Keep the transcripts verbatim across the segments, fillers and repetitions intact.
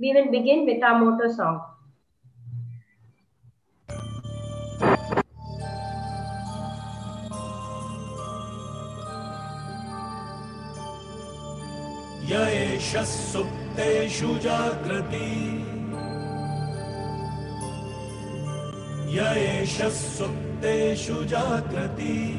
We will begin with our motto song. Yaesha supteshu jagrati Yaesha supteshu jagrati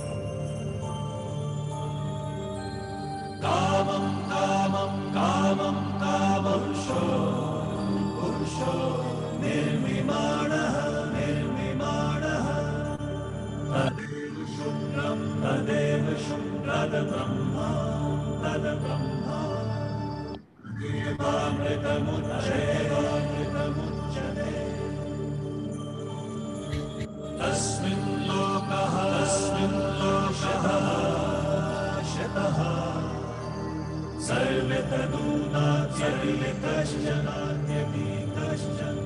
Kamam kamam kamam kamam Purusho Purusho Nirvimanaha Nirvimanaha Tadev Shudram Tadev Shudram Brahma Tada Brahma Devamritamucchate Tasmin lokaha Tasmin lokaha Shataha Sarvitadunat Sarvitasjanat Yavitasjan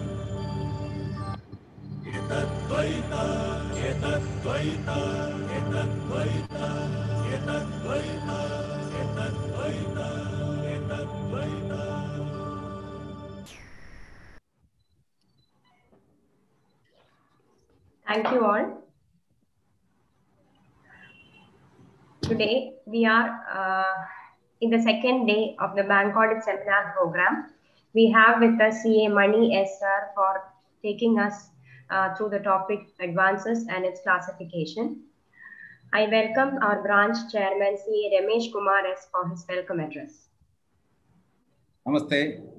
Etadvaita Etadvaita Etadvaita Etadvaita Etadvaita Etadvaita. Thank you all. Today we are uh, in the second day of the Bank Audit Seminar program. We have with us C A Mani S R for taking us uh, through the topic advances and its classification. I welcome our branch chairman C A Ramesh Kumar S for his welcome address. Namaste.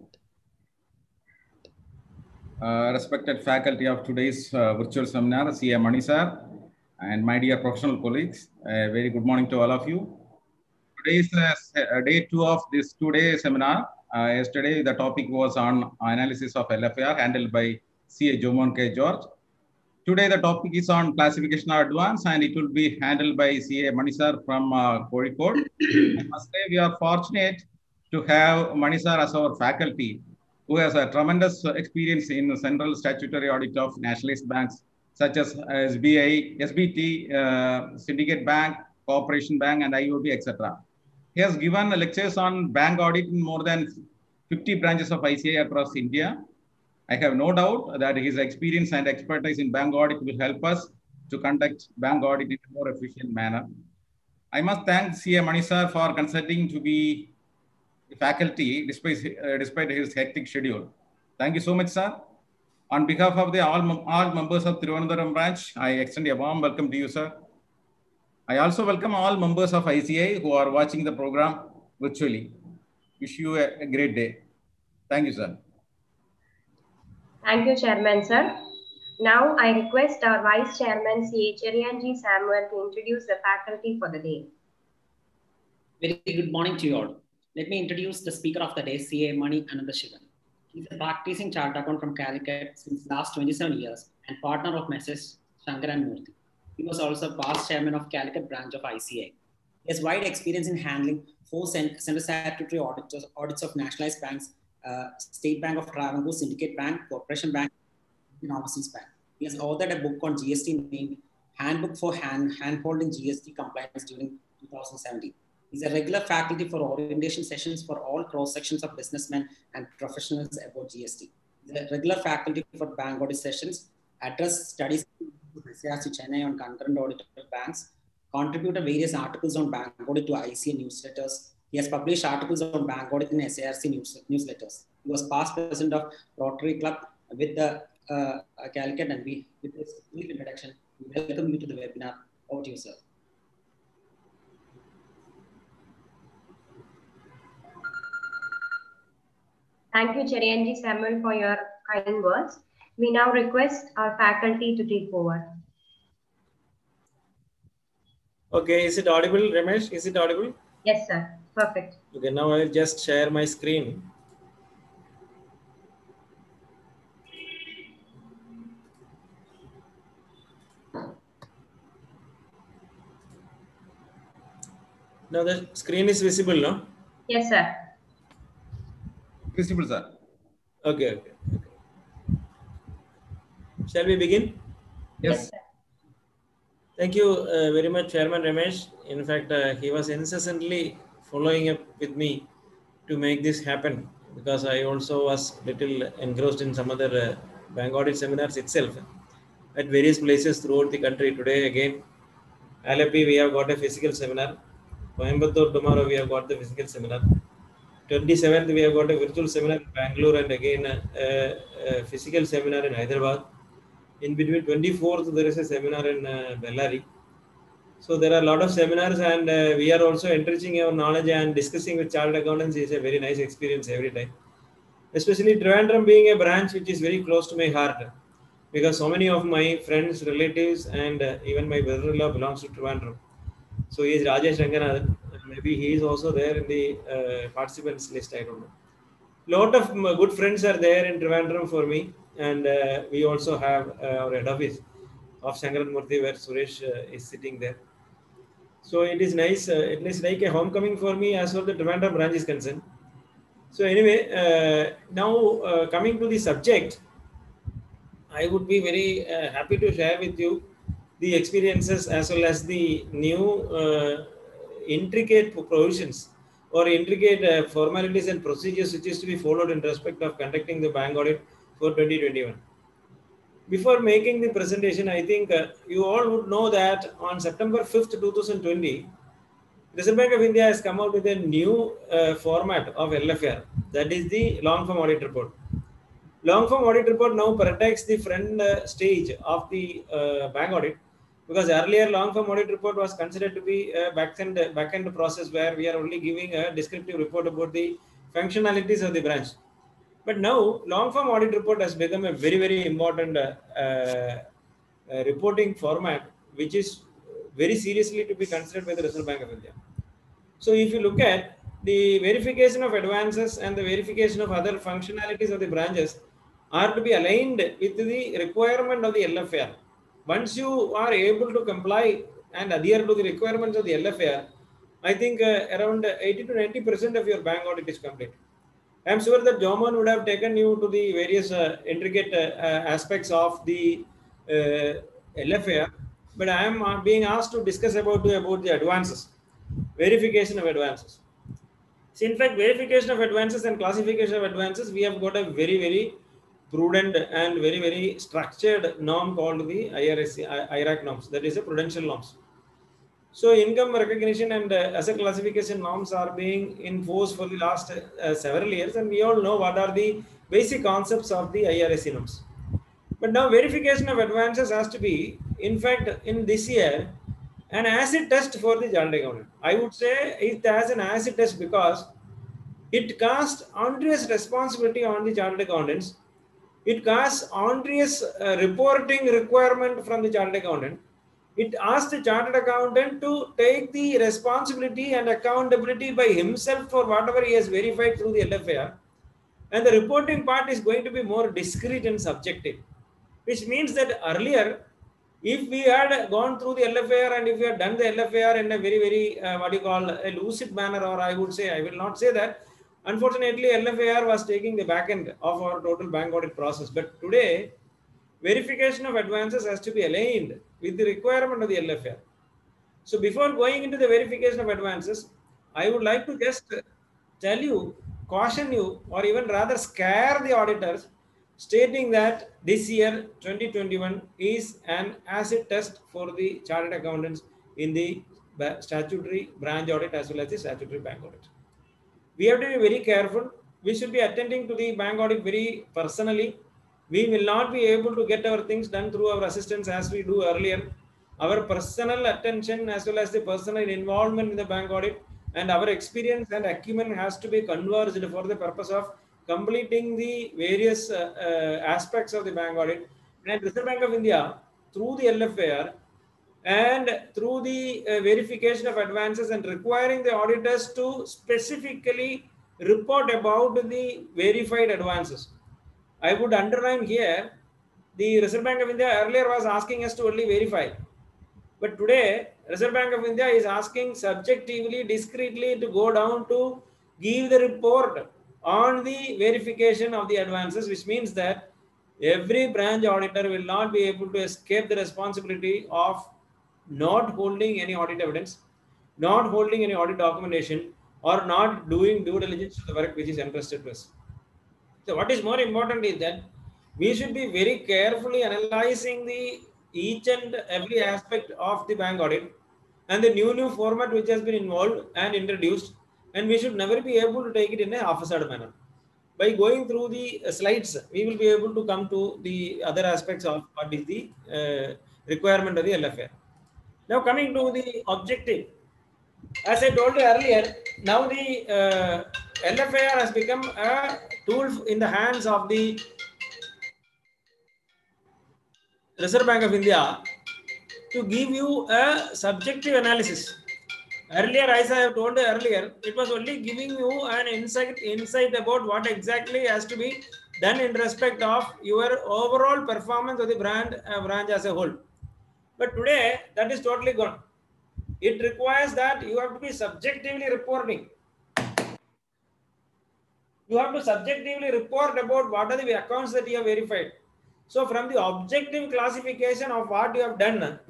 Uh, respected faculty of today's uh, virtual seminar, C A Mani sir, and my dear professional colleagues, a very good morning to all of you. Today is uh, day two of this two-day seminar. Uh, yesterday, the topic was on analysis of L F A R handled by C A Jomon K. George. Today, the topic is on classification of advance, and it will be handled by C A Mani sir from uh, Kozhikode. I must say we are fortunate to have Mani sir as our faculty, who has a tremendous experience in the central statutory audit of nationalized banks such as S B I, S B T, uh, Syndicate Bank, Corporation Bank, and I O B, et cetera. He has given lectures on bank audit in more than fifty branches of I C A I across India. I have no doubt that his experience and expertise in bank audit will help us to conduct bank audit in a more efficient manner. I must thank C A Mani sir for consenting to be faculty despite, uh, despite his hectic schedule. Thank you so much, sir. On behalf of the all, all members of Thiruvananthapuram branch, I extend a warm welcome to you, sir. I also welcome all members of I C A I who are watching the program virtually. Wish you a, a great day. Thank you, sir. Thank you, Chairman, sir. Now I request our Vice Chairman C A Cherianji Samuel to introduce the faculty for the day. Very good morning to you all. Let me introduce the speaker of the day, C A Mani Anandashivan. He is a practicing chartered accountant from Calicut since last twenty-seven years and partner of Missus Shankaran Murthy. He was also past chairman of Calicut branch of I C A I. He has wide experience in handling four central statutory audits, audits of nationalized banks, uh, State Bank of Travancore, Syndicate Bank, Corporation Bank, and Overseas Bank. He has authored a book on G S T named Handbook for Hand Handholding G S T Compliance during two thousand seventeen. He's a regular faculty for orientation sessions for all cross sections of businessmen and professionals about G S T. He's a regular faculty for bank audit sessions, address studies S A R C Chennai on concurrent audit of banks, contributed various articles on bank audit to I C A newsletters. He has published articles on bank audit in S A R C news, newsletters. He was past president of Rotary Club with the uh, Calicut, and we, with this brief introduction, we welcome you to the webinar. Over to you, sir. Thank you, Cherianji Samuel, for your kind words. We now request our faculty to take over. Okay, is it audible, Ramesh? Is it audible? Yes, sir. Perfect. Okay, now I'll just share my screen. Now the screen is visible, no? Yes, sir. Visible, sir. Okay, okay. okay. Shall we begin? Yes. Yes, sir. Thank you uh, very much, Chairman Ramesh. In fact, uh, he was incessantly following up with me to make this happen. because I also was little engrossed in some other uh, bank audit seminars itself at various places throughout the country. Today again, Alleppey we have got a physical seminar. Coimbatore tomorrow we have got the physical seminar. twenty-seventh we have got a virtual seminar in Bangalore, and again a, a physical seminar in Hyderabad. In between twenty-fourth there is a seminar in uh, Bellary. So there are a lot of seminars, and uh, we are also enriching our knowledge and discussing with chartered accountants is a very nice experience every time. Especially Trivandrum being a branch which is very close to my heart, because so many of my friends, relatives, and uh, even my brother-in-law belongs to Trivandrum. So he is Rajesh Ranganathan. Maybe he is also there in the uh, participants list. I don't know. Lot of good friends are there in Trivandrum for me, and uh, we also have uh, our head office of Shankaran Murthy, where Suresh uh, is sitting there. So it is nice. Uh, it is like a homecoming for me as far as the Trivandrum branch is concerned. So anyway, uh, now uh, coming to the subject, I would be very uh, happy to share with you the experiences as well as the new uh, intricate provisions or intricate uh, formalities and procedures which is to be followed in respect of conducting the bank audit for twenty twenty-one. Before making the presentation, I think uh, you all would know that on September fifth, two thousand twenty, Reserve Bank of India has come out with a new uh, format of L F R, that is the long form audit report. Long form audit report now protects the front uh, stage of the uh, bank audit, because earlier long form audit report was considered to be a back end, back end process where we are only giving a descriptive report about the functionalities of the branch. But now long form audit report has become a very, very important uh, uh, uh, reporting format, which is very seriously to be considered by the Reserve Bank of India. So if you look at the verification of advances and the verification of other functionalities of the branches are to be aligned with the requirement of the L F R. Once you are able to comply and adhere to the requirements of the L F R, I think uh, around eighty to ninety percent of your bank audit is complete. I am sure that Jomon would have taken you to the various uh, intricate uh, aspects of the uh, L F R, but I am uh, being asked to discuss about, about the advances, verification of advances. So in fact, verification of advances and classification of advances, we have got a very, very prudent and very, very structured norm called the I R S, I R A C norms, that is a prudential norms. So income recognition and uh, asset classification norms are being enforced for the last uh, several years, and we all know what are the basic concepts of the I R S norms. But now verification of advances has to be, in fact, in this year, an acid test for the chartered accountant. I would say it has an acid test because it casts onerous responsibility on the chartered accountants. It casts onerous uh, reporting requirement from the chartered accountant. It asks the chartered accountant to take the responsibility and accountability by himself for whatever he has verified through the L F R. And the reporting part is going to be more discrete and subjective, which means that earlier, if we had gone through the L F R and if we had done the L F R in a very, very, uh, what you call a lucid manner, or I would say, I will not say that. Unfortunately, L F R was taking the back end of our total bank audit process. But today, verification of advances has to be aligned with the requirement of the L F R. So before going into the verification of advances, I would like to just tell you, caution you, or even rather scare the auditors, stating that this year twenty twenty-one is an acid test for the chartered accountants in the statutory branch audit as well as the statutory bank audit. We have to be very careful. We should be attending to the bank audit very personally. We will not be able to get our things done through our assistants as we do earlier. Our personal attention as well as the personal involvement in the bank audit and our experience and acumen has to be converged for the purpose of completing the various uh, uh, aspects of the bank audit. And Reserve Bank of India, through the L F R and through the uh, verification of advances and requiring the auditors to specifically report about the verified advances. I would underline here, the Reserve Bank of India earlier was asking us to only verify. But today, Reserve Bank of India is asking subjectively, discreetly to go down to give the report on the verification of the advances, which means that every branch auditor will not be able to escape the responsibility of not holding any audit evidence, not holding any audit documentation, or not doing due diligence to the work which is entrusted to us. So what is more important is that we should be very carefully analyzing the each and every aspect of the bank audit and the new new format which has been involved and introduced, and we should never be able to take it in a half-assed manner. By going through the slides, we will be able to come to the other aspects of what is the uh, requirement of the L F A R. Now coming to the objective, as I told you earlier, now the uh, L F A R has become a tool in the hands of the Reserve Bank of India to give you a subjective analysis. Earlier, as I have told you earlier, it was only giving you an insight, insight about what exactly has to be done in respect of your overall performance of the brand uh, branch as a whole. But today, that is totally gone. It requires that you have to be subjectively reporting. You have to subjectively report about what are the accounts that you have verified. So from the objective classification of what you have done,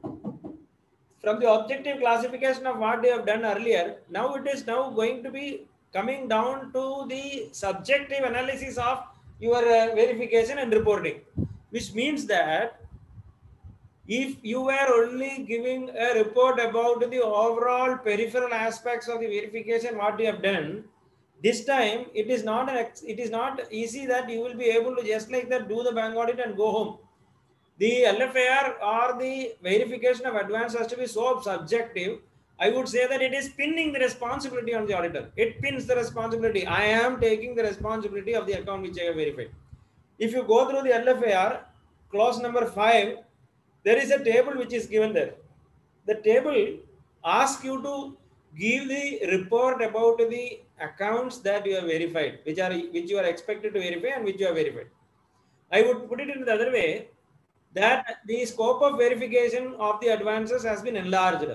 from the objective classification of what you have done earlier, now it is now going to be coming down to the subjective analysis of your uh, verification and reporting, which means that if you were only giving a report about the overall peripheral aspects of the verification, what you have done, this time it is not an, it is not easy that you will be able to just like that do the bank audit and go home. The L F A R or the verification of advance has to be so subjective. I would say that it is pinning the responsibility on the auditor. It pins the responsibility. I am taking the responsibility of the account which I have verified. If you go through the L F A R, clause number five, there is a table which is given there. The table asks you to give the report about the accounts that you have verified, which are which you are expected to verify and which you have verified. I would put it in the other way, that the scope of verification of the advances has been enlarged.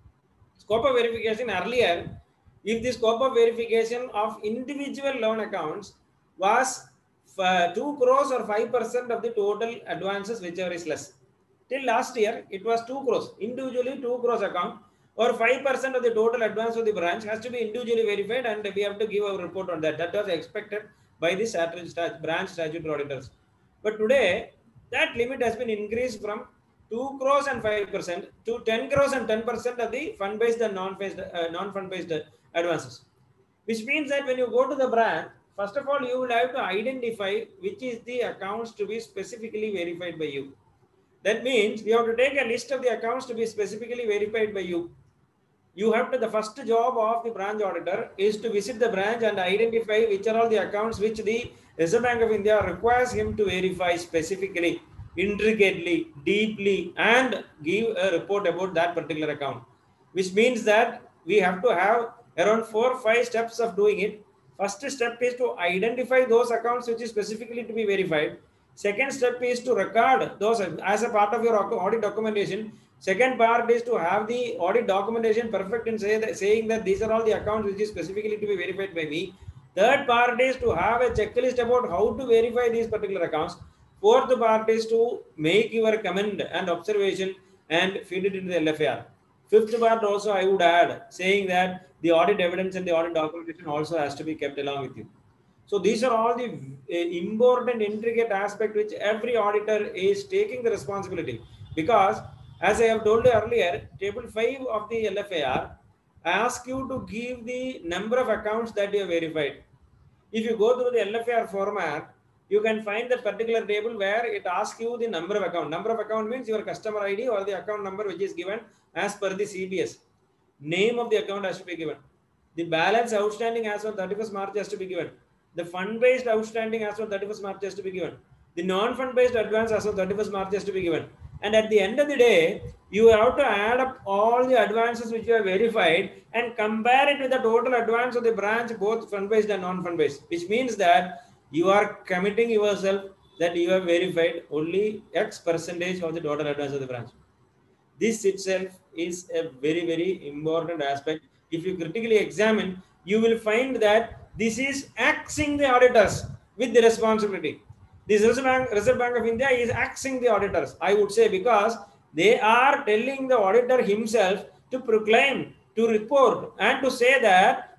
Scope of verification earlier, if the scope of verification of individual loan accounts was uh, two crores or five percent of the total advances, whichever is less. Till last year, it was two crores, individually two crores account, or five percent of the total advance of the branch has to be individually verified, and we have to give a report on that. That was expected by the branch statutory auditors. But today, that limit has been increased from two crores and five percent to ten crores and ten percent of the fund-based and non-based, uh, non-fund-based advances. Which means that when you go to the branch, first of all, you will have to identify which is the accounts to be specifically verified by you. That means you have to take a list of the accounts to be specifically verified by you. You have to, the first job of the branch auditor is to visit the branch and identify which are all the accounts which the Reserve Bank of India requires him to verify specifically, intricately, deeply, and give a report about that particular account. Which means that we have to have around four or five steps of doing it. First step is to identify those accounts which is specifically to be verified. Second step is to record those as a part of your audit documentation. Second part is to have the audit documentation perfect in say that, saying that these are all the accounts which is specifically to be verified by me. Third part is to have a checklist about how to verify these particular accounts. Fourth part is to make your comment and observation and feed it into the L F A R. Fifth part also I would add, saying that the audit evidence and the audit documentation also has to be kept along with you. So these are all the important, intricate aspect which every auditor is taking the responsibility. Because as I have told you earlier, table five of the L F A R asks you to give the number of accounts that you have verified. If you go through the L F A R format, you can find the particular table where it asks you the number of account. Number of account means your customer I D or the account number which is given as per the C B S. Name of the account has to be given. The balance outstanding as on thirty-first March has to be given. The fund-based outstanding as on thirty-first March has to be given. The non-fund-based advance as on thirty-first March has to be given. And at the end of the day, you have to add up all the advances which you have verified and compare it with the total advance of the branch, both fund-based and non-fund-based, which means that you are committing yourself that you have verified only X percentage of the total advance of the branch. This itself is a very, very important aspect. If you critically examine, you will find that this is axing the auditors with the responsibility. This Reserve Bank, Reserve Bank of India is axing the auditors, I would say, because they are telling the auditor himself to proclaim, to report, and to say that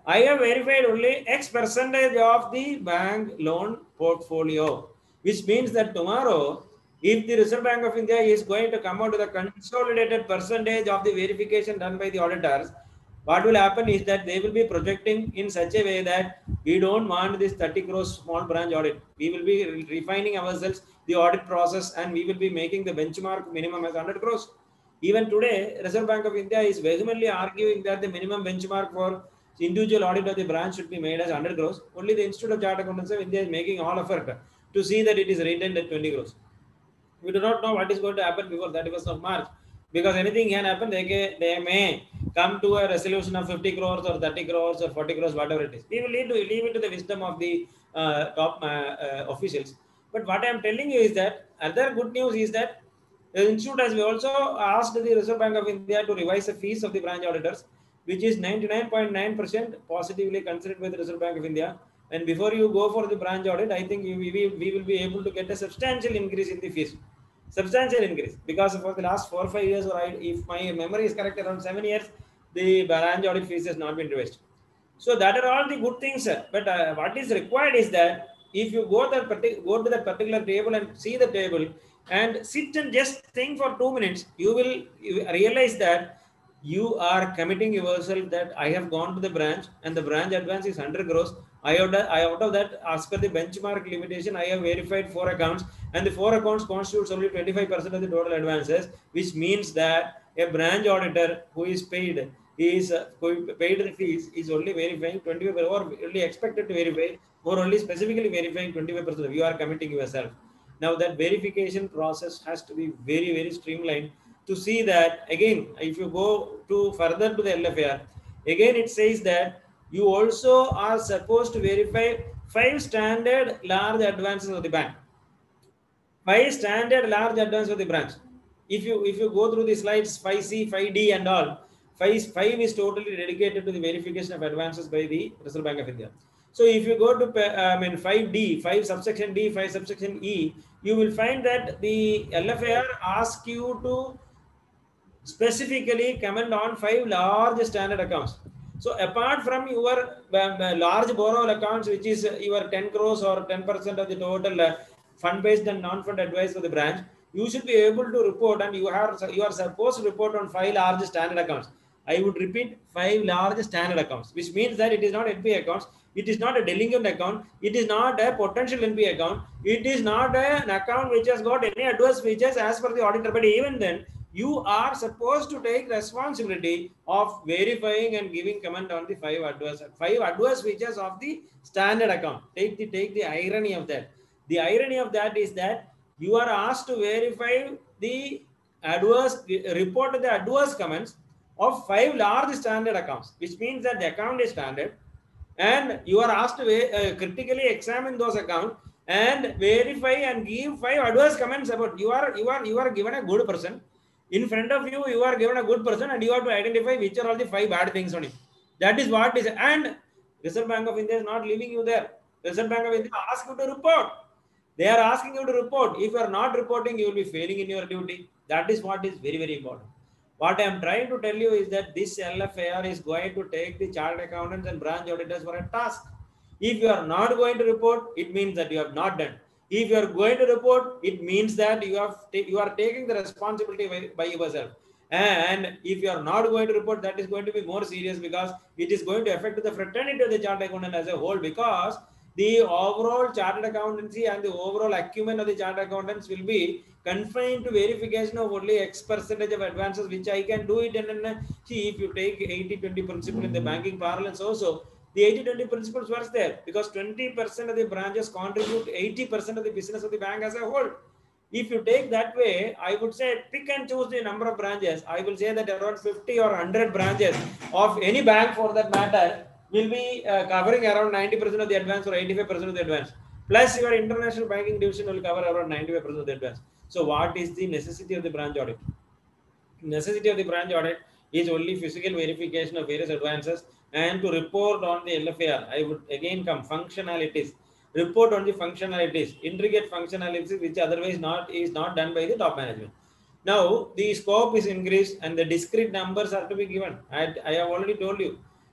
I have verified only X percentage of the bank loan portfolio, which means that tomorrow, if the Reserve Bank of India is going to come out with a consolidated percentage of the verification done by the auditors, what will happen is that they will be projecting in such a way that we don't want this thirty crores small branch audit. We will be refining ourselves the audit process, and we will be making the benchmark minimum as one hundred crores. Even today, Reserve Bank of India is vehemently arguing that the minimum benchmark for individual audit of the branch should be made as one hundred crores. Only the Institute of Chartered Accountants of India is making all effort to see that it is retained at twenty crores. We do not know what is going to happen before thirty-first of March, because anything can happen. They, can, they may come to a resolution of fifty crores or thirty crores or forty crores, whatever it is. We will need to leave it to the wisdom of the uh, top uh, uh, officials. But what I am telling you is that other good news is that the institute has also asked the Reserve Bank of India to revise the fees of the branch auditors, which is ninety-nine point nine percent positively considered by the Reserve Bank of India. And before you go for the branch audit, I think we, we, we will be able to get a substantial increase in the fees. Substantial increase, because for the last four or five years, or I, if my memory is correct, around seven years, the branch audit fees has not been revised. So that are all the good things, sir. But uh, what is required is that if you go that go to that particular table and see the table and sit and just think for two minutes, you will realize that you are committing yourself that I have gone to the branch and the branch advance is one hundred crores. I out, I out of that, as per the benchmark limitation, I have verified four accounts, and the four accounts constitutes only twenty-five percent of the total advances, which means that a branch auditor who is paid is uh, who paid the fees is only verifying twenty-five percent, or only expected to verify, or only specifically verifying twenty-five percent. You are committing yourself. Now that verification process has to be very, very streamlined to see that, again, if you go to further to the L F A R, again it says that you also are supposed to verify five standard large advances of the bank. Five standard large advances of the branch. If you if you go through the slides, five C, five D and all, five, five is totally dedicated to the verification of advances by the Reserve Bank of India. So if you go to uh, I mean five D, five subsection D, five subsection E, you will find that the L F A R asks you to specifically comment on five large standard accounts. So apart from your uh, large borrow accounts, which is your ten crores or ten percent of the total uh, fund-based and non-fund advice for the branch, you should be able to report, and you are you are supposed to report on five large standard accounts. I would repeat, five large standard accounts, which means that it is not N P A accounts, it is not a delinquent account, it is not a potential N P A account, it is not a, an account which has got any adverse features as per the auditor. But even then, you are supposed to take responsibility of verifying and giving comment on the five adverse five adverse features of the standard account. Take the take the irony of that. The irony of that is that you are asked to verify the adverse report the adverse comments of five large standard accounts, which means that the account is standard, and you are asked to uh, critically examine those accounts and verify and give five adverse comments about you are you are you are given a good person. In front of you, you are given a good person, and you have to identify which are all the five bad things on it. That is what is, and Reserve Bank of India is not leaving you there. Reserve Bank of India asks you to report. They are asking you to report. If you are not reporting, you will be failing in your duty. That is what is very, very important. What I am trying to tell you is that this L F A R is going to take the chartered accountants and branch auditors for a task. If you are not going to report, it means that you have not done. If you are going to report, it means that you have you are taking the responsibility by, by yourself. And if you are not going to report, that is going to be more serious, because it is going to affect the fraternity of the chartered accountant as a whole, because the overall chartered accountancy and the overall acumen of the chartered accountants will be confined to verification of only X percentage of advances, which I can do it. And then, see, if you take eighty twenty principle in the banking parlance also, the eighty twenty principles were there, because twenty percent of the branches contribute eighty percent of the business of the bank as a whole. If you take that way, I would say pick and choose the number of branches. I will say that around fifty or one hundred branches of any bank for that matter will be uh, covering around ninety percent of the advance or eighty-five percent of the advance. Plus your international banking division will cover around ninety-five percent of the advance. So what is the necessity of the branch audit? Necessity of the branch audit is only physical verification of various advances and to report on the L F A R. I would again come functionalities. Report on the functionalities, intricate functionalities which otherwise not is not done by the top management. Now the scope is increased and the discrete numbers are to be given. I, I have already told you.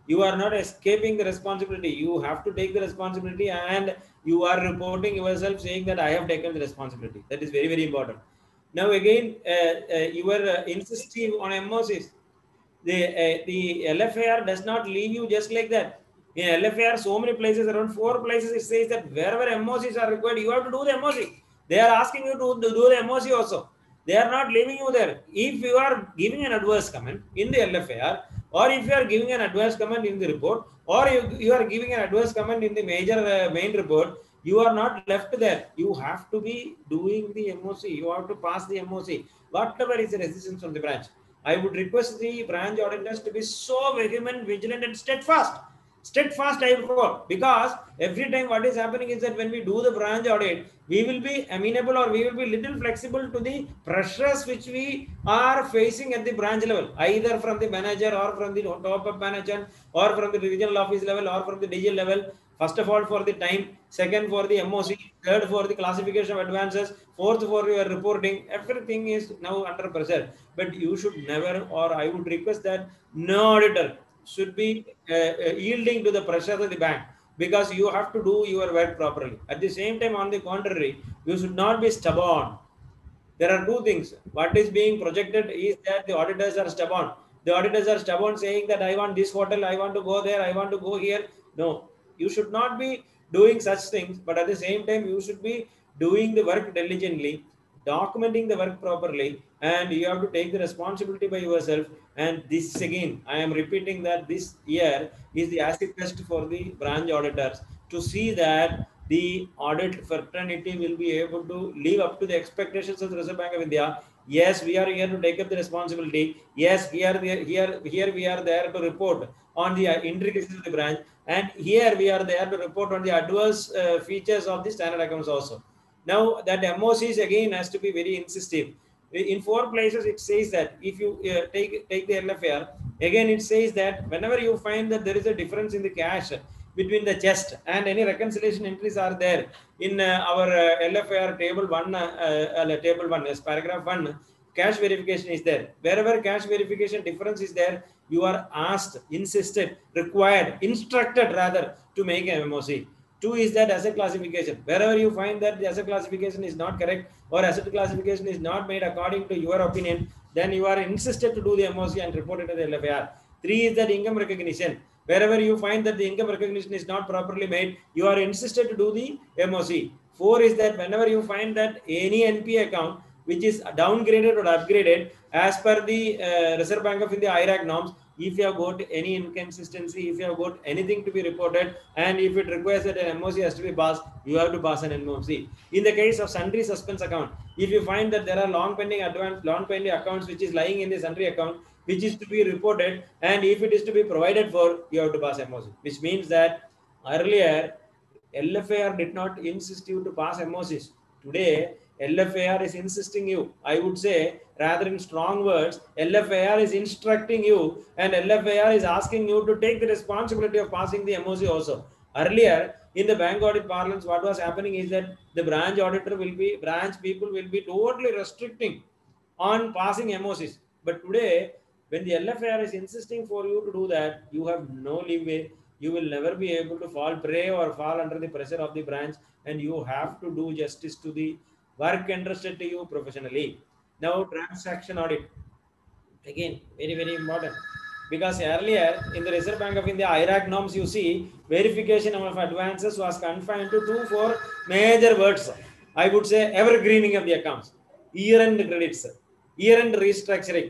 You are not escaping the responsibility. You have to take the responsibility, and you are reporting yourself saying that I have taken the responsibility. That is very, very important. Now again, uh, uh, you are uh, insisting on M O Cs. The, uh, the L F A R does not leave you just like that. In L F A R, so many places, around four places, it says that wherever M O Cs are required, you have to do the M O C. They are asking you to do the M O C also. They are not leaving you there. If you are giving an adverse comment in the L F A R, or if you are giving an adverse comment in the report, or you, you are giving an adverse comment in the major uh, main report, you are not left there. You have to be doing the M O C. You have to pass the M O C. Whatever is the resistance from the branch. I would request the branch auditors to be so vehement, vigilant, and steadfast. Steadfast, I would call, because every time what is happening is that when we do the branch audit, we will be amenable, or we will be little flexible to the pressures which we are facing at the branch level, either from the manager or from the top of management, or from the regional office level, or from the D G L level. First of all, for the time, second for the M O C, third for the classification of advances, fourth for your reporting. Everything is now under pressure. But you should never, or I would request that no auditor should be uh, uh, yielding to the pressure of the bank, because you have to do your work properly. At the same time, on the contrary, you should not be stubborn. There are two things. What is being projected is that the auditors are stubborn. The auditors are stubborn, saying that I want this hotel, I want to go there, I want to go here. No, you should not be doing such things, but at the same time, you should be doing the work diligently, documenting the work properly, and you have to take the responsibility by yourself. And this again, I am repeating that this year is the acid test for the branch auditors to see that the audit fraternity will be able to live up to the expectations of the Reserve Bank of India. Yes, we are here to take up the responsibility. Yes, here, here, here we are there to report on the intricacies of the branch, and here we are there to report on the adverse uh, features of the standard accounts also. Now that M O Cs again has to be very insistent. In four places it says that if you uh, take take the L F A R, again it says that whenever you find that there is a difference in the cash between the chest and any reconciliation entries are there in uh, our uh, L F A R table one, uh, uh, table one, yes, paragraph one, cash verification is there. Wherever cash verification difference is there, you are asked, insisted, required, instructed rather to make an M O C. Two is that asset classification. Wherever you find that the asset classification is not correct, or asset classification is not made according to your opinion, then you are insisted to do the M O C and report it to the L F A R. Three is that income recognition. Wherever you find that the income recognition is not properly made, you are insisted to do the M O C. Four is that whenever you find that any N P A account which is downgraded or upgraded as per the uh, Reserve Bank of India I R A C norms, if you have got any inconsistency, if you have got anything to be reported, and if it requires that an M O C has to be passed, you have to pass an M O C. In the case of sundry suspense account, if you find that there are long pending advance, long pending accounts which is lying in the sundry account, which is to be reported, and if it is to be provided for, you have to pass M O C. Which means that earlier L F A R did not insist you to pass M O Cs. Today L F A R is insisting you. I would say, rather in strong words, L F A R is instructing you, and L F A R is asking you to take the responsibility of passing the M O C also. Earlier, in the bank audit parlance, what was happening is that the branch auditor will be, branch people will be totally restricting on passing M O Cs. But today, when the L F A R is insisting for you to do that, you have no leeway. You will never be able to fall prey or fall under the pressure of the branch, and you have to do justice to the work entrusted to you professionally. Now, transaction audit. Again, very, very important. Because earlier in the Reserve Bank of India I R A C norms, you see, verification of advances was confined to two, four major words. I would say evergreening of the accounts, year-end credits, year-end restructuring,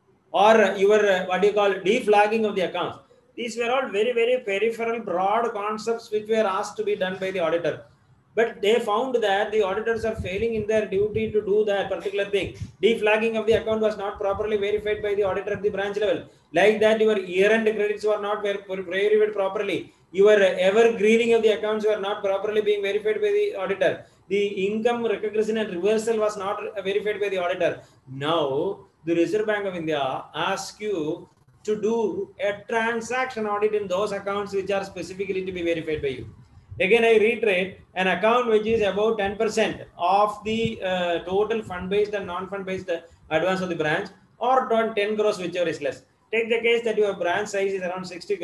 or your, what do you call, deflagging of the accounts. These were all very, very peripheral, broad concepts which were asked to be done by the auditor. But they found that the auditors are failing in their duty to do that particular thing. Deflagging of the account was not properly verified by the auditor at the branch level. Like that, your year-end credits were not verified properly. Your evergreening of the accounts were not properly being verified by the auditor. The income recognition and reversal was not verified by the auditor. Now, the Reserve Bank of India asks you to do a transaction audit in those accounts which are specifically to be verified by you. Again, I reiterate, an account which is about ten percent of the uh, total fund-based and non-fund-based advance of the branch, or ten crores, whichever is less. Take the case that your branch size is around sixty crores.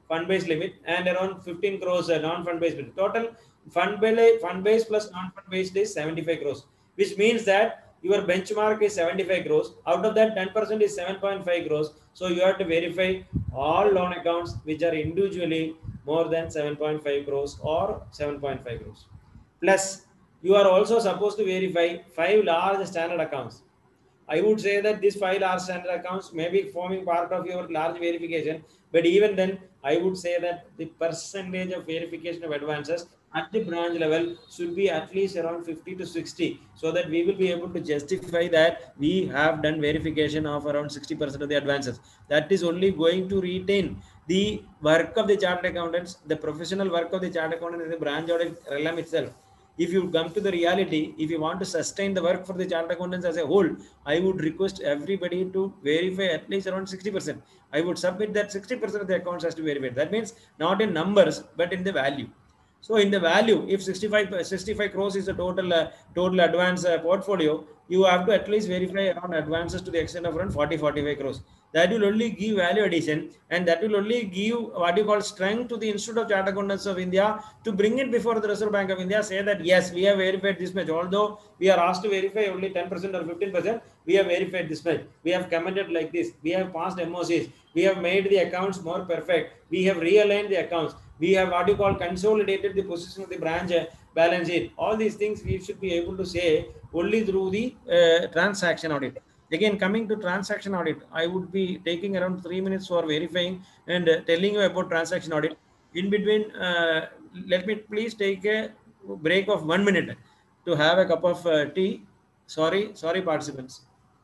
fund-based limit and around fifteen crores uh, non-fund based limit. Total fund-based fund based plus non-fund based is seventy-five crores, which means that your benchmark is seventy-five crores. Out of that, ten percent is seven point five crores. So you have to verify all loan accounts which are individually more than seven point five crores or seven point five crores. Plus, you are also supposed to verify five large standard accounts. I would say that these five large standard accounts may be forming part of your large verification, but even then, I would say that the percentage of verification of advances at the branch level should be at least around fifty to sixty, so that we will be able to justify that we have done verification of around sixty percent of the advances. That is only going to retain the work of the chartered accountants, the professional work of the chartered accountant in the branch audit realm itself. If you come to the reality, if you want to sustain the work for the chartered accountants as a whole, I would request everybody to verify at least around sixty percent. I would submit that sixty percent of the accounts has to be verified. That means not in numbers, but in the value. So in the value, if sixty-five, sixty-five crores is the total uh, total advance uh, portfolio, you have to at least verify around advances to the extent of around forty, forty-five crores. That will only give value addition, and that will only give what you call strength to the Institute of Chartered Accountants of India to bring it before the Reserve Bank of India, say that yes, we have verified this much. Although we are asked to verify only ten percent or fifteen percent, we have verified this much. We have commented like this. We have passed M O Cs. We have made the accounts more perfect. We have realigned the accounts. We have what you call consolidated the position of the branch balance sheet. All these things we should be able to say only through the uh, transaction audit. Again, coming to transaction audit, I would be taking around three minutes for verifying and uh, telling you about transaction audit. In between, uh, let me please take a break of one minute to have a cup of uh, tea. Sorry, sorry, participants.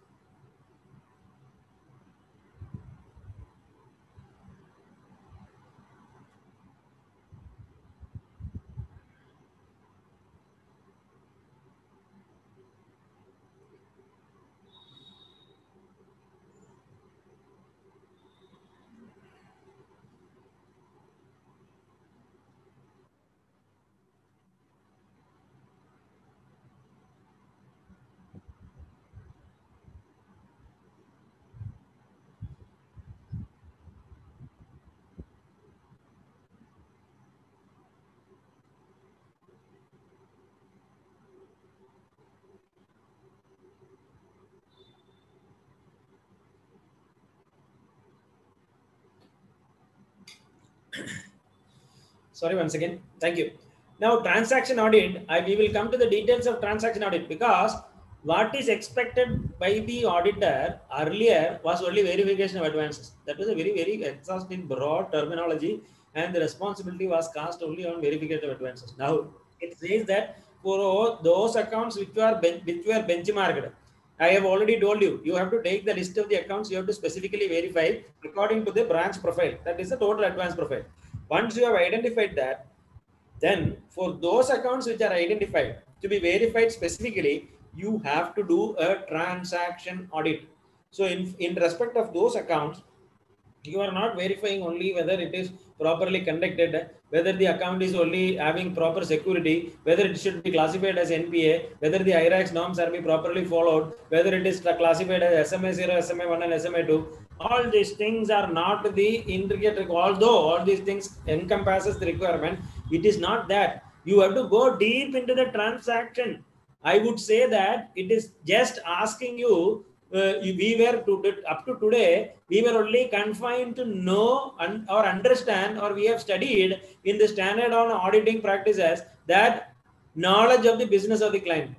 Sorry, once again. Thank you. Now, transaction audit, I, we will come to the details of transaction audit, because what is expected by the auditor earlier was only verification of advances. That was a very, very exhaustive, broad terminology, and the responsibility was cast only on verification of advances. Now, it says that for those accounts which were, which were benchmarked, I have already told you, you have to take the list of the accounts, you have to specifically verify according to the branch profile. That is the total advance profile. Once you have identified that, then for those accounts which are identified to be verified specifically, you have to do a transaction audit. So in, in respect of those accounts, you are not verifying only whether it is properly conducted, whether the account is only having proper security, whether it should be classified as N P A, whether the I RACS norms are being properly followed, whether it is classified as S M A zero, S M A one and S M A two. All these things are not the intricate, although all these things encompasses the requirement, it is not that. You have to go deep into the transaction. I would say that it is just asking you, uh, we were to, up to today, we were only confined to know un, or understand, or we have studied in the standard on auditing practices that knowledge of the business of the client.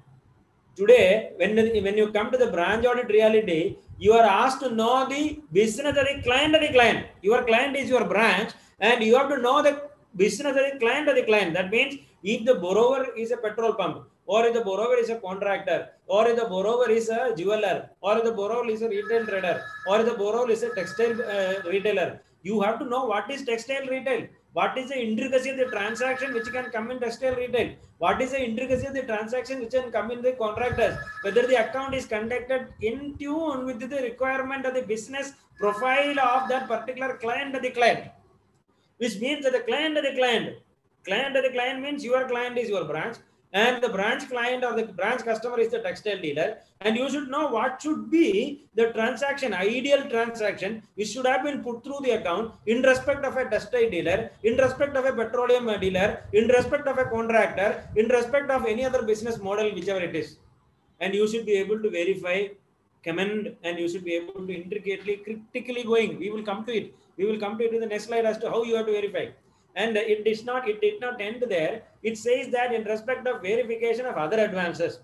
Today, when, when you come to the branch audit reality, you are asked to know the business of the client of the client. Your client is your branch, and you have to know the business of the client of the client. That means if the borrower is a petrol pump, or if the borrower is a contractor, or if the borrower is a jeweler, or if the borrower is a retail trader, or if the borrower is a textile uh, retailer, you have to know what is textile retail. What is the intricacy of the transaction which can come in textile retail? What is the intricacy of the transaction which can come in the contractors? Whether the account is conducted in tune with the requirement of the business profile of that particular client of the client. Which means that the client of the client, client of the client means your client is your branch, and the branch client or the branch customer is the textile dealer, and you should know what should be the transaction, ideal transaction, which should have been put through the account in respect of a textile dealer, in respect of a petroleum dealer, in respect of a contractor, in respect of any other business model, whichever it is. And you should be able to verify, commend, and you should be able to intricately, critically going. We will come to it. We will come to it in the next slide as to how you have to verify. And it did not, it did not end there. It says that in respect of verification of other advances,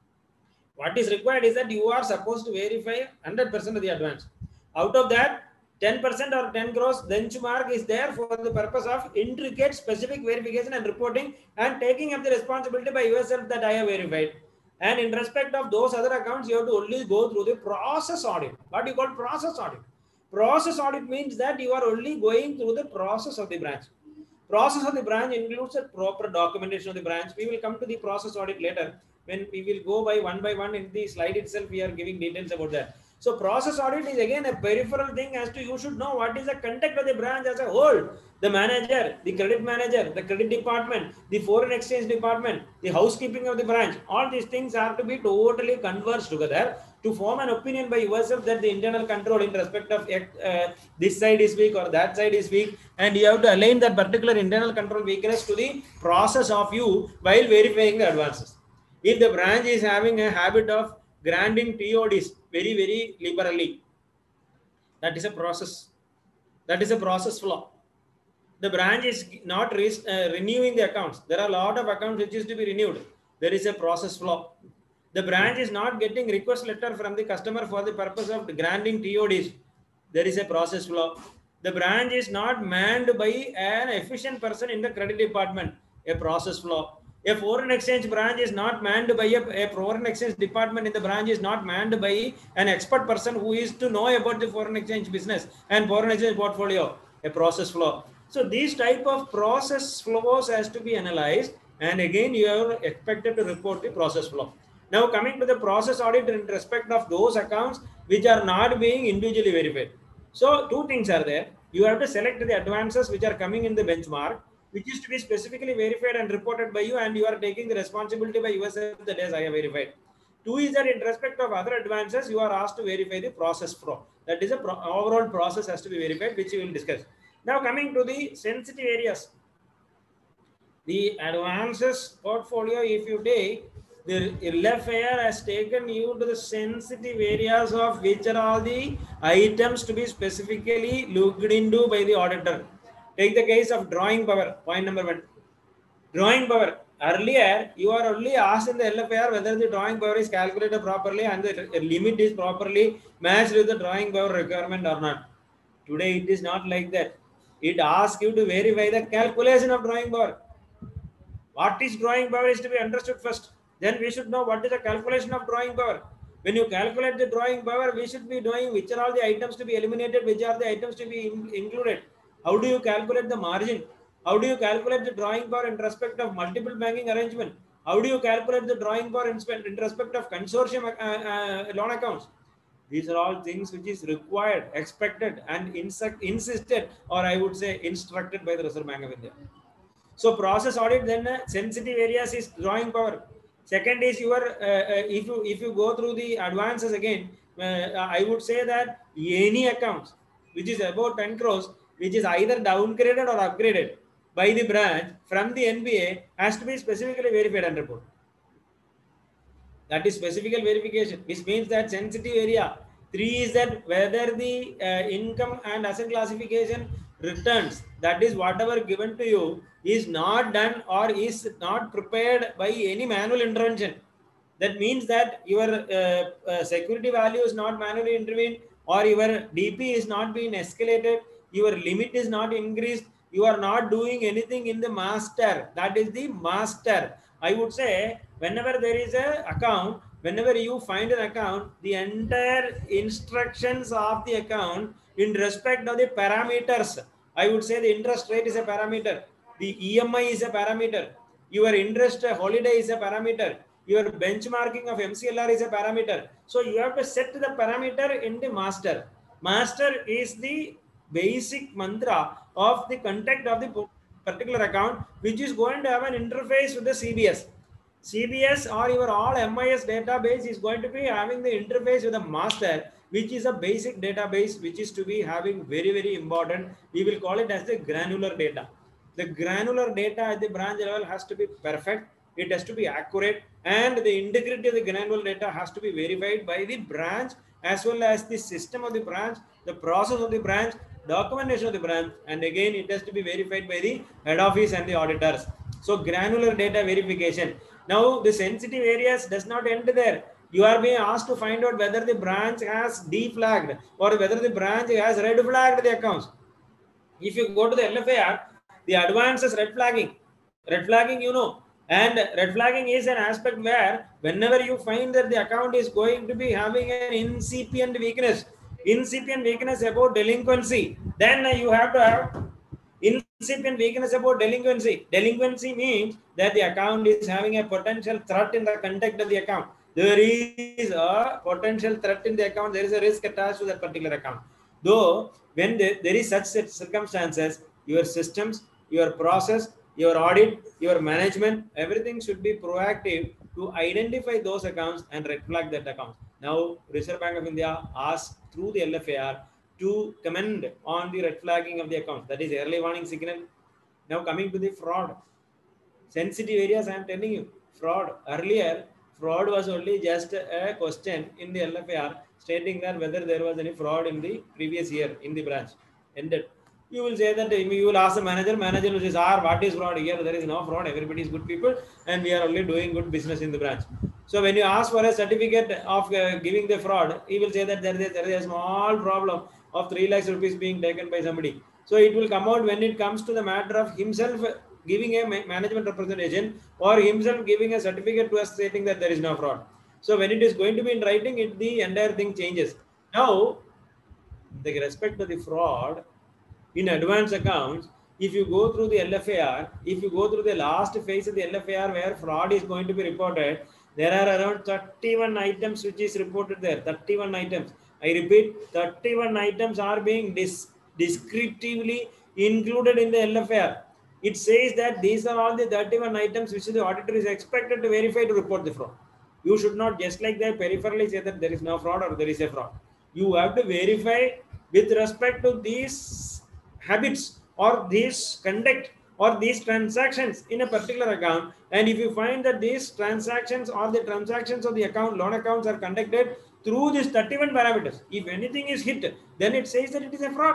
what is required is that you are supposed to verify one hundred percent of the advance. Out of that, ten percent or ten crores benchmark is there for the purpose of intricate specific verification and reporting and taking up the responsibility by yourself that I have verified. And in respect of those other accounts, you have to only go through the process audit. What you call process audit? Process audit means that you are only going through the process of the branch. Process of the branch includes a proper documentation of the branch. We will come to the process audit later. When we will go by one by one in the slide itself, we are giving details about that. So process audit is again a peripheral thing as to you should know what is the conduct of the branch as a whole. The manager, the credit manager, the credit department, the foreign exchange department, the housekeeping of the branch, all these things are to be totally converged together to form an opinion by yourself that the internal control in respect of uh, this side is weak or that side is weak, and you have to align that particular internal control weakness to the process of you while verifying the advances. If the branch is having a habit of granting T O Ds very, very liberally, that is a process. That is a process flaw. The branch is not re uh, renewing the accounts. There are a lot of accounts which is to be renewed. There is a process flaw. The branch is not getting request letter from the customer for the purpose of granting T O Ds. There is a process flaw. The branch is not manned by an efficient person in the credit department. A process flaw. A foreign exchange branch is not manned by a, a foreign exchange department in the branch is not manned by an expert person who is to know about the foreign exchange business and foreign exchange portfolio. A process flaw. So these type of process flaws has to be analyzed, and again you are expected to report the process flaw. Now coming to the process audit in respect of those accounts which are not being individually verified. So two things are there. You have to select the advances which are coming in the benchmark, which is to be specifically verified and reported by you, and you are taking the responsibility by yourself that as I have verified. Two is that in respect of other advances, you are asked to verify the process flaw. That is a pro overall process has to be verified, which we will discuss. Now coming to the sensitive areas. The advances portfolio, if you take, the L F I R has taken you to the sensitive areas of which are all the items to be specifically looked into by the auditor. Take the case of drawing power, point number one. Drawing power. Earlier, you are only asked in the L F I R whether the drawing power is calculated properly and the limit is properly matched with the drawing power requirement or not. Today, it is not like that. It asks you to verify the calculation of drawing power. What is drawing power is to be understood first. Then we should know what is the calculation of drawing power. When you calculate the drawing power, we should be knowing which are all the items to be eliminated, which are the items to be in included. How do you calculate the margin? How do you calculate the drawing power in respect of multiple banking arrangement? How do you calculate the drawing power in, in respect of consortium uh, uh, loan accounts? These are all things which is required, expected, and insisted, or I would say instructed by the Reserve Bank of India. So process audit, then uh, sensitive areas is drawing power. Second is your uh, uh, if you if you go through the advances again, uh, I would say that any accounts which is about ten crores, which is either downgraded or upgraded by the branch from the N B A, has to be specifically verified and reported. That is specific verification, which means that sensitive area. Three is that whether the uh, income and asset classification returns, that is whatever given to you, is not done or is not prepared by any manual intervention. That means that your uh, uh, security value is not manually intervened, or your D P is not being escalated, your limit is not increased, you are not doing anything in the master. That is the master. I would say whenever there is a account, whenever you find an account, the entire instructions of the account in respect of the parameters, I would say the interest rate is a parameter, the E M I is a parameter, your interest holiday is a parameter, your benchmarking of M C L R is a parameter. So you have to set the parameter in the master. Master is the basic mantra of the contact of the particular account, which is going to have an interface with the C B S. C B S or your all M I S database is going to be having the interface with the master, which is a basic database, which is to be having very, very important. We will call it as the granular data. The granular data at the branch level has to be perfect. It has to be accurate, and the integrity of the granular data has to be verified by the branch as well as the system of the branch, the process of the branch, documentation of the branch, and again it has to be verified by the head office and the auditors. So granular data verification. Now the sensitive areas does not end there. You are being asked to find out whether the branch has deflagged or whether the branch has red flagged the accounts. If you go to the L F A R, the advances red flagging. Red flagging, you know, and red flagging is an aspect where whenever you find that the account is going to be having an incipient weakness, incipient weakness about delinquency, then you have to have incipient weakness about delinquency. Delinquency means that the account is having a potential threat in the conduct of the account. There is a potential threat in the account. There is a risk attached to that particular account. Though, when there, there is such circumstances, your systems, your process, your audit, your management, everything should be proactive to identify those accounts and red flag that account. Now, Reserve Bank of India asks through the L F A R to comment on the red flagging of the account. That is early warning signal. Now coming to the fraud. Sensitive areas, I am telling you, fraud. Earlier, fraud was only just a question in the L F A R stating that whether there was any fraud in the previous year in the branch. Ended. You will say that you will ask the manager, manager will say, sir, what is fraud here? There is no fraud. Everybody is good people and we are only doing good business in the branch. So when you ask for a certificate of uh, giving the fraud, he will say that there is, there is a small problem of three lakhs rupees being taken by somebody. So it will come out when it comes to the matter of himself giving a management representation or himself giving a certificate to us stating that there is no fraud. So when it is going to be in writing, it the entire thing changes. Now, with respect to the fraud in advance accounts, if you go through the L F A R, if you go through the last phase of the L F A R where fraud is going to be reported, there are around thirty-one items which is reported there. thirty-one items. I repeat, thirty-one items are being dis descriptively included in the L F A R. It says that these are all the thirty-one items which the auditor is expected to verify to report the fraud. You should not just like that peripherally say that there is no fraud or there is a fraud. You have to verify with respect to these habits or this conduct or these transactions in a particular account, and if you find that these transactions or the transactions of the account, loan accounts are conducted through these thirty-one parameters, if anything is hit, then it says that it is a fraud.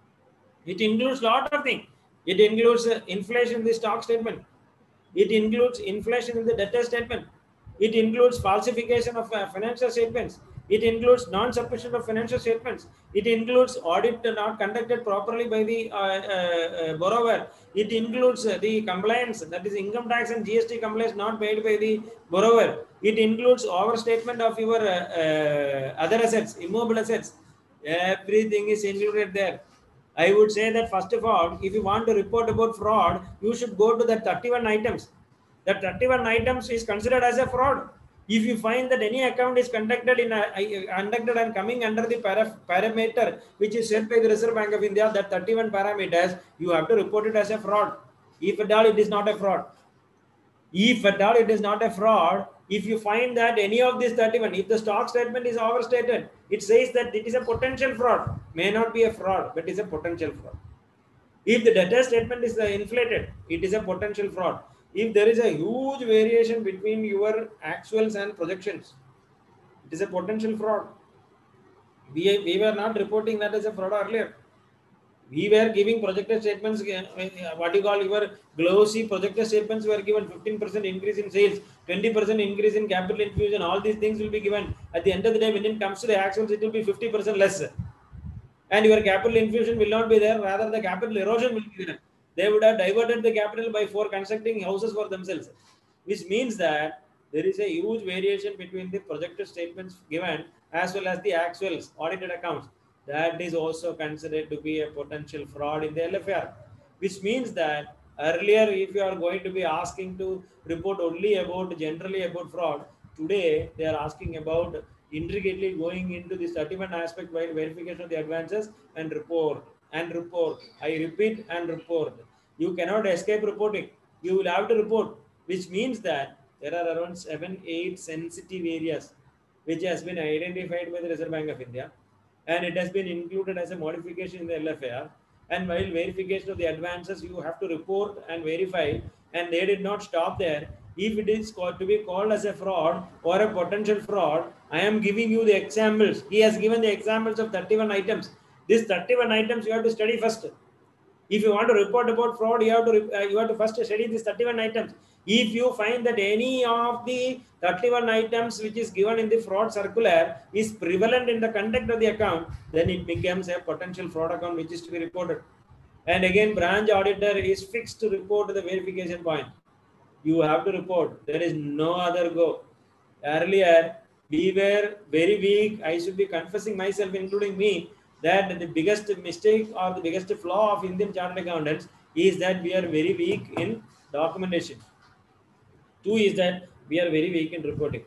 It includes lot of things. It includes uh, inflation in the stock statement. It includes inflation in the debtor statement. It includes falsification of uh, financial statements. It includes non-submission of financial statements. It includes audit not conducted properly by the uh, uh, uh, borrower. It includes uh, the compliance, that is income tax and G S T compliance not paid by the borrower. It includes overstatement of your uh, uh, other assets, immobile assets. Everything is included there. I would say that first of all, if you want to report about fraud, you should go to the thirty-one items. The thirty-one items is considered as a fraud. If you find that any account is conducted in a, conducted and coming under the para, parameter which is set by the Reserve Bank of India, that thirty-one parameters, you have to report it as a fraud. If at all it is not a fraud. If at all it is not a fraud, if you find that any of these thirty-one, if the stock statement is overstated, it says that it is a potential fraud. May not be a fraud, but is a potential fraud. If the debtor statement is inflated, it is a potential fraud. If there is a huge variation between your actuals and projections, it is a potential fraud. We, we were not reporting that as a fraud earlier. We were giving projected statements, what you call your glossy projected statements were given fifteen percent increase in sales, twenty percent increase in capital infusion, all these things will be given. At the end of the day, when it comes to the actuals, it will be fifty percent less. And your capital infusion will not be there, rather the capital erosion will be there. They would have diverted the capital by four constructing houses for themselves, which means that there is a huge variation between the projected statements given as well as the actuals audited accounts. That is also considered to be a potential fraud in the L F A R, which means that earlier, if you are going to be asking to report only about generally about fraud, today they are asking about intricately going into this thirty-one aspect while verification of the advances and report and report. I repeat, and report. You cannot escape reporting. You will have to report, which means that There are around seven, eight sensitive areas which has been identified by the Reserve Bank of India, and it has been included as a modification in the L F A R. And while verification of the advances, you have to report and verify, and they did not stop there. If it is called, to be called as a fraud or a potential fraud, I am giving you the examples. He has given the examples of thirty-one items. These thirty-one items you have to study first. If you want to report about fraud, you have to uh, you have to first study these thirty-one items. If you find that any of the thirty-one items which is given in the fraud circular is prevalent in the conduct of the account, then it becomes a potential fraud account which is to be reported. And again, branch auditor is fixed to report the verification point. You have to report. There is no other go. Earlier, we were very weak. I should be confessing myself, including me, that the biggest mistake or the biggest flaw of Indian chartered accountants is that we are very weak in documentation. Two is that we are very weak in reporting.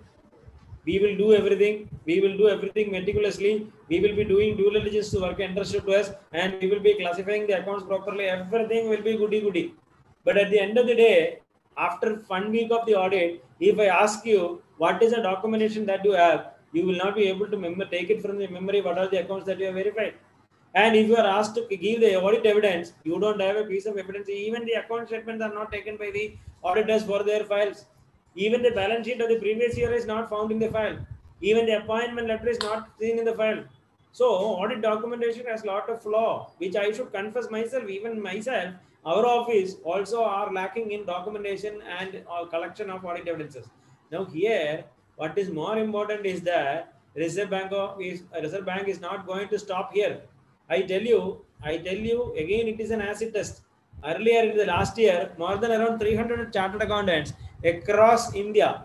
We will do everything. We will do everything meticulously. We will be doing due diligence to work entrusted to us, and we will be classifying the accounts properly. Everything will be goody goody. But at the end of the day, after one week of the audit, if I ask you what is the documentation that you have, you will not be able to remember, take it from the memory what are the accounts that you have verified. And if you are asked to give the audit evidence, you don't have a piece of evidence. Even the account statements are not taken by the auditors for their files. Even the balance sheet of the previous year is not found in the file. Even the appointment letter is not seen in the file. So audit documentation has a lot of flaw, which I should confess myself, even myself, our office also are lacking in documentation and uh, collection of audit evidences. Now here, what is more important is that Reserve Bank of is Reserve Bank is not going to stop here. I tell you, I tell you again, it is an acid test. Earlier in the last year, more than around three hundred chartered accountants across India,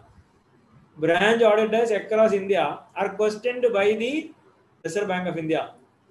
branch auditors across India are questioned by the Reserve Bank of India.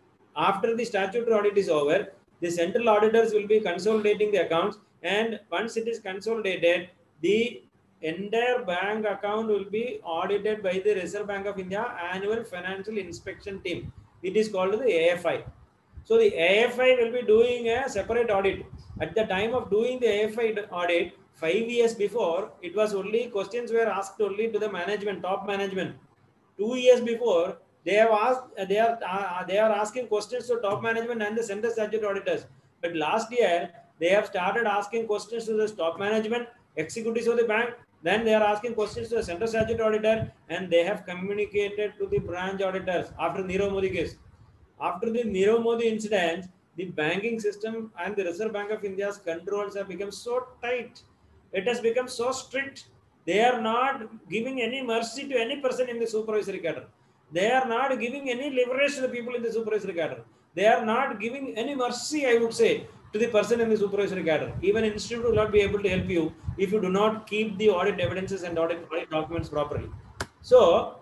After the statutory audit is over, the central auditors will be consolidating the accounts, and once it is consolidated, the entire bank account will be audited by the Reserve Bank of India Annual Financial Inspection Team. It is called the A F I. So the A F I will be doing a separate audit. At the time of doing the A F I audit, five years before, it was only questions were asked only to the management, top management. Two years before, they have asked, they are uh, they are asking questions to top management and the central statutory auditors. But last year, they have started asking questions to the top management, executives of the bank. Then they are asking questions to the central statutory auditor, and they have communicated to the branch auditors after Nirav Modi case. After the Nirav Modi incident, the banking system and the Reserve Bank of India's controls have become so tight. It has become so strict. They are not giving any mercy to any person in the supervisory cadre. They are not giving any leverage to the people in the supervisory cadre. They are not giving any mercy, I would say, to the person in the supervisory cadre. Even an institute will not be able to help you if you do not keep the audit evidences and audit, audit documents properly. So,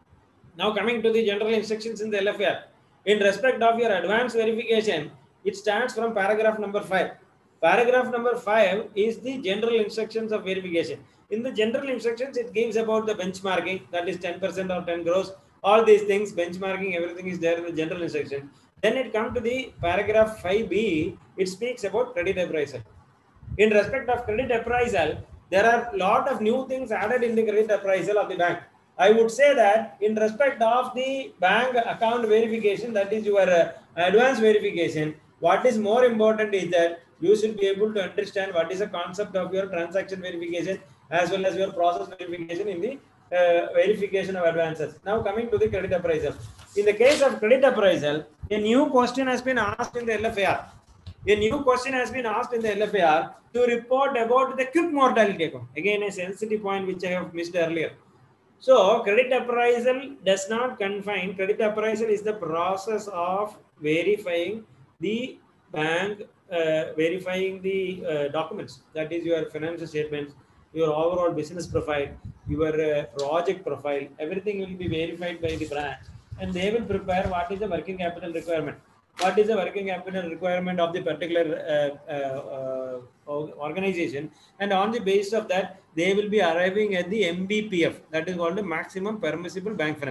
now coming to the general instructions in the L F A R. In respect of your advanced verification, it stands from paragraph number five. Paragraph number five is the general instructions of verification. In the general instructions, it gives about the benchmarking, that is ten percent or ten gross. All these things, benchmarking, everything is there in the general instruction. Then it comes to the paragraph five B, it speaks about credit appraisal. In respect of credit appraisal, there are a lot of new things added in the credit appraisal of the bank. I would say that in respect of the bank account verification, that is your uh, advanced verification, what is more important is that you should be able to understand what is the concept of your transaction verification as well as your process verification in the uh, verification of advances. Now coming to the credit appraisal. In the case of credit appraisal, a new question has been asked in the L F A R. A new question has been asked in the L F A R to report about the quick mortality account. Again, a sensitive point which I have missed earlier. So, credit appraisal does not confine. Credit appraisal is the process of verifying the bank, uh, verifying the uh, documents. That is your financial statements, your overall business profile, your uh, project profile. Everything will be verified by the branch, and they will prepare what is the working capital requirement. What is the working capital requirement of the particular uh, uh, uh, organization, and on the basis of that, they will be arriving at the M B P F, that is called the maximum permissible bank finance.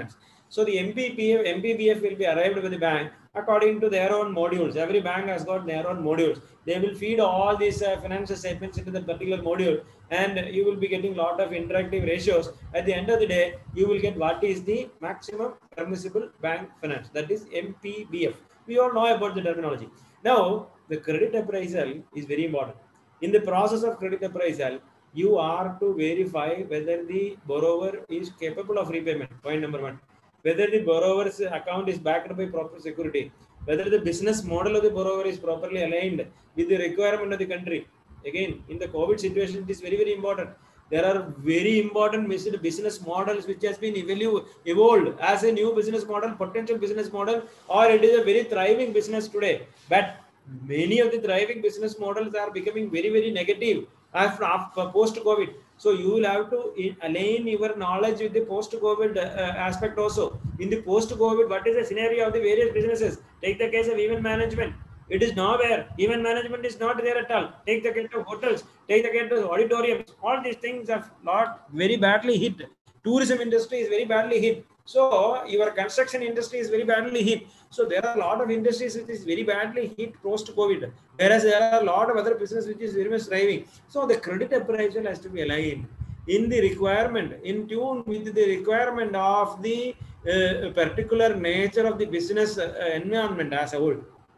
So the M P B F, M P B F will be arrived with the bank according to their own modules. Every bank has got their own modules. They will feed all these uh, financial statements into the particular module, and you will be getting a lot of interactive ratios. At the end of the day, you will get what is the maximum permissible bank finance. That is M P B F. We all know about the terminology. Now, the credit appraisal is very important. In the process of credit appraisal, you are to verify whether the borrower is capable of repayment. Point number one. Whether the borrower's account is backed by proper security, whether the business model of the borrower is properly aligned with the requirement of the country. Again, in the COVID situation, it is very, very important. There are very important business models which has been evolved as a new business model, potential business model, or it is a very thriving business today. But many of the thriving business models are becoming very, very negative after, after post-COVID. So you will have to align your knowledge with the post-COVID uh, aspect also. In the post-COVID, what is the scenario of the various businesses? Take the case of event management. It is nowhere. Event management is not there at all. Take the case of hotels. Take the case of auditoriums. All these things have not very badly hit. Tourism industry is very badly hit. So your construction industry is very badly hit. So there are a lot of industries which is very badly hit post-COVID. Whereas there are a lot of other business which is very much thriving. So the credit appraisal has to be aligned in the requirement, in tune with the requirement of the uh, particular nature of the business uh, environment as a whole.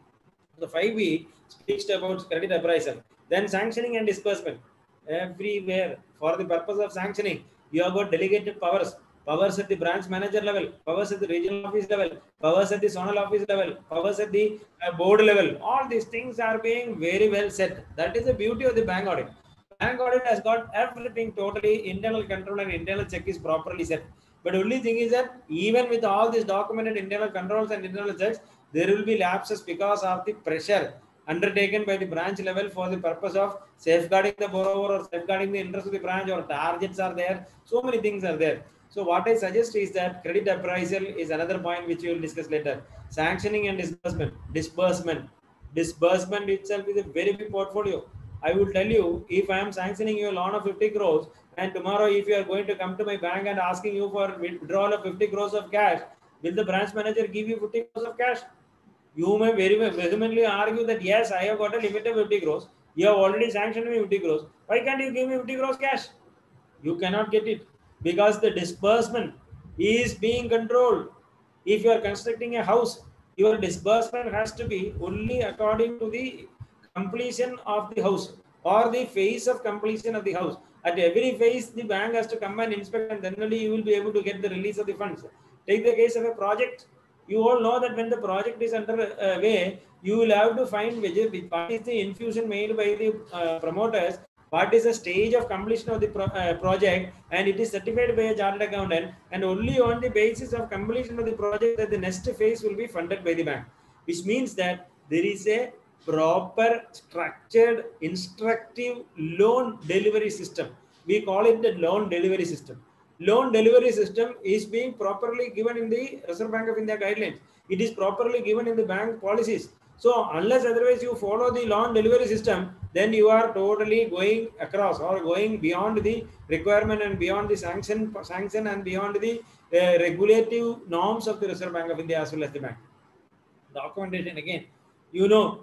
The five B speaks about credit appraisal. Then sanctioning and disbursement. Everywhere for the purpose of sanctioning, you have got delegated powers. Powers at the branch manager level, powers at the regional office level, powers at the zonal office level, powers at the uh, board level. All these things are being very well set. That is the beauty of the bank audit. Bank audit has got everything totally, internal control and internal check is properly set. But only thing is that even with all these documented internal controls and internal checks, there will be lapses because of the pressure undertaken by the branch level for the purpose of safeguarding the borrower or safeguarding the interest of the branch, or targets are there. So many things are there. So what I suggest is that credit appraisal is another point which we will discuss later. Sanctioning and disbursement. Disbursement. Disbursement itself is a very big portfolio. I will tell you, if I am sanctioning you a loan of fifty crores, and tomorrow if you are going to come to my bank and asking you for withdrawal of fifty crores of cash, will the branch manager give you fifty crores of cash? You may very vehemently argue that yes, I have got a limit of fifty crores. You have already sanctioned me fifty crores. Why can't you give me fifty crores cash? You cannot get it because the disbursement is being controlled. If you are constructing a house, your disbursement has to be only according to the completion of the house or the phase of completion of the house. At every phase, the bank has to come and inspect, and then only you will be able to get the release of the funds. Take the case of a project. You all know that when the project is under uh, way, you will have to find what is the infusion made by the uh, promoters, what is the stage of completion of the pro uh, project, and it is certified by a chartered accountant, and only on the basis of completion of the project that the next phase will be funded by the bank, which means that there is a proper structured instructive loan delivery system. We call it the loan delivery system. Loan delivery system is being properly given in the Reserve Bank of India guidelines. It is properly given in the bank policies. So unless otherwise you follow the loan delivery system, then you are totally going across or going beyond the requirement and beyond the sanction, sanction and beyond the uh, regulative norms of the Reserve Bank of India as well as the bank. Documentation again, you know,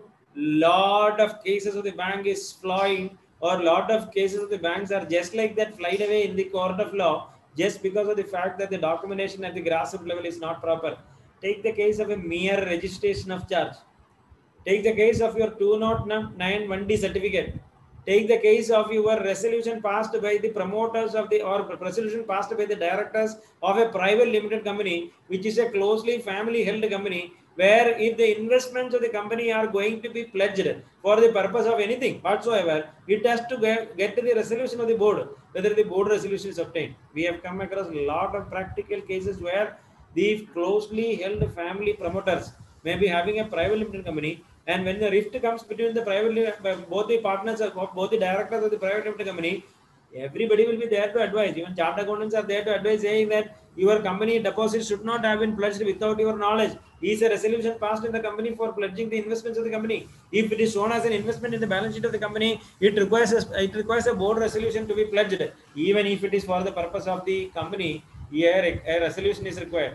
lot of cases of the bank is flying, or lot of cases of the banks are just like that flied away in the court of law, just because of the fact that the documentation at the grassroots level is not proper. Take the case of a mere registration of charge. Take the case of your two oh nine one D certificate. Take the case of your resolution passed by the promoters of the, or resolution passed by the directors of a private limited company, which is a closely family held company, where if the investments of the company are going to be pledged for the purpose of anything whatsoever, it has to get to the resolution of the board, whether the board resolution is obtained. We have come across a lot of practical cases where the closely held family promoters may be having a private limited company, and when the rift comes between the private, both the partners, both the directors of the private limited company, everybody will be there to advise. Even chartered accountants are there to advise, saying that your company deposits should not have been pledged without your knowledge. Is a resolution passed in the company for pledging the investments of the company? If it is shown as an investment in the balance sheet of the company, it requires a, it requires a board resolution to be pledged. Even if it is for the purpose of the company, here a resolution is required.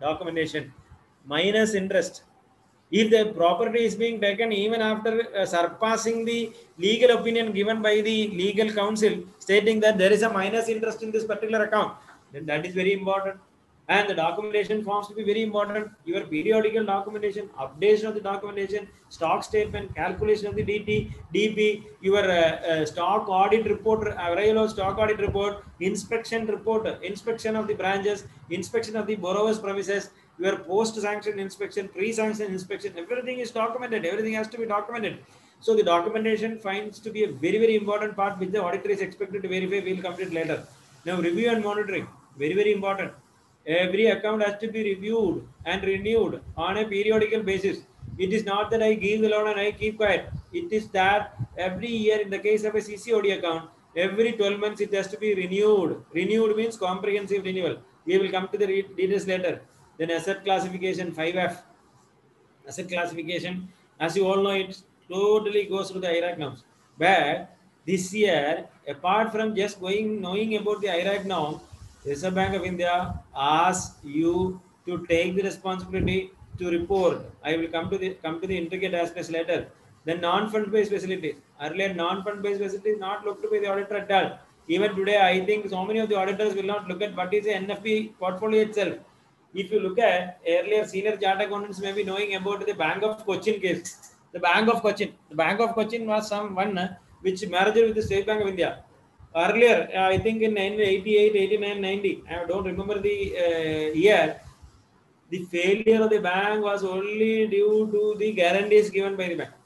documentation minus interest. If the property is being taken even after uh, surpassing the legal opinion given by the legal counsel stating that there is a minus interest in this particular account, then that is very important. And the documentation forms to be very important. Your periodical documentation, updation of the documentation, stock statement, calculation of the D T, D P, your uh, uh, stock audit report, arrival of stock audit report, inspection report, inspection of the branches, inspection of the borrower's premises, your post-sanction inspection, pre-sanction inspection, everything is documented. Everything has to be documented. So the documentation finds to be a very, very important part which the auditor is expected to verify. We'll complete later. Now, review and monitoring, very, very important. Every account has to be reviewed and renewed on a periodical basis. It is not that I give the loan and I keep quiet. It is that every year, in the case of a C C O D account, every twelve months it has to be renewed. Renewed means comprehensive renewal. We will come to the details later. Then asset classification, five F. Asset classification, as you all know, it totally goes through the I R A C norms. But this year, apart from just going knowing about the I R A C norm, Reserve Bank of India asks you to take the responsibility to report. I will come to the come to the intricate aspects later. Then non-fund based facilities. Earlier, non-fund based facilities not looked by the auditor at all. Even today, I think so many of the auditors will not look at what is the N F B portfolio itself. If you look at earlier, senior chartered accountants may be knowing about the Bank of Cochin case. The Bank of Cochin. The Bank of Cochin was some one which merged with the State Bank of India. Earlier, uh, I think in nineteen eighty-eight, eighty-nine, ninety, I don't remember the uh, year, the failure of the bank was only due to the guarantees given by the bank.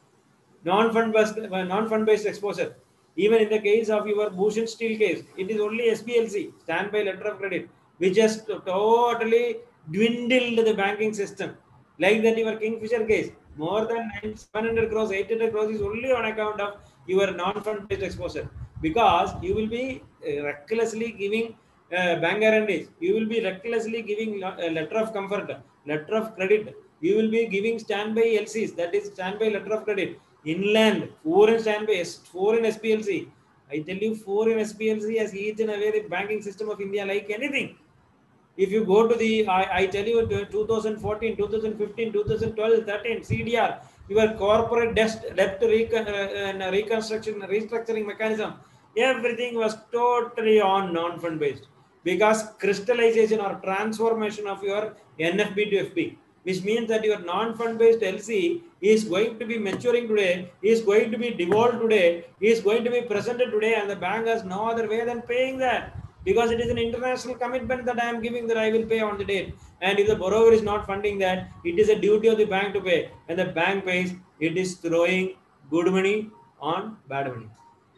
Non-fund based, non-fund based exposure. Even in the case of your Bhushan Steel case, it is only S P L C, standby letter of credit, which has totally dwindled the banking system. Like that, your Kingfisher case, more than seven hundred crores, eight hundred crores is only on account of your non-fund based exposure. Because you will be uh, recklessly giving uh, bank guarantees, you will be recklessly giving a letter of comfort, letter of credit, you will be giving standby L Cs, that is standby letter of credit, inland, foreign standby, foreign S P L C. I tell you, foreign S P L C has eaten away the banking system of India like anything. If you go to the, I, I tell you, twenty fourteen, twenty fifteen, twenty twelve, thirteen, C D R, your corporate debt, debt recon, uh, reconstruction, restructuring mechanism, everything was totally on non-fund based, because crystallization or transformation of your N F B to F B, which means that your non-fund based L C is going to be maturing today, is going to be devolved today, is going to be presented today, and the bank has no other way than paying that, because it is an international commitment that I am giving that I will pay on the date. And if the borrower is not funding that, it is a duty of the bank to pay. And the bank pays, it is throwing good money on bad money.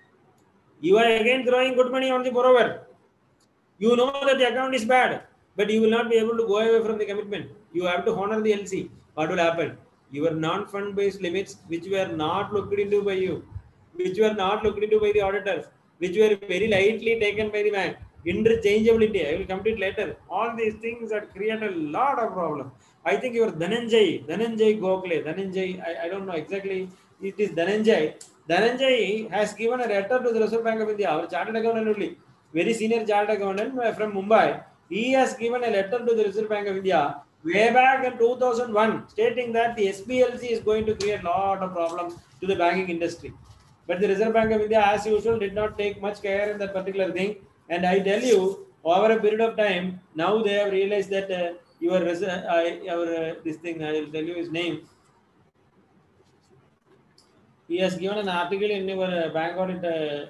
You are again throwing good money on the borrower. You know that the account is bad, but you will not be able to go away from the commitment. You have to honor the L C. What will happen? Your non-fund based limits, which were not looked into by you, which were not looked into by the auditors, which were very lightly taken by the bank, interchangeability, I will come to it later. All these things that create a lot of problem. I think your Dhananjay, Dhananjay Gokhale, Dhananjay, I, I don't know exactly, it is Dhananjay. Dhananjay has given a letter to the Reserve Bank of India, our chartered accountant only, very senior chartered accountant from Mumbai. He has given a letter to the Reserve Bank of India way back in two thousand one, stating that the S P L C is going to create a lot of problems to the banking industry. But the Reserve Bank of India, as usual, did not take much care in that particular thing. And I tell you, over a period of time, now they have realized that uh, your, uh, our, uh, this thing, I will tell you his name. He has given an article in your uh, bank audit. Uh,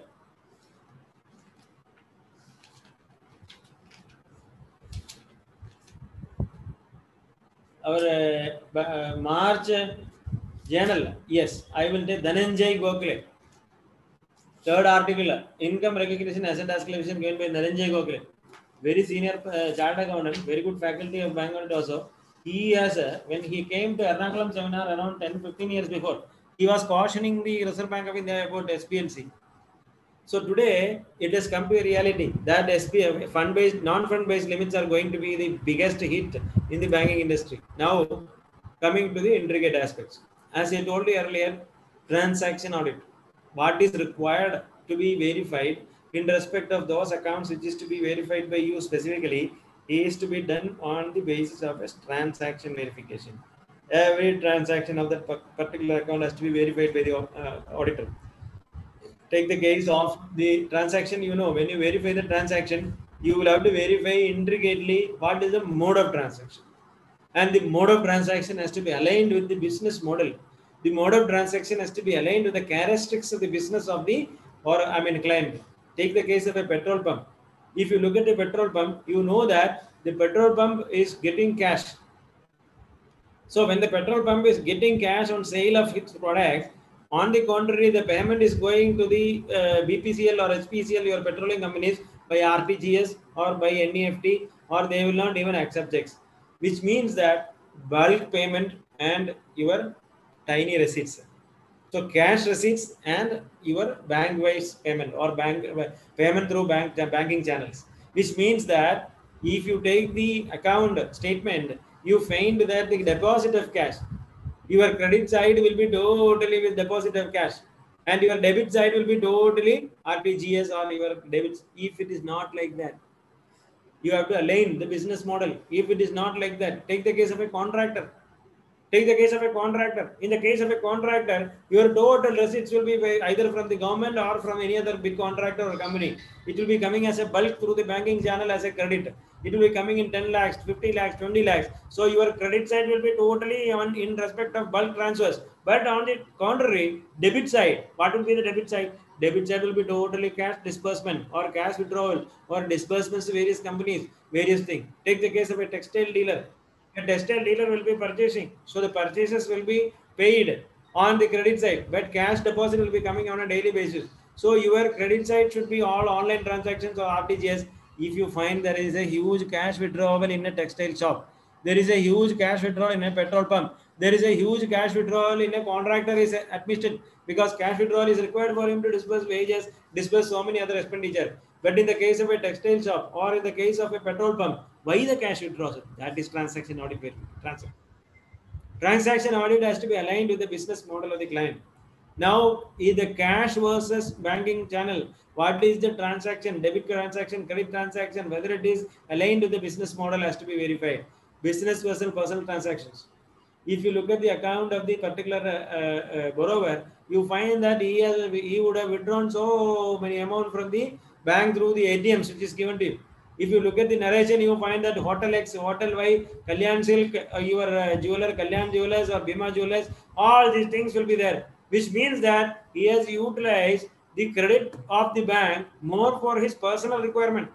our uh, uh, March uh, journal. Yes, I will take Dhananjay Gokhale. Third article, income recognition, asset classification given by Dhananjay Gokhale. Very senior uh, chartered accountant, very good faculty of bank audit also. He has, uh, when he came to Ernakulam seminar around ten fifteen years before, he was cautioning the Reserve Bank of India about S P L C. So today, it has come to a reality that S P F, fund-based, non-fund-based limits are going to be the biggest hit in the banking industry. Now, coming to the intricate aspects. As I told you earlier, transaction audit. What is required to be verified in respect of those accounts which is to be verified by you specifically is to be done on the basis of a transaction verification. Every transaction of that particular account has to be verified by the uh, auditor. Take the case of the transaction, you know, when you verify the transaction, you will have to verify intricately what is the mode of transaction. And the mode of transaction has to be aligned with the business model. The mode of transaction has to be aligned with the characteristics of the business of the, or I mean, client. Take the case of a petrol pump. If you look at the petrol pump, you know that the petrol pump is getting cash. So when the petrol pump is getting cash on sale of its products, on the contrary, the payment is going to the uh, B P C L or H P C L, your petroleum companies, by R T G S or by N E F T, or they will not even accept checks, which means that bulk payment and your tiny receipts. So cash receipts and your bank-wise payment or bank payment through bank banking channels, which means that if you take the account statement, you find that the deposit of cash, your credit side will be totally with deposit of cash, and your debit side will be totally R T G S or your debits. If it is not like that, you have to align the business model. If it is not like that, take the case of a contractor. Take the case of a contractor. In the case of a contractor, your total receipts will be either from the government or from any other big contractor or company. It will be coming as a bulk through the banking channel as a credit. It will be coming in ten lakhs, fifty lakhs, twenty lakhs. So your credit side will be totally on in respect of bulk transfers. But on the contrary, debit side, what will be the debit side? Debit side will be totally cash disbursement or cash withdrawal or disbursements to various companies, various things. Take the case of a textile dealer. A textile dealer will be purchasing, so the purchases will be paid on the credit side, but cash deposit will be coming on a daily basis. So your credit side should be all online transactions or R T G S. If you find there is a huge cash withdrawal in a textile shop, there is a huge cash withdrawal in a petrol pump, there is a huge cash withdrawal in a contractor is admitted, because cash withdrawal is required for him to disburse wages, disburse so many other expenditure. But in the case of a textile shop or in the case of a petrol pump, why the cash withdrawal? That is transaction audit. Transaction. Transaction audit has to be aligned with the business model of the client. Now, is the cash versus banking channel, what is the transaction, debit transaction, credit transaction, whether it is aligned with the business model has to be verified. Business versus personal transactions. If you look at the account of the particular uh, uh, borrower, you find that he has he would have withdrawn so many amount from the bank through the A T Ms which is given to him. If you look at the narration, you find that Hotel X, Hotel Y, Kalyan Silk, uh, your uh, jeweler, Kalyan Jewelers or Bima Jewelers, all these things will be there, which means that he has utilized the credit of the bank more for his personal requirement.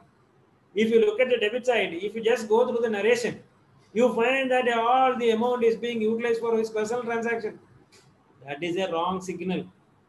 If you look at the debit side, if you just go through the narration, you find that all the amount is being utilized for his personal transaction. That is a wrong signal.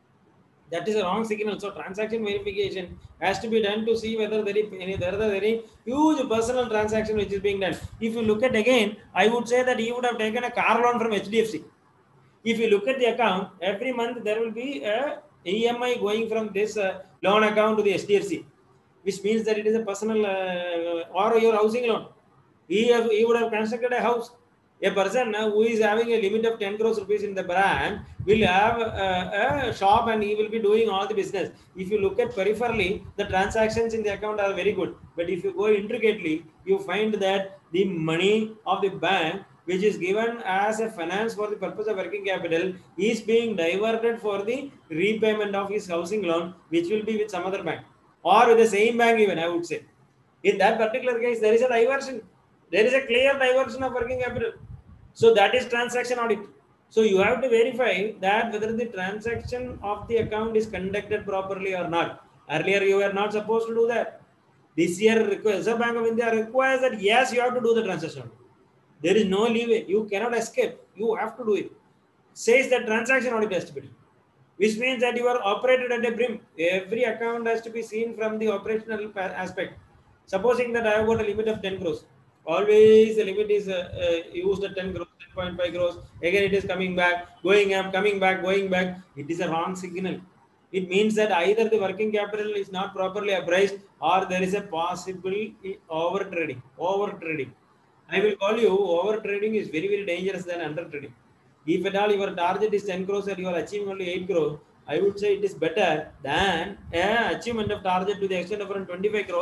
That is a wrong signal. So transaction verification has to be done to see whether there is any, there is any huge personal transaction which is being done. If you look at again, I would say that he would have taken a car loan from H D F C. If you look at the account, every month there will be a E M I going from this uh, loan account to the H D F C, which means that it is a personal uh, or your housing loan. He, have, he would have constructed a house. A person uh, who is having a limit of ten crores rupees in the brand will have a, a shop and he will be doing all the business. If you look at peripherally, the transactions in the account are very good. But if you go intricately, you find that the money of the bank, which is given as a finance for the purpose of working capital, is being diverted for the repayment of his housing loan, which will be with some other bank or with the same bank even, I would say. In that particular case, there is a diversion. There is a clear diversion of working capital. So that is transaction audit. So you have to verify that whether the transaction of the account is conducted properly or not. Earlier, you were not supposed to do that. This year, Reserve Bank of India requires that yes, you have to do the transaction. There is no leeway. You cannot escape. You have to do it. Says that transaction audit has to be done, which means that you are operated at a brim. Every account has to be seen from the operational aspect. Supposing that I have got a limit of ten crores. Always the limit is uh, uh, used at ten crores, ten point five crores. Again, it is coming back, going up, coming back, going back. It is a wrong signal. It means that either the working capital is not properly appraised or there is a possible over trading. Over trading. I will call you, over trading is very, very dangerous than under trading. If at all your target is ten crores and you are achieving only eight crores, I would say it is better than uh, achievement of target to the extent of around twenty-five crores.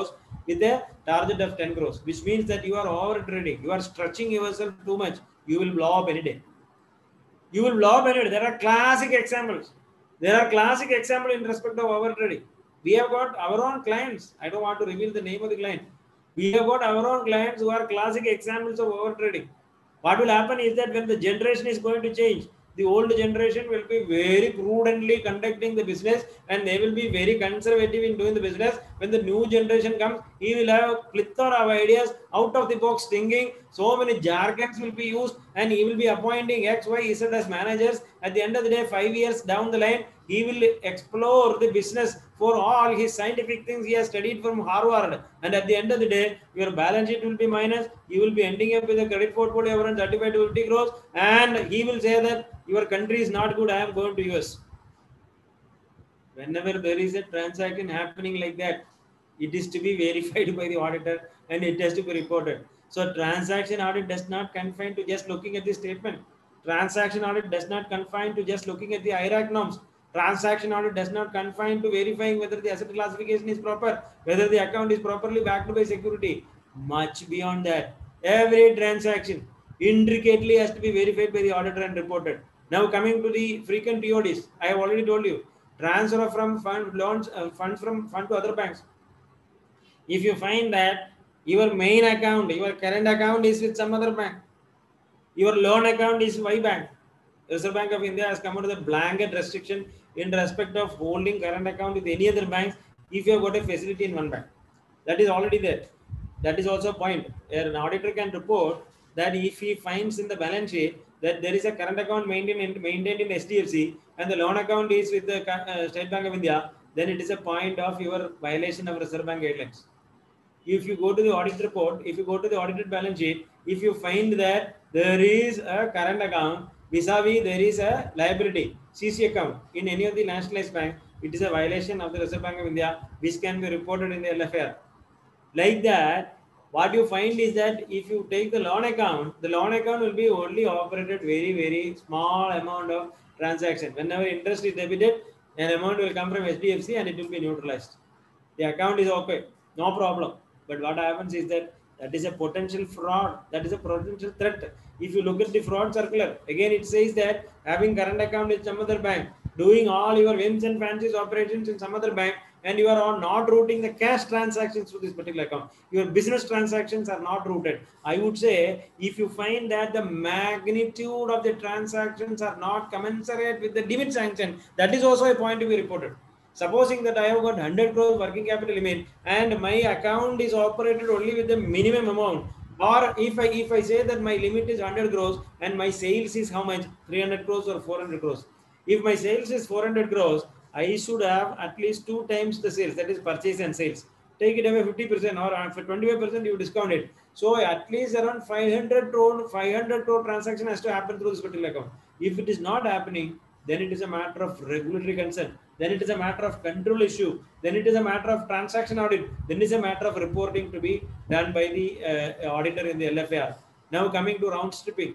with a target of ten crores, which means that you are over trading. You are stretching yourself too much. You will blow up any day. You will blow up any day. There are classic examples. There are classic examples in respect of over trading. We have got our own clients. I don't want to reveal the name of the client. We have got our own clients who are classic examples of over trading. What will happen is that when the generation is going to change, the old generation will be very prudently conducting the business and they will be very conservative in doing the business. When the new generation comes, he will have a plethora of ideas, out of the box thinking, so many jargons will be used, and he will be appointing X, Y, Z as managers. At the end of the day, five years down the line, he will explore the business for all his scientific things he has studied from Harvard. And at the end of the day, your balance sheet will be minus. You will be ending up with a credit portfolio around thirty-five to fifty crores. And he will say that your country is not good. I am going to U S. Whenever there is a transaction happening like that, it is to be verified by the auditor and it has to be reported. So transaction audit does not confine to just looking at the statement. Transaction audit does not confine to just looking at the I R A C norms. Transaction audit does not confine to verifying whether the asset classification is proper, whether the account is properly backed by security. Much beyond that, every transaction intricately has to be verified by the auditor and reported. Now coming to the frequent T O Ds, I have already told you, transfer from fund loans, uh, funds from fund to other banks. If you find that your main account, your current account is with some other bank, your loan account is Y bank, Reserve Bank of India has come out with a blanket restriction in respect of holding current account with any other banks if you have got a facility in one bank. That is already there. That is also a point. An auditor can report that if he finds in the balance sheet that there is a current account maintained in, maintained in H D F C and the loan account is with the uh, State Bank of India, then it is a point of your violation of Reserve Bank guidelines. If you go to the audit report, if you go to the audited balance sheet, if you find that there is a current account, vis-a-vis there is a liability, C C account in any of the nationalized bank, it is a violation of the Reserve Bank of India, which can be reported in the L F I R. Like that, what you find is that if you take the loan account, the loan account will be only operated very, very small amount of transaction. Whenever interest is debited, an amount will come from H D F C and it will be neutralized. The account is okay, no problem. But what happens is that that is a potential fraud. That is a potential threat. If you look at the fraud circular, again it says that having current account in some other bank, doing all your whims and fancies operations in some other bank, and you are not routing the cash transactions to this particular account. Your business transactions are not routed. I would say if you find that the magnitude of the transactions are not commensurate with the limit sanction, that is also a point to be reported. Supposing that I have got one hundred crores working capital limit and my account is operated only with the minimum amount, or if I if I say that my limit is one hundred crores and my sales is how much, three hundred crores or four hundred crores. If my sales is four hundred crores, I should have at least two times the sales, that is purchase and sales. Take it away fifty percent or for twenty-five percent you discount it. So at least around five hundred crore, five hundred crore transaction has to happen through this particular account. If it is not happening, then it is a matter of regulatory concern. Then it is a matter of control issue. Then it is a matter of transaction audit. Then it is a matter of reporting to be done by the uh, auditor in the L F I R. Now coming to round stripping.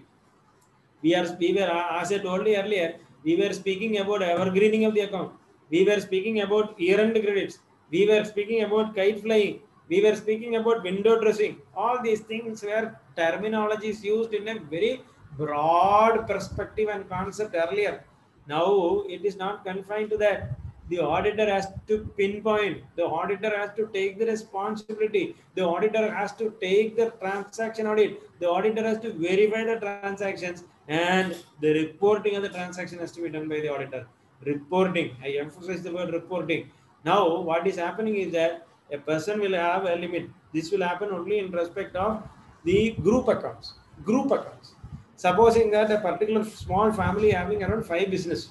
We are, we were, as I told you earlier, we were speaking about evergreening of the account. We were speaking about year-end credits. We were speaking about kite flying. We were speaking about window dressing. All these things were terminologies used in a very broad perspective and concept earlier. Now it is not confined to that. The auditor has to pinpoint. The auditor has to take the responsibility. The auditor has to take the transaction audit. The auditor has to verify the transactions, and the reporting of the transaction has to be done by the auditor. Reporting. I emphasize the word reporting. Now what is happening is that a person will have a limit. This will happen only in respect of the group accounts. Group accounts. Supposing that a particular small family having around five business,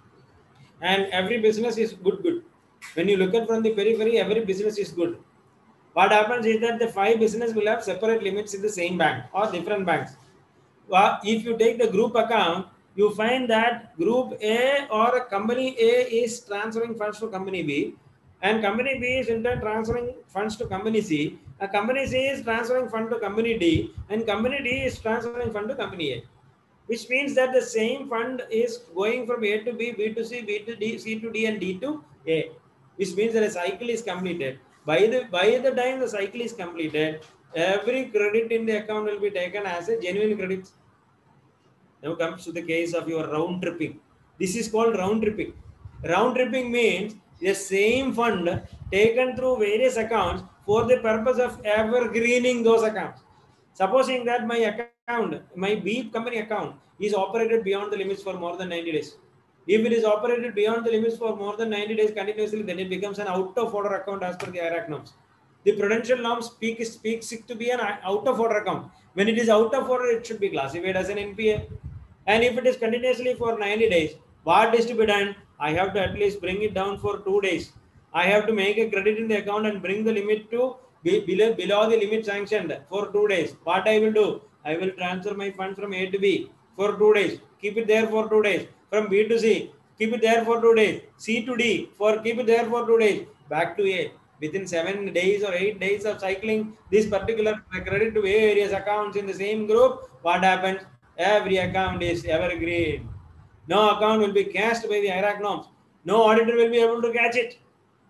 and every business is good, good. When you look at from the periphery, every business is good. What happens is that the five business will have separate limits in the same bank or different banks. Well, if you take the group account, you find that group A or a company A is transferring funds to company B, and company B is in turn transferring funds to company C. A company C is transferring fund to company D, and company D is transferring fund to company A, which means that the same fund is going from A to B, B to C, B to D, C to D, and D to A, which means that a cycle is completed. By the by the time the cycle is completed, every credit in the account will be taken as a genuine credit. Now comes to the case of your round tripping. This is called round tripping. Round tripping means the same fund taken through various accounts for the purpose of evergreening those accounts. Supposing that my account, my B company account is operated beyond the limits for more than ninety days. If it is operated beyond the limits for more than ninety days continuously, then it becomes an out of order account as per the I R A C norms. The prudential norms speak, speaks it to be an out of order account. When it is out of order, it should be classified as an N P A. And if it is continuously for ninety days, what is to be done? I have to at least bring it down for two days. I have to make a credit in the account and bring the limit to be below, below the limit sanctioned for two days. What I will do? I will transfer my fund from A to B for two days. Keep it there for two days. From B to C, keep it there for two days. C to D, for keep it there for two days. Back to A. Within seven days or eight days of cycling this particular credit to various accounts in the same group, what happens? Every account is evergreen. No account will be cashed by the I R A C norms. No auditor will be able to catch it.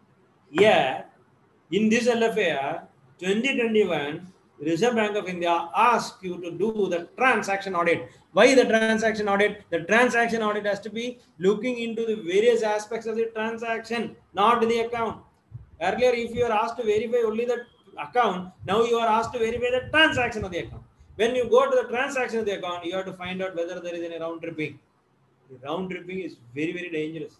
Yeah, in this L F A R twenty twenty-one, Reserve Bank of India asks you to do the transaction audit. Why the transaction audit? The transaction audit has to be looking into the various aspects of the transaction, not the account. Earlier, if you are asked to verify only the account, now you are asked to verify the transaction of the account. When you go to the transaction of the account, you have to find out whether there is any round tripping. The round tripping is very, very dangerous.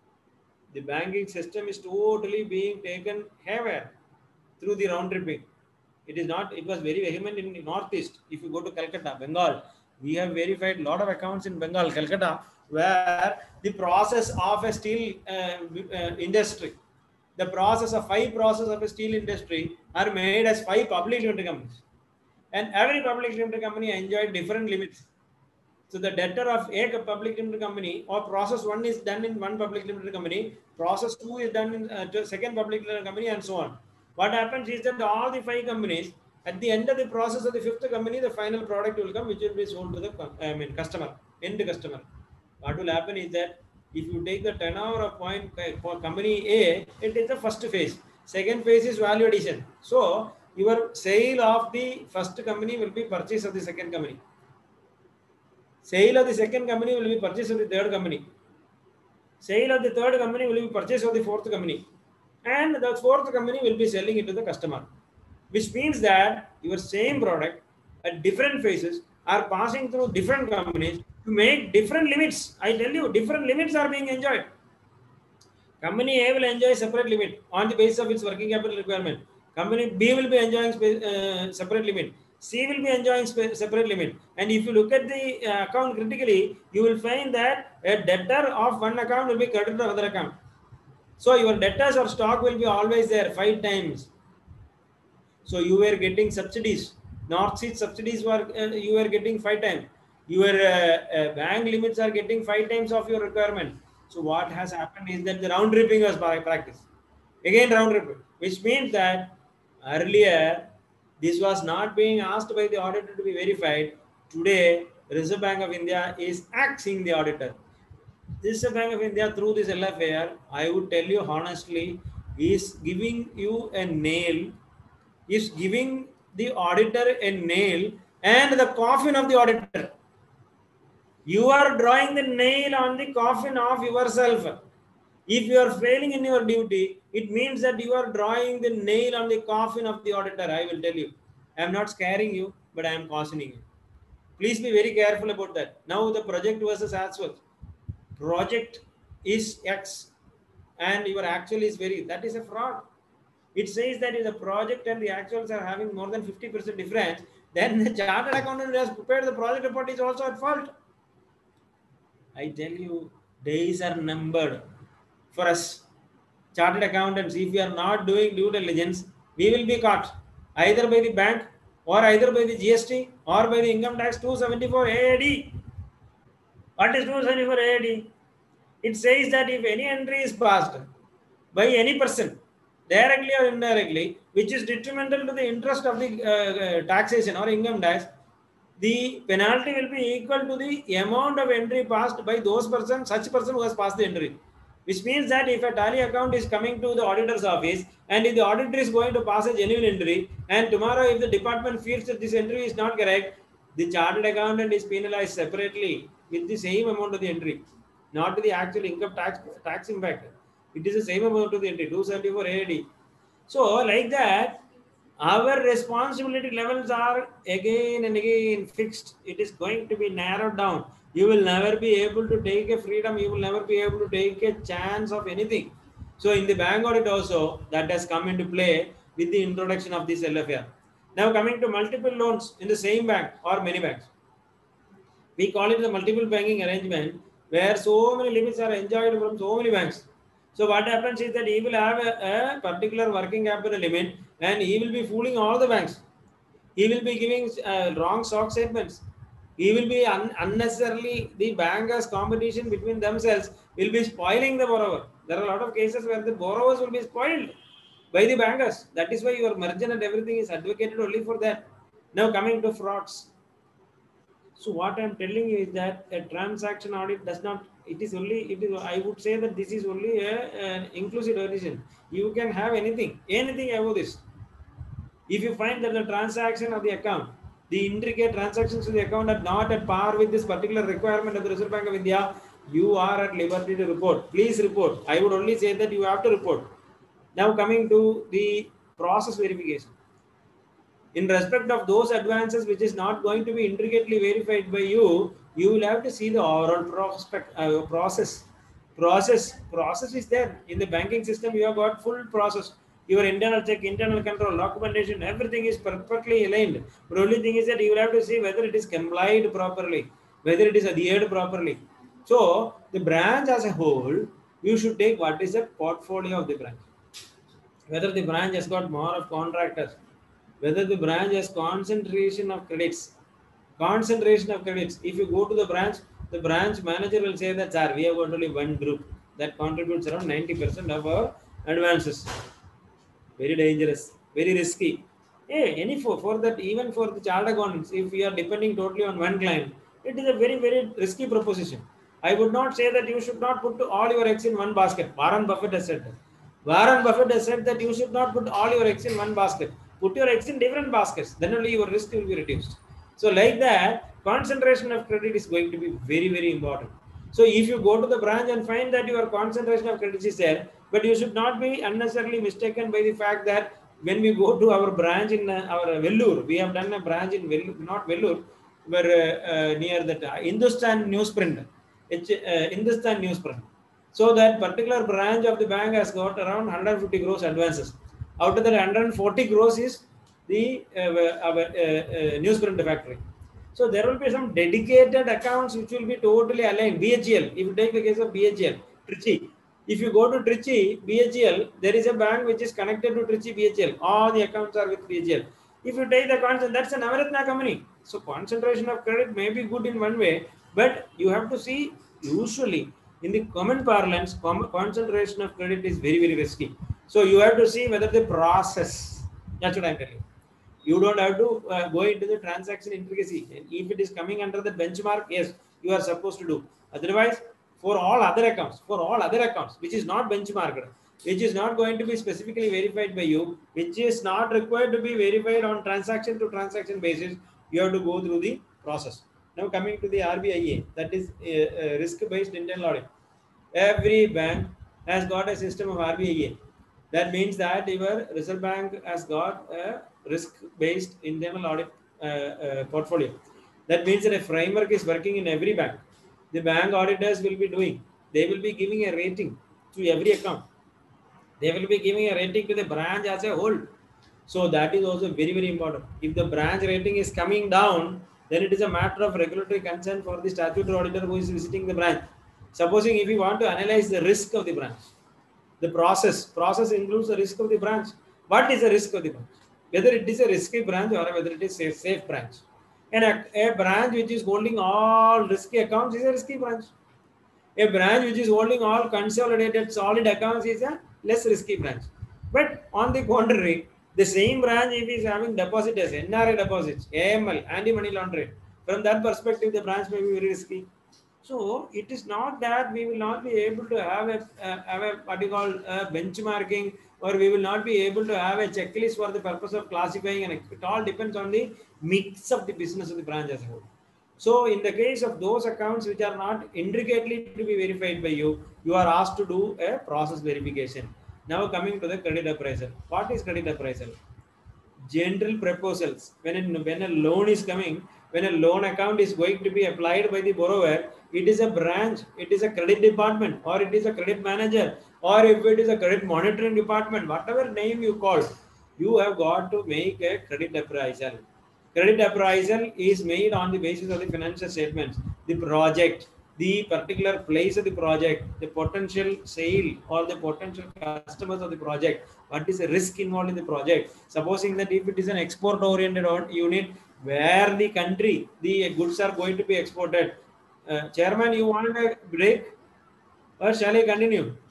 The banking system is totally being taken haywire through the round tripping. It is not, it was very vehement in the Northeast. If you go to Calcutta, Bengal, we have verified a lot of accounts in Bengal, Calcutta, where the process of a steel uh, uh, industry, the process of five process of a steel industry are made as five public limited companies. And every public limited company enjoyed different limits. So the debtor of a public limited company or process one is done in one public limited company, process two is done in uh, second public limited company, and so on. What happens is that all the five companies, at the end of the process of the fifth company, the final product will come, which will be sold to the I mean customer, end customer. What will happen is that if you take the turnover of point for company A, it is the first phase. Second phase is value addition. So your sale of the first company will be purchase of the second company. Sale of the second company will be purchase of the third company. Sale of the third company will be purchase of the fourth company. And the fourth company will be selling it to the customer. Which means that your same product at different phases are passing through different companies to make different limits. I tell you, different limits are being enjoyed. Company A will enjoy separate limit on the basis of its working capital requirement. Company B will be enjoying uh, separate limit. C will be enjoying separate limit. And if you look at the uh, account critically, you will find that a debtor of one account will be credited to another account. So your debtors or stock will be always there five times. So you were getting subsidies. North Sea subsidies were uh, you were getting five times. Your uh, uh, bank limits are getting five times of your requirement. So what has happened is that the round tripping was practiced. Again round tripping, which means that earlier this was not being asked by the auditor to be verified. Today, Reserve Bank of India is asking the auditor. Reserve Bank of India through this L F A R, I would tell you honestly, is giving you a nail, is giving the auditor a nail and the coffin of the auditor. You are drawing the nail on the coffin of yourself. If you are failing in your duty, it means that you are drawing the nail on the coffin of the auditor. I will tell you. I am not scaring you, but I am cautioning you. Please be very careful about that. Now the project versus Aswath. Project is X and your actual is very, that is a fraud. It says that if the project and the actuals are having more than fifty percent difference, then the chartered accountant who has prepared the project report is also at fault. I tell you, days are numbered for us chartered accountants. If we are not doing due diligence, we will be caught either by the bank or either by the G S T or by the income tax two seventy-four A A D. What is two seventy-four A A D? It says that if any entry is passed by any person, directly or indirectly, which is detrimental to the interest of the uh, taxation or income tax, the penalty will be equal to the amount of entry passed by those persons, such person who has passed the entry. which means that if a tally account is coming to the auditor's office and if the auditor is going to pass a genuine entry and tomorrow if the department feels that this entry is not correct, the chartered accountant is penalized separately with the same amount of the entry, not to the actual income tax tax impact. It is the same amount of the entry, two seventy-four A D. So like that, our responsibility levels are again and again fixed. It is going to be narrowed down. You will never be able to take a freedom. You will never be able to take a chance of anything. So in the bank audit also, that has come into play with the introduction of this L F R. Now coming to multiple loans in the same bank or many banks. We call it the multiple banking arrangement where so many limits are enjoyed from so many banks. So what happens is that he will have a, a particular working capital limit and he will be fooling all the banks. He will be giving uh, wrong stock statements. He will be un unnecessarily, the bankers' competition between themselves will be spoiling the borrower. There are a lot of cases where the borrowers will be spoiled by the bankers. That is why your merchant and everything is advocated only for that. Now coming to frauds. So what I am telling you is that a transaction audit does not, it is only, it is, I would say that this is only a, an inclusive definition. You can have anything, anything above this. If you find that the transaction of the account, the intricate transactions of the account are not at par with this particular requirement of the Reserve Bank of India, you are at liberty to report. Please report. I would only say that you have to report. Now coming to the process verification. In respect of those advances which is not going to be intricately verified by you, you will have to see the overall prospect, uh, process. Process. Process is there. In the banking system, you have got full process. Your internal check, internal control, documentation, everything is perfectly aligned. The only thing is that you will have to see whether it is complied properly, whether it is adhered properly. So, the branch as a whole, you should take what is the portfolio of the branch. Whether the branch has got more of contractors, whether the branch has concentration of credits. Concentration of credits. If you go to the branch, the branch manager will say that, sir, we have got only one group that contributes around ninety percent of our advances. Very dangerous, very risky. Hey, any for, for that, even for the chartered accountants, if we are depending totally on one client, it is a very, very risky proposition. I would not say that you should not put all your eggs in one basket. Warren Buffett has said that. Warren Buffett has said that you should not put all your eggs in one basket. Put your eggs in different baskets, then only your risk will be reduced. So like that, concentration of credit is going to be very, very important. So if you go to the branch and find that your concentration of credit is there, but you should not be unnecessarily mistaken by the fact that when we go to our branch in uh, our Vellore, we have done a branch in Vellore, not Vellore, but uh, uh, near that uh, Hindustan Newsprint, it's, uh, Hindustan Newsprint. So that particular branch of the bank has got around one hundred fifty crores advances. Out of that, one hundred forty crores is the uh, our, uh, uh, newsprint factory. So there will be some dedicated accounts which will be totally aligned. B H E L, if you take the case of B H E L, Trichy. If you go to Trichy, B H E L, there is a bank which is connected to Trichy B H E L. All the accounts are with B H E L. If you take the concentration, that's a Navaratna company. So concentration of credit may be good in one way, but you have to see, usually in the common parlance, concentration of credit is very, very risky. So you have to see whether the process, that's what I'm telling you. You don't have to uh, go into the transaction intricacy. And if it is coming under the benchmark, yes, you are supposed to do. Otherwise, for all other accounts, for all other accounts, which is not benchmarked, which is not going to be specifically verified by you, which is not required to be verified on transaction to transaction basis, you have to go through the process. Now coming to the R B I A, that is a, a risk-based internal audit. Every bank has got a system of R B I A. That means that your Reserve Bank has got a risk-based internal audit uh, uh, portfolio. That means that a framework is working in every bank. The bank auditors will be doing, they will be giving a rating to every account. They will be giving a rating to the branch as a whole. So that is also very, very important. If the branch rating is coming down, then it is a matter of regulatory concern for the statutory auditor who is visiting the branch. Supposing if you want to analyze the risk of the branch, the process, process includes the risk of the branch. What is the risk of the branch? Whether it is a risky branch or whether it is a safe branch. And a, a branch which is holding all risky accounts is a risky branch. A branch which is holding all consolidated solid accounts is a less risky branch. But on the contrary, the same branch if is having depositors, N R I deposits, A M L, anti-money laundering, from that perspective, the branch may be very risky. So it is not that we will not be able to have a, uh, have a what you call uh, benchmarking, or we will not be able to have a checklist for the purpose of classifying, and it all depends on the mix of the business of the branch as a whole. So in the case of those accounts which are not intricately to be verified by you, you are asked to do a process verification. Now coming to the credit appraisal. What is credit appraisal? General proposals. When a, when a loan is coming, when a loan account is going to be applied by the borrower, it is a branch, it is a credit department, or it is a credit manager, or if it is a credit monitoring department, whatever name you call, you have got to make a credit appraisal. Credit appraisal is made on the basis of the financial statements, the project, the particular place of the project, the potential sale or the potential customers of the project, what is the risk involved in the project. Supposing that if it is an export oriented unit, where the country, the goods are going to be exported. Uh, Chairman, you want a break or shall I continue? You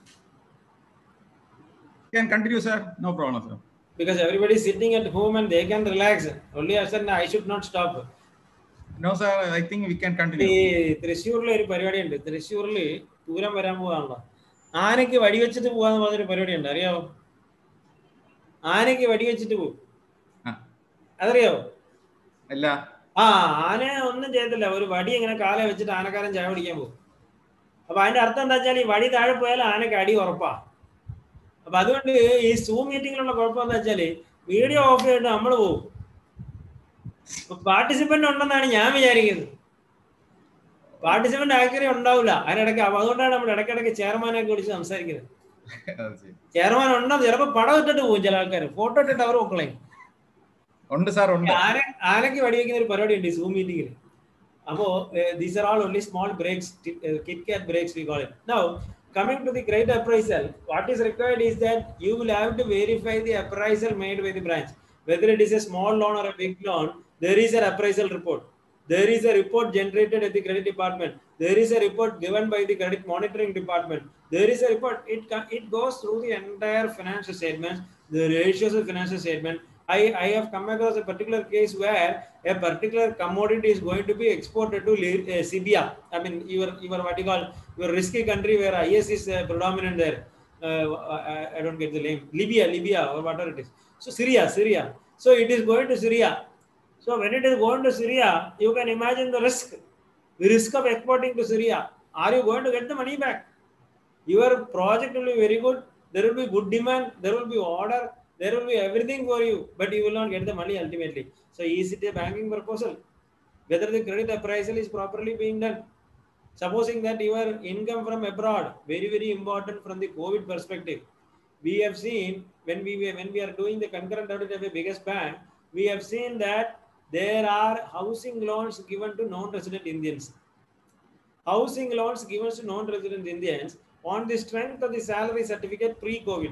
can continue, sir. No problem, sir. Because everybody is sitting at home and they can relax. Only I said, I should not stop. No, sir. I think we can continue. ഈ തൃശ്ശൂരിൽ ഒരു പരിപാടി ഉണ്ട്. തൃശ്ശൂരിൽ പൂരം വരാൻ പോവാണല്ലോ. ആനയ്ക്ക് വെടിവെച്ചിട്ട് പോവാന്ന് പറഞ്ഞൊരു പരിപാടി ഉണ്ട്, അറിയാവോ? ആനയ്ക്ക് വെടിവെച്ചിട്ട് പോകും, അതറിയാവോ? അല്ല. ആ, ആന ഒന്നും ചെയ്തില്ല, ഒരു വടി ഇങ്ങനെ കാല വെച്ചിട്ട് ആനക്കാരൻ ചായ പിടിക്കാൻ പോകും. അപ്പൊ അതിന്റെ അർത്ഥം എന്താ വെച്ചാൽ ഈ വടി താഴെ പോയാൽ ആനക്ക് അടി ഉറപ്പാ. അപ്പൊ അതുകൊണ്ട് ഈ സൂം മീറ്റിങ്ങിലുള്ള കുഴപ്പം എന്താ വെച്ചാല് വീഡിയോ ഓഫ് ചെയ്തിട്ട് നമ്മൾ പോകും. പാർട്ടിസിപ്പന്റ് ഉണ്ടെന്നാണ് ഞാൻ വിചാരിക്കുന്നത്. പാർട്ടിസിപ്പന്റ് ആൾക്കാരെ ഉണ്ടാവില്ല അതിനിടയ്ക്ക്. അപ്പൊ അതുകൊണ്ടാണ് നമ്മൾ ഇടയ്ക്കിടയ്ക്ക് ചെയർമാനൊക്കെ വിളിച്ച് സംസാരിക്കുന്നത്. ചെയർമാൻ ഉണ്ടോ ചിലപ്പോ പടം ഇട്ടിട്ട് പോകും, ചില ആൾക്കാർ ഫോട്ടോ ഇട്ടിട്ട് അവർ മക്കളെയും. ആന ആനയ്ക്ക് വെടിവെക്കുന്ന ഒരു പരിപാടി ഉണ്ട് ഈ സൂം മീറ്റിംഗിൽ. അപ്പോ these are all only small breaks, kit kat breaks we call it. Now coming to the credit appraisal, what is required is that you will have to verify the appraisal made by the branch. Whether it is a small loan or a big loan, there is an appraisal report. There is a report generated at the credit department. There is a report given by the credit monitoring department. There is a report. It, it goes through the entire financial statements, the ratios of financial statement. I, I have come across a particular case where a particular commodity is going to be exported to uh, Libya. I mean, your, your what you call your risky country where I S is uh, predominant there. Uh, I, I don't get the name. Libya, Libya, or whatever it is. So Syria, Syria. So it is going to Syria. So when it is going to Syria, you can imagine the risk, the risk of exporting to Syria. Are you going to get the money back? Your project will be very good. There will be good demand. There will be order. There will be everything for you, but you will not get the money ultimately. So is it a banking proposal? Whether the credit appraisal is properly being done. Supposing that your income from abroad, very, very important from the COVID perspective. We have seen when we, when we are doing the concurrent audit of the biggest bank, we have seen that there are housing loans given to non-resident Indians. Housing loans given to non-resident Indians on the strength of the salary certificate pre-COVID.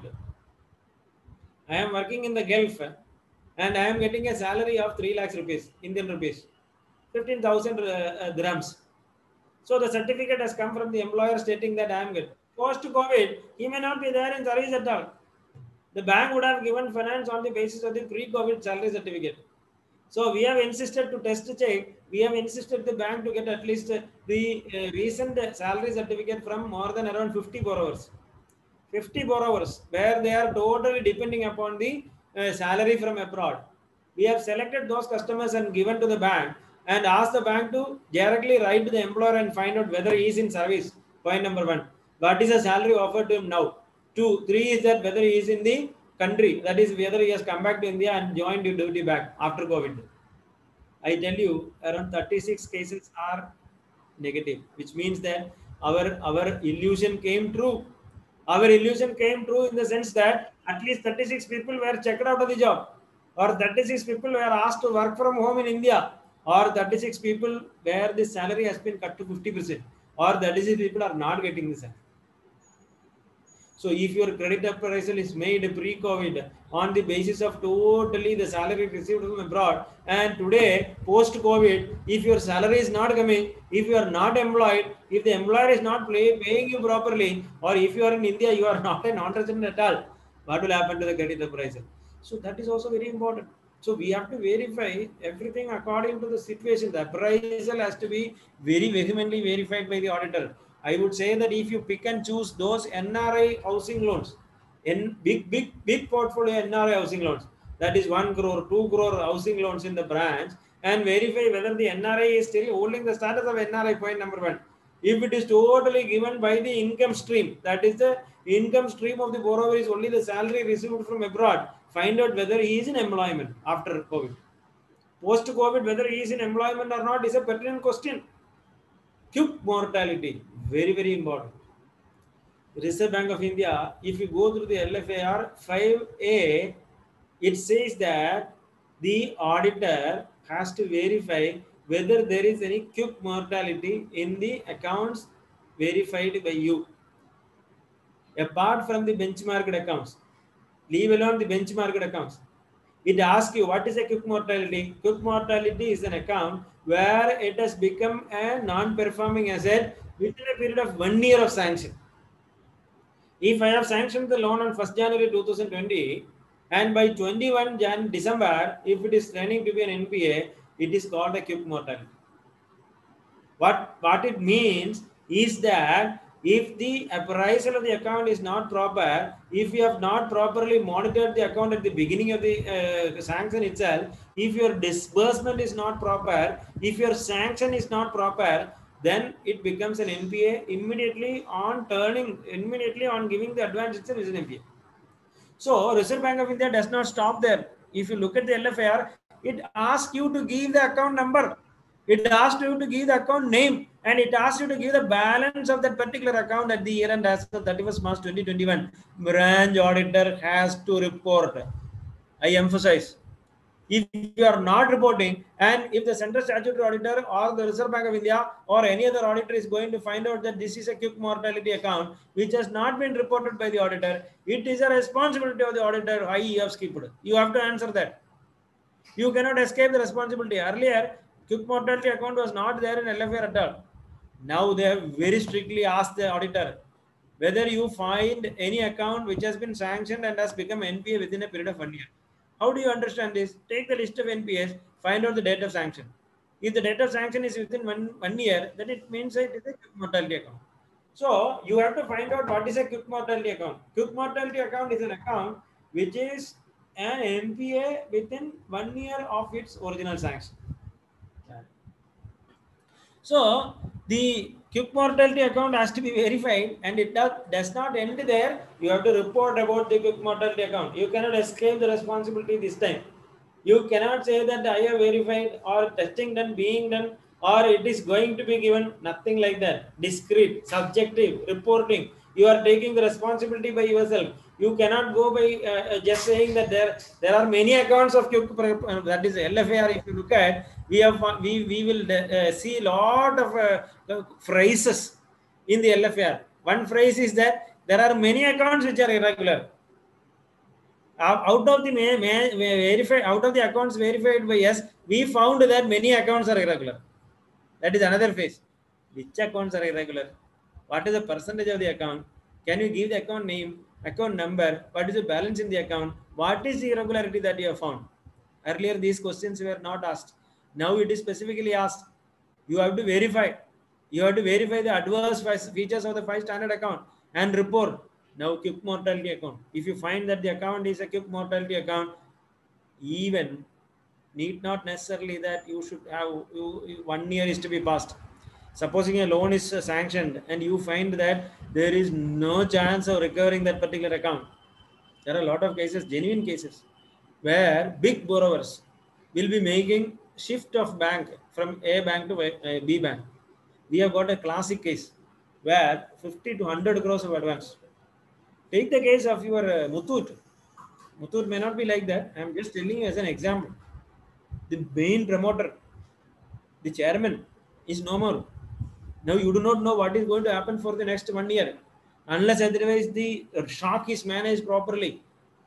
I am working in the Gulf and I am getting a salary of three lakhs rupees, Indian rupees, fifteen thousand uh, dirhams. So the certificate has come from the employer stating that I am good. Post-COVID, he may not be there in service at all. The bank would have given finance on the basis of the pre-COVID salary certificate. So we have insisted to test check. We have insisted the bank to get at least the uh, recent salary certificate from more than around fifty borrowers. fifty borrowers where they are totally depending upon the uh, salary from abroad. We have selected those customers and given to the bank and asked the bank to directly write to the employer and find out whether he is in service. Point number one. What is the salary offered to him now? Two. Three is that whether he is in the country. That is whether he has come back to India and joined the duty back after COVID. I tell you, around thirty-six cases are negative, which means that our, our illusion came true. Our illusion came true in the sense that at least thirty-six people were checked out of the job, or thirty-six people were asked to work from home in India, or thirty-six people where the salary has been cut to fifty percent, or thirty-six people are not getting the salary. So if your credit appraisal is made pre-COVID on the basis of totally the salary received from abroad, and today post-COVID, if your salary is not coming, if you are not employed, if the employer is not pay, paying you properly, or if you are in India, you are not a non-resident at all, what will happen to the credit appraisal? So that is also very important. So we have to verify everything according to the situation. The appraisal has to be very vehemently verified by the auditor. I would say that if you pick and choose those N R I housing loans, in big, big, big portfolio N R I housing loans, that is one crore, two crore housing loans in the branch, and verify whether the N R I is still holding the status of N R I, point number one. If it is totally given by the income stream, that is the income stream of the borrower is only the salary received from abroad, find out whether he is in employment after COVID. Post-COVID, whether he is in employment or not is a pertinent question. Quick mortality, very, very important. Reserve Bank of India, if you go through the L F A R five A, it says that the auditor has to verify whether there is any quick mortality in the accounts verified by you. Apart from the benchmarked accounts, leave alone the benchmarked accounts. It asks you what is a quick mortality. Quick mortality is an account where it has become a non-performing asset within a period of one year of sanction. If I have sanctioned the loan on first January two thousand twenty, and by twenty-first Jan December, if it is turning to be an N P A, it is called a quick mortality. What, what it means is that if the appraisal of the account is not proper, if you have not properly monitored the account at the beginning of the uh, sanction itself, if your disbursement is not proper, if your sanction is not proper, then it becomes an N P A immediately on turning, immediately on giving the advance itself is an N P A. So Reserve Bank of India does not stop there. If you look at the L F A R, it asks you to give the account number. It asks you to give the account name, and it asks you to give the balance of that particular account at the year end as of thirty-first March twenty twenty-one. Branch auditor has to report. I emphasize, if you are not reporting, and if the Central Statutory Auditor or the Reserve Bank of India or any other auditor is going to find out that this is a quick mortality account which has not been reported by the auditor, it is a responsibility of the auditor. Why you have skipped? You have to answer that. You cannot escape the responsibility. Earlier, quick mortality account was not there in L F A R at all. Now they have very strictly asked the auditor whether you find any account which has been sanctioned and has become N P A within a period of one year. How do you understand this? Take the list of N P As, find out the date of sanction. If the date of sanction is within one, one year, then it means it is a quick mortality account. So you have to find out what is a quick mortality account. Quick mortality account is an account which is an N P A within one year of its original sanction. So the quick mortality account has to be verified, and it does, does not end there. You have to report about the quick mortality account. You cannot escape the responsibility this time. You cannot say that I have verified or testing done, being done, or it is going to be given. Nothing like that. Discrete, subjective reporting. You are taking the responsibility by yourself. You cannot go by uh, just saying that there there are many accounts of quick, uh, that is L F A R. If you look at, we have we we will uh, see a lot of uh, phrases in the L F A R. One phrase is that there are many accounts which are irregular. Uh, out of the may, may, may verified out of the accounts verified by us, we found that many accounts are irregular. That is another phase. Which accounts are irregular? What is the percentage of the account? Can you give the account name, account number? What is the balance in the account? What is the irregularity that you have found? Earlier, these questions were not asked. Now it is specifically asked. You have to verify. You have to verify the adverse features of the five standard account and report. Now, quick mortality account. If you find that the account is a quick mortality account, even need not necessarily that you should have you, one year is to be passed. Supposing a loan is sanctioned and you find that there is no chance of recovering that particular account. There are a lot of cases, genuine cases, where big borrowers will be making shift of bank from A bank to a B bank. We have got a classic case where fifty to one hundred crores of advance. Take the case of your uh, Muthoot. Muthoot may not be like that. I am just telling you as an example. The main promoter, the chairman, is no more. Now you do not know what is going to happen for the next one year, unless otherwise the shock is managed properly.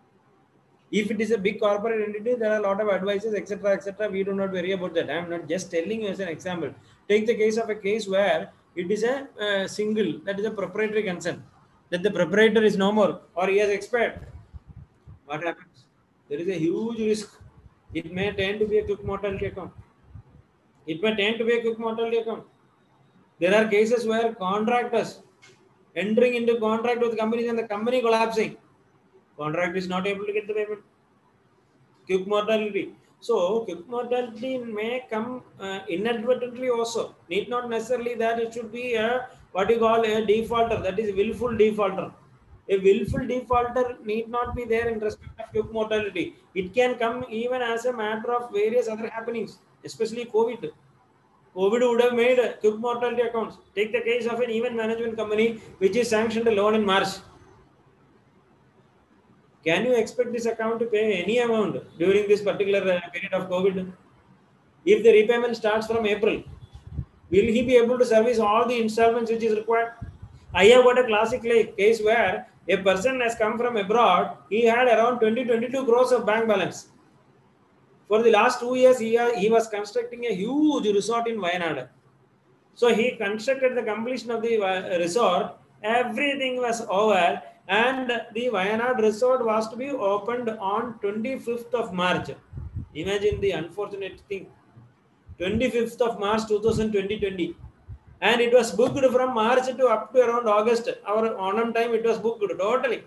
If it is a big corporate entity, there are a lot of advices, et cetera, et cetera. We do not worry about that. I am not just telling you as an example. Take the case of a case where it is a uh, single, that is a proprietary concern, that the proprietor is no more or he has expired. What happens? There is a huge risk it may tend to be a quick mortality account. It may tend to be a quick mortality account. There are cases where contractors entering into contract with companies and the company collapsing. Contract is not able to get the payment. Quick mortality. So quick mortality may come uh, inadvertently also. Need not necessarily that it should be a what you call a defaulter, that is willful defaulter. A willful defaulter need not be there in respect of quick mortality. It can come even as a matter of various other happenings, especially COVID. COVID would have made quick mortality accounts. Take the case of an event management company which is sanctioned a loan in March. Can you expect this account to pay any amount during this particular period of COVID? If the repayment starts from April, will he be able to service all the installments which is required? I have got a classic case where a person has come from abroad. He had around twenty, twenty-two crores of bank balance. For the last two years, he, he was constructing a huge resort in Wayanad. So he constructed the completion of the resort. Everything was over. And the Wayanad resort was to be opened on twenty-fifth of March. Imagine the unfortunate thing. twenty-fifth of March two thousand twenty. And it was booked from March to up to around August. Our Onam time, it was booked totally.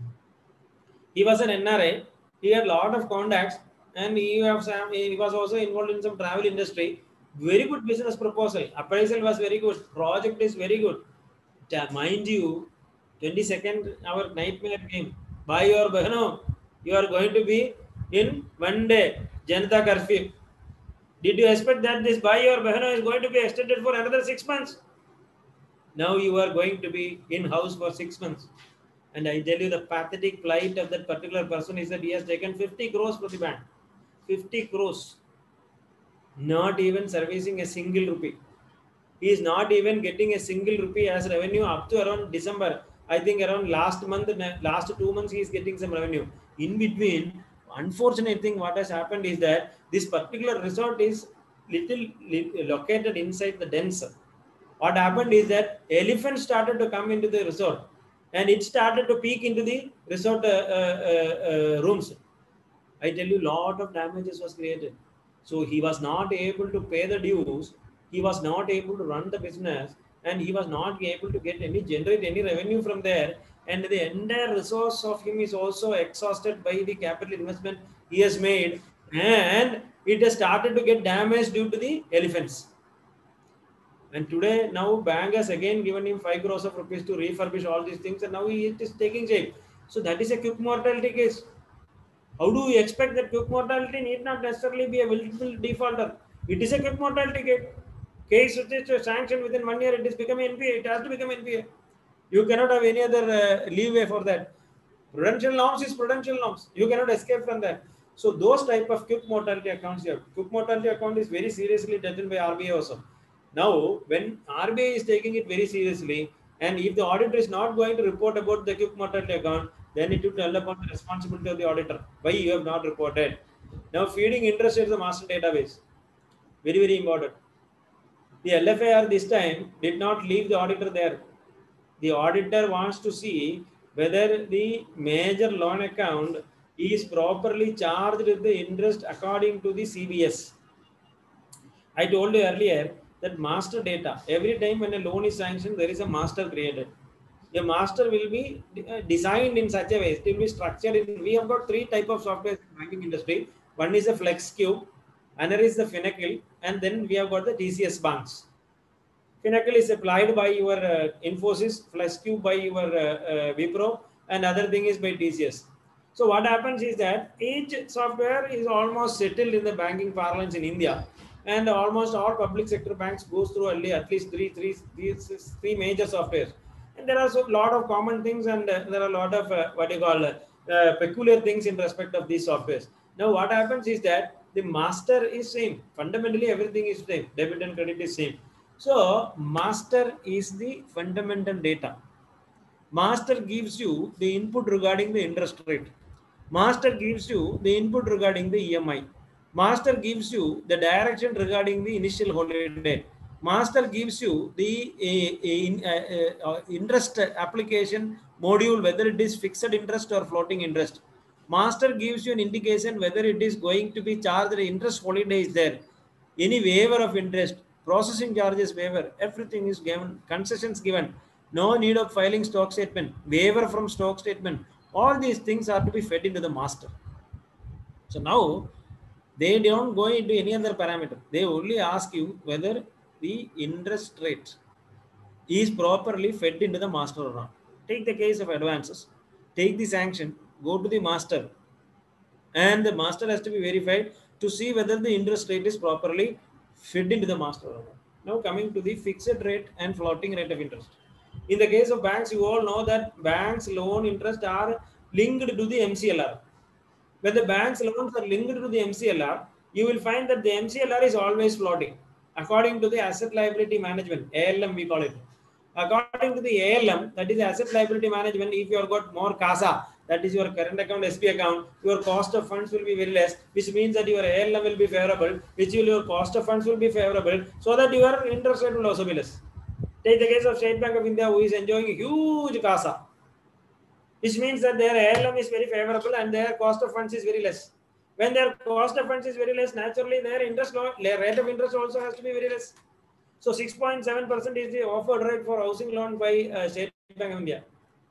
He was an N R I. He had a lot of contacts. And he was also involved in some travel industry. Very good business proposal. Appraisal was very good. Project is very good. Mind you, twenty-second, our nightmare came. By your Bahano, you are going to be in one day, Janata curfew. Did you expect that this By your Bahano is going to be extended for another six months? Now you are going to be in house for six months. And I tell you, the pathetic plight of that particular person is that he has taken fifty crores for the bank. fifty crores. Not even servicing a single rupee. He is not even getting a single rupee as revenue up to around December. I think around last month, last two months, he is getting some revenue. In between, unfortunate thing what has happened is that this particular resort is little, little located inside the dens. What happened is that elephants started to come into the resort and it started to peek into the resort uh, uh, uh, rooms. I tell you, lot of damages was created. So he was not able to pay the dues. He was not able to run the business, and he was not able to get any generate any revenue from there. And the entire resource of him is also exhausted by the capital investment he has made, and it has started to get damaged due to the elephants. And today, now bank has again given him five crores of rupees to refurbish all these things, and now he is taking shape. So that is a quick mortality case. How do we expect that quick mortality need not necessarily be a willful defaulter? It is a quick mortality case. Case which is sanctioned within one year, it is becoming N P A. It has to become N P A. You cannot have any other uh, leeway for that. Prudential norms is prudential norms. You cannot escape from that. So those type of quick mortality accounts here. Quick mortality account is very seriously taken by R B I also. Now, when R B I is taking it very seriously, and if the auditor is not going to report about the quick mortality account, then it will tell upon the responsibility of the auditor. Why you have not reported? Now, feeding interest is the master database. Very, very important. The L F I R this time did not leave the auditor there. The auditor wants to see whether the major loan account is properly charged with the interest according to the C B S. I told you earlier that master data, every time when a loan is sanctioned, there is a master created. A master will be designed in such a way, it will be structured in, we have got three types of software in the banking industry. One is the FlexCube, another is the Finacle, and then we have got the T C S banks. Finacle is applied by your uh, Infosys, FlexCube by your uh, uh, Wipro, and other thing is by T C S. So what happens is that each software is almost settled in the banking parlance in India, and almost all public sector banks goes through only at least three, three, three, three major softwares. And there are a lot of common things, and uh, there are a lot of uh, what you call uh, uh, peculiar things in respect of these softwares. Now what happens is that the master is same. Fundamentally everything is same. Debit and credit is same. So master is the fundamental data. Master gives you the input regarding the interest rate. Master gives you the input regarding the E M I. Master gives you the direction regarding the initial holiday. Master gives you the uh, uh, uh, interest application module, whether it is fixed interest or floating interest. Master gives you an indication whether it is going to be charged interest holiday is there, any waiver of interest, processing charges waiver, everything is given, concessions given, no need of filing stock statement, waiver from stock statement. All these things are to be fed into the master. So now they don't go into any other parameter. They only ask you whether the interest rate is properly fed into the master or not. Take the case of advances. Take the sanction, go to the master, and the master has to be verified to see whether the interest rate is properly fed into the master or not. Now coming to the fixed rate and floating rate of interest. In the case of banks, you all know that banks loan interest are linked to the M C L R. When the bank's loans are linked to the M C L R, you will find that the M C L R is always floating. According to the asset liability management, A L M we call it. According to the A L M, that is asset liability management, if you have got more CASA, that is your current account, S P account, your cost of funds will be very less, which means that your A L M will be favorable, which will your cost of funds will be favorable, so that your interest rate will also be less. Take the case of State Bank of India, who is enjoying a huge CASA, which means that their A L M is very favorable and their cost of funds is very less. When their cost of funds is very less, naturally their interest their rate of interest also has to be very less. So six point seven percent is the offered rate for housing loan by uh, State Bank of India.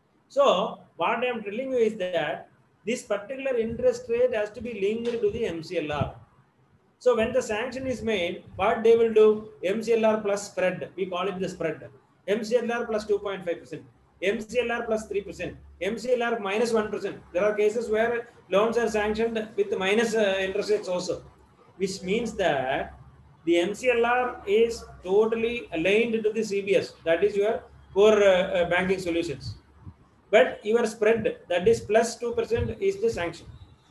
So what I am telling you is that this particular interest rate has to be linked to the M C L R. So when the sanction is made, what they will do? M C L R plus spread. We call it the spread. M C L R plus two point five percent. M C L R plus three percent. M C L R minus one percent. There are cases where loans are sanctioned with minus uh, interest rates also, which means that the M C L R is totally aligned to the C B S. That is your core uh, uh, banking solutions. But your spread, that is plus two percent, is the sanction.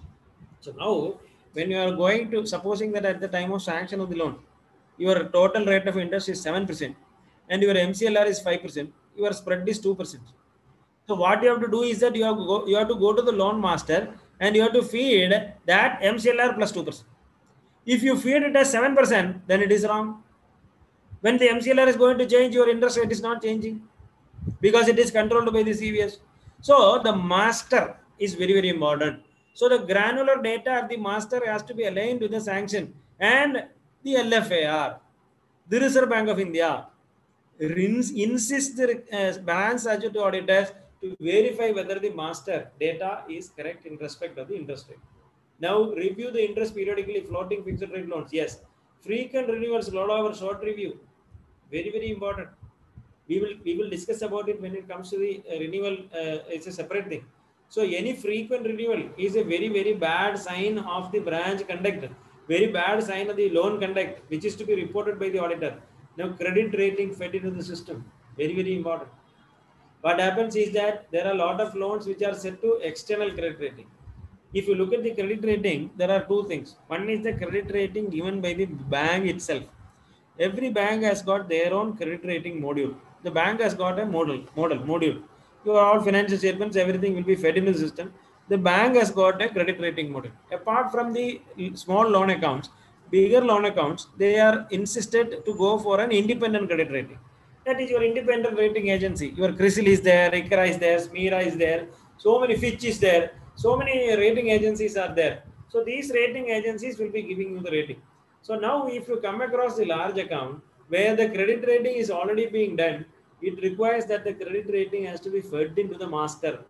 So now, when you are going to, supposing that at the time of sanction of the loan, your total rate of interest is seven percent and your M C L R is five percent, your spread is two percent. So what you have to do is that you have to go, you have to go to the loan master and you have to feed that M C L R plus two percent. If you feed it as seven percent, then it is wrong. When the M C L R is going to change, your interest rate is not changing because it is controlled by the C B S. So the master is very, very important. So the granular data of the master has to be aligned with the sanction, and the L F A R, the Reserve Bank of India, insists the uh, balance statutory auditors to verify whether the master data is correct in respect of the interest rate. Now review the interest periodically, floating fixed rate loans. Yes, frequent renewals, lot of our short review, very, very important. We will we will discuss about it when it comes to the uh, renewal. Uh, it's a separate thing. So any frequent renewal is a very, very bad sign of the branch conduct, very bad sign of the loan conduct, which is to be reported by the auditor. Now credit rating fed into the system, very, very important. What happens is that there are a lot of loans which are set to external credit rating. If you look at the credit rating, there are two things. One is the credit rating given by the bank itself. Every bank has got their own credit rating module. The bank has got a model, model, module. Your all financial statements, everything will be fed into the system. The bank has got a credit rating model. Apart from the small loan accounts, bigger loan accounts, they are insisted to go for an independent credit rating. That is your independent rating agency. Your CRISIL is there, ICRA is there, SMERA is there, so many Fitch is there, so many rating agencies are there. So these rating agencies will be giving you the rating. So now if you come across the large account where the credit rating is already being done, it requires that the credit rating has to be fed into the master.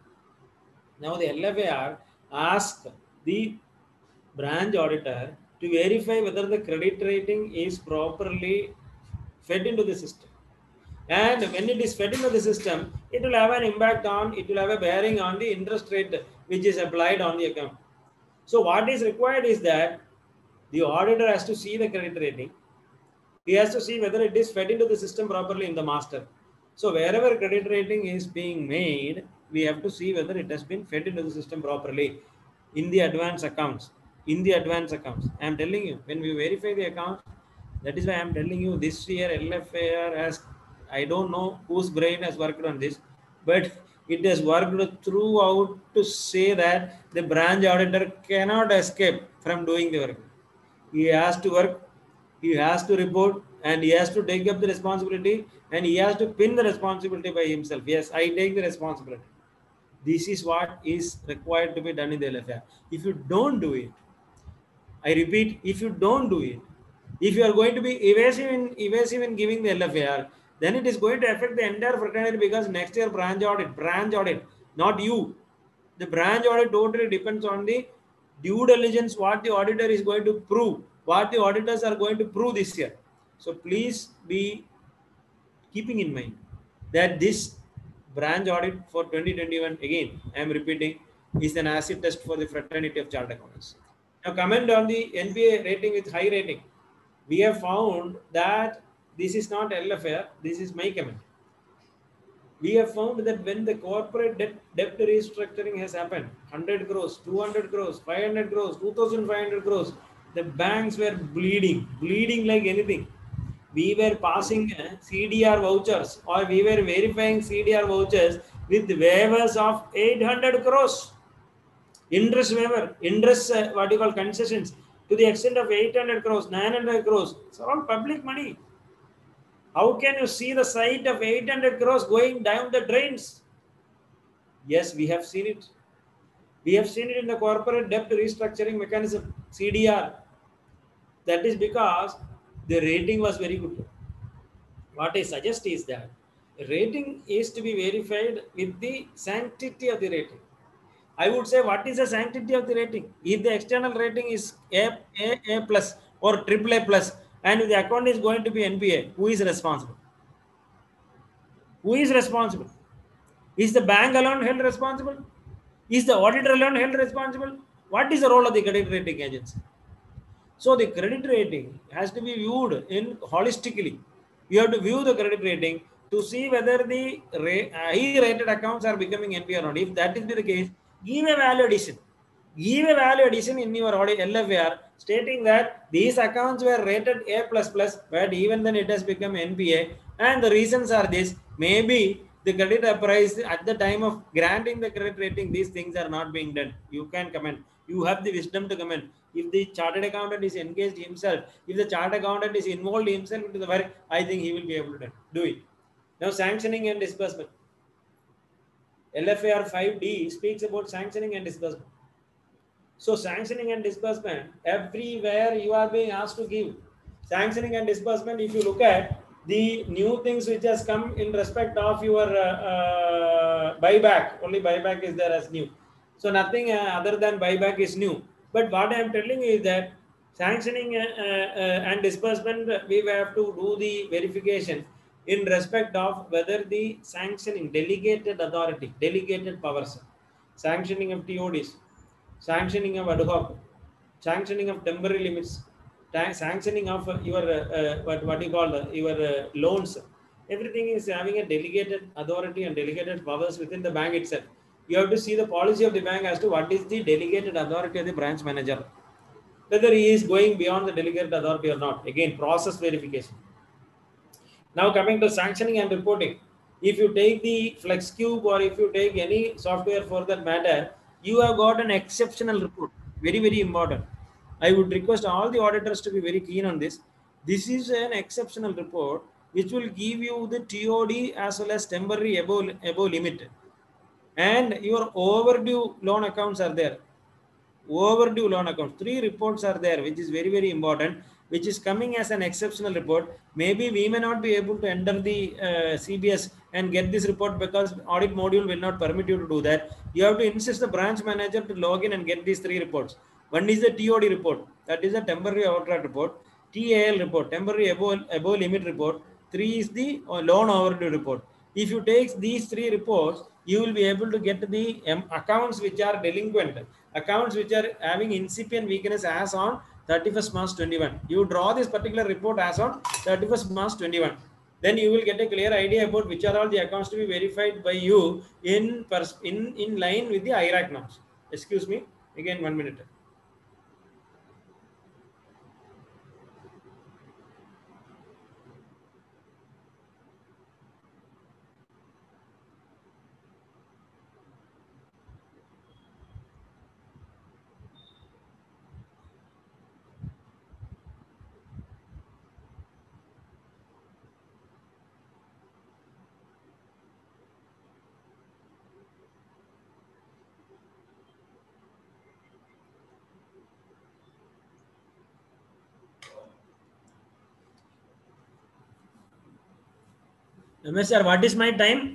Now the L F A R asks the branch auditor to verify whether the credit rating is properly fed into the system. And when it is fed into the system, it will have an impact on, it will have a bearing on the interest rate which is applied on the account. So what is required is that the auditor has to see the credit rating. He has to see whether it is fed into the system properly in the master. So wherever credit rating is being made, we have to see whether it has been fed into the system properly in the advance accounts. In the advance accounts, I am telling you, when we verify the account, that is why I am telling you this year L F A R has, I don't know whose brain has worked on this, but it has worked throughout to say that the branch auditor cannot escape from doing the work. He has to work, he has to report, and he has to take up the responsibility, and he has to pin the responsibility by himself. Yes, I take the responsibility. This is what is required to be done in the L F A R. If you don't do it, I repeat, if you don't do it, if you are going to be evasive in evasive in giving the L F A R, then it is going to affect the entire fraternity, because next year branch audit, branch audit, not you. The branch audit totally depends on the due diligence, what the auditor is going to prove, what the auditors are going to prove this year. So please be keeping in mind that this branch audit for twenty twenty-one, again, I am repeating, is an acid test for the fraternity of chartered accountants. Now, comment on the N P A rating with high rating. We have found that this is not L F A R, this is my comment. We have found that when the corporate debt, debt restructuring has happened, one hundred crores, two hundred crores, five hundred crores, two thousand five hundred crores, the banks were bleeding, bleeding like anything. We were passing uh, C D R vouchers, or we were verifying C D R vouchers with waivers of eight hundred crores. Interest waiver, interest, uh, what you call concessions, to the extent of eight hundred crores, nine hundred crores. It's all public money. How can you see the sight of eight hundred crores going down the drains? Yes, we have seen it. We have seen it in the corporate debt restructuring mechanism, C D R. That is because the rating was very good. What I suggest is that rating is to be verified with the sanctity of the rating. I would say, what is the sanctity of the rating? If the external rating is A, A, A plus or triple A plus, and if the account is going to be N P A, who is responsible? Who is responsible? Is the bank alone held responsible? Is the auditor alone held responsible? What is the role of the credit rating agency? So the credit rating has to be viewed in holistically. You have to view the credit rating to see whether the high rated accounts are becoming N P A or not. If that is the case, give a value addition. Give a value addition in your L F A R stating that these accounts were rated A plus plus, but even then it has become N P A, and the reasons are this. Maybe the credit appraised at the time of granting the credit rating, these things are not being done. You can comment. You have the wisdom to comment. If the chartered accountant is engaged himself, if the chartered accountant is involved himself into the work, I think he will be able to do it. Now, sanctioning and disbursement. L F A R five D speaks about sanctioning and disbursement. So sanctioning and disbursement, everywhere you are being asked to give. Sanctioning and disbursement, if you look at the new things which has come in respect of your uh, uh, buyback, only buyback is there as new. So nothing uh, other than buyback is new. But what I am telling you is that sanctioning uh, uh, and disbursement, we have to do the verification in respect of whether the sanctioning, delegated authority, delegated powers, sanctioning of T O Ds, sanctioning of ad hoc, sanctioning of temporary limits, sanctioning of your uh, uh, what what you call uh, your uh, loans. Everything is having a delegated authority and delegated powers within the bank itself. You have to see the policy of the bank as to what is the delegated authority of the branch manager, whether he is going beyond the delegated authority or not. Again, process verification. Now coming to sanctioning and reporting. If you take the FlexCube or if you take any software for that matter, you have got an exceptional report. Very, very important. I would request all the auditors to be very keen on this. This is an exceptional report which will give you the T O D as well as temporary above, above limit. And your overdue loan accounts are there. Overdue loan accounts. Three reports are there, which is very, very important, which is coming as an exceptional report. Maybe we may not be able to enter the uh, C B S and get this report because audit module will not permit you to do that. You have to insist the branch manager to log in and get these three reports. One is the T O D report, that is a temporary overdraft report. T A L report, temporary above, above limit report. Three is the loan overdue report. If you take these three reports, you will be able to get the um, accounts which are delinquent, accounts which are having incipient weakness as on thirty-first March twenty-one. You draw this particular report as on thirty-first March twenty-one. Then you will get a clear idea about which are all the accounts to be verified by you in, in, in line with the I R A C norms. Excuse me, again one minute. M S sir, what is my time?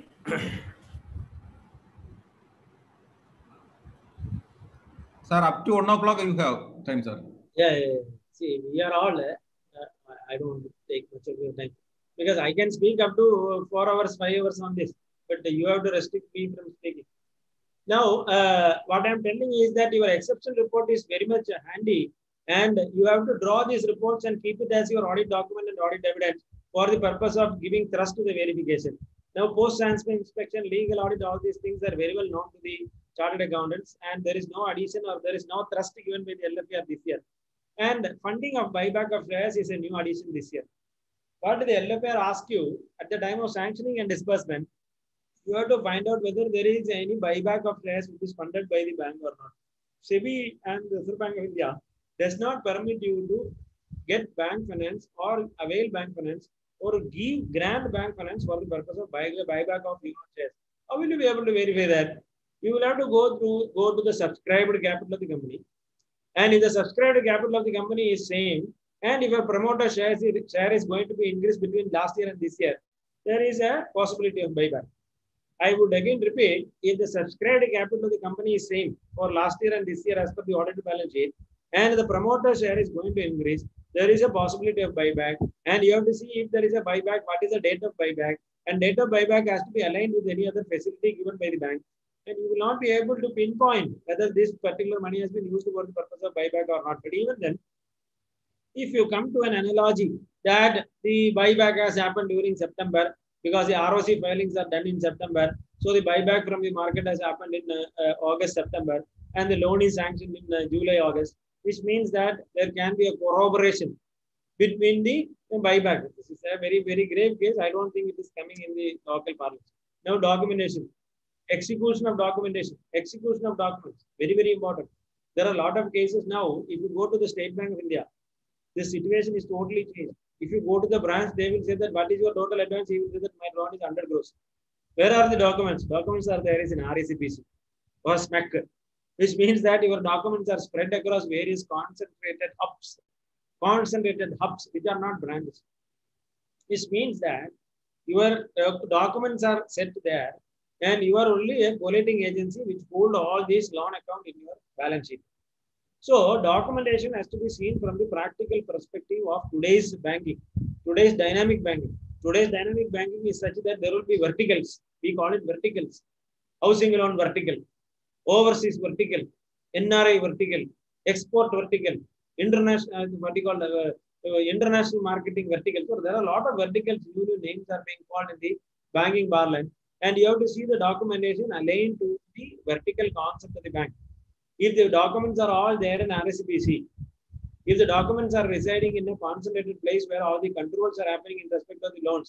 Sir, up to one o'clock you have time, sir. Yeah, yeah, yeah. See, we are all, uh, I don't want to take much of your time because I can speak up to four hours, five hours on this, but you have to restrict me from speaking. Now, uh, what I'm telling is that your exception report is very much handy, and you have to draw these reports and keep it as your audit document and audit evidence for the purpose of giving thrust to the verification. Now, post-transfer inspection, legal audit, all these things are very well known to the chartered accountants, and there is no addition or there is no thrust given by the L F A R this year. And funding of buyback of shares is a new addition this year. What the L F A R asks you at the time of sanctioning and disbursement, you have to find out whether there is any buyback of shares which is funded by the bank or not. SEBI and the Reserve Bank of India does not permit you to get bank finance or avail bank finance or give grant bank finance for the purpose of buy, buyback of your shares. How will you be able to verify that? You will have to go through, go to the subscribed capital of the company. And if the subscribed capital of the company is same, and if a promoter share, share is going to be increased between last year and this year, there is a possibility of buyback. I would again repeat, if the subscribed capital of the company is same for last year and this year as per the audited balance sheet, and the promoter share is going to increase, there is a possibility of buyback. And you have to see if there is a buyback, what is the date of buyback, and date of buyback has to be aligned with any other facility given by the bank. And you will not be able to pinpoint whether this particular money has been used for the purpose of buyback or not. But even then, if you come to an analogy that the buyback has happened during September, because the R O C filings are done in September, so the buyback from the market has happened in uh, uh, August, September, and the loan is sanctioned in uh, July, August, which means that there can be a corroboration between the, the buyback. This is a very, very grave case. I don't think it is coming in the local parliament. Now, documentation. Execution of documentation, execution of documents, very, very important. There are a lot of cases now. If you go to the State Bank of India, the situation is totally changed. If you go to the branch, they will say that what is your total advance? He will say that my loan is one hundred crores. Where are the documents? Documents are there is in R A C P C or S M E C, which means that your documents are spread across various concentrated hubs, concentrated hubs, which are not branches. This means that your uh, documents are set there, and you are only a collating agency which hold all these loan account in your balance sheet. So documentation has to be seen from the practical perspective of today's banking, today's dynamic banking. Today's dynamic banking is such that there will be verticals. We call it verticals. Housing loan vertical, overseas vertical, N R I vertical, export vertical, international, uh, what you call uh, uh, international marketing vertical. So there are a lot of verticals. New names are being called in the banking parlance. And you have to see the documentation aligned to the vertical concept of the bank. If the documents are all there in R A C P C, if the documents are residing in a concentrated place where all the controls are happening in respect of the loans,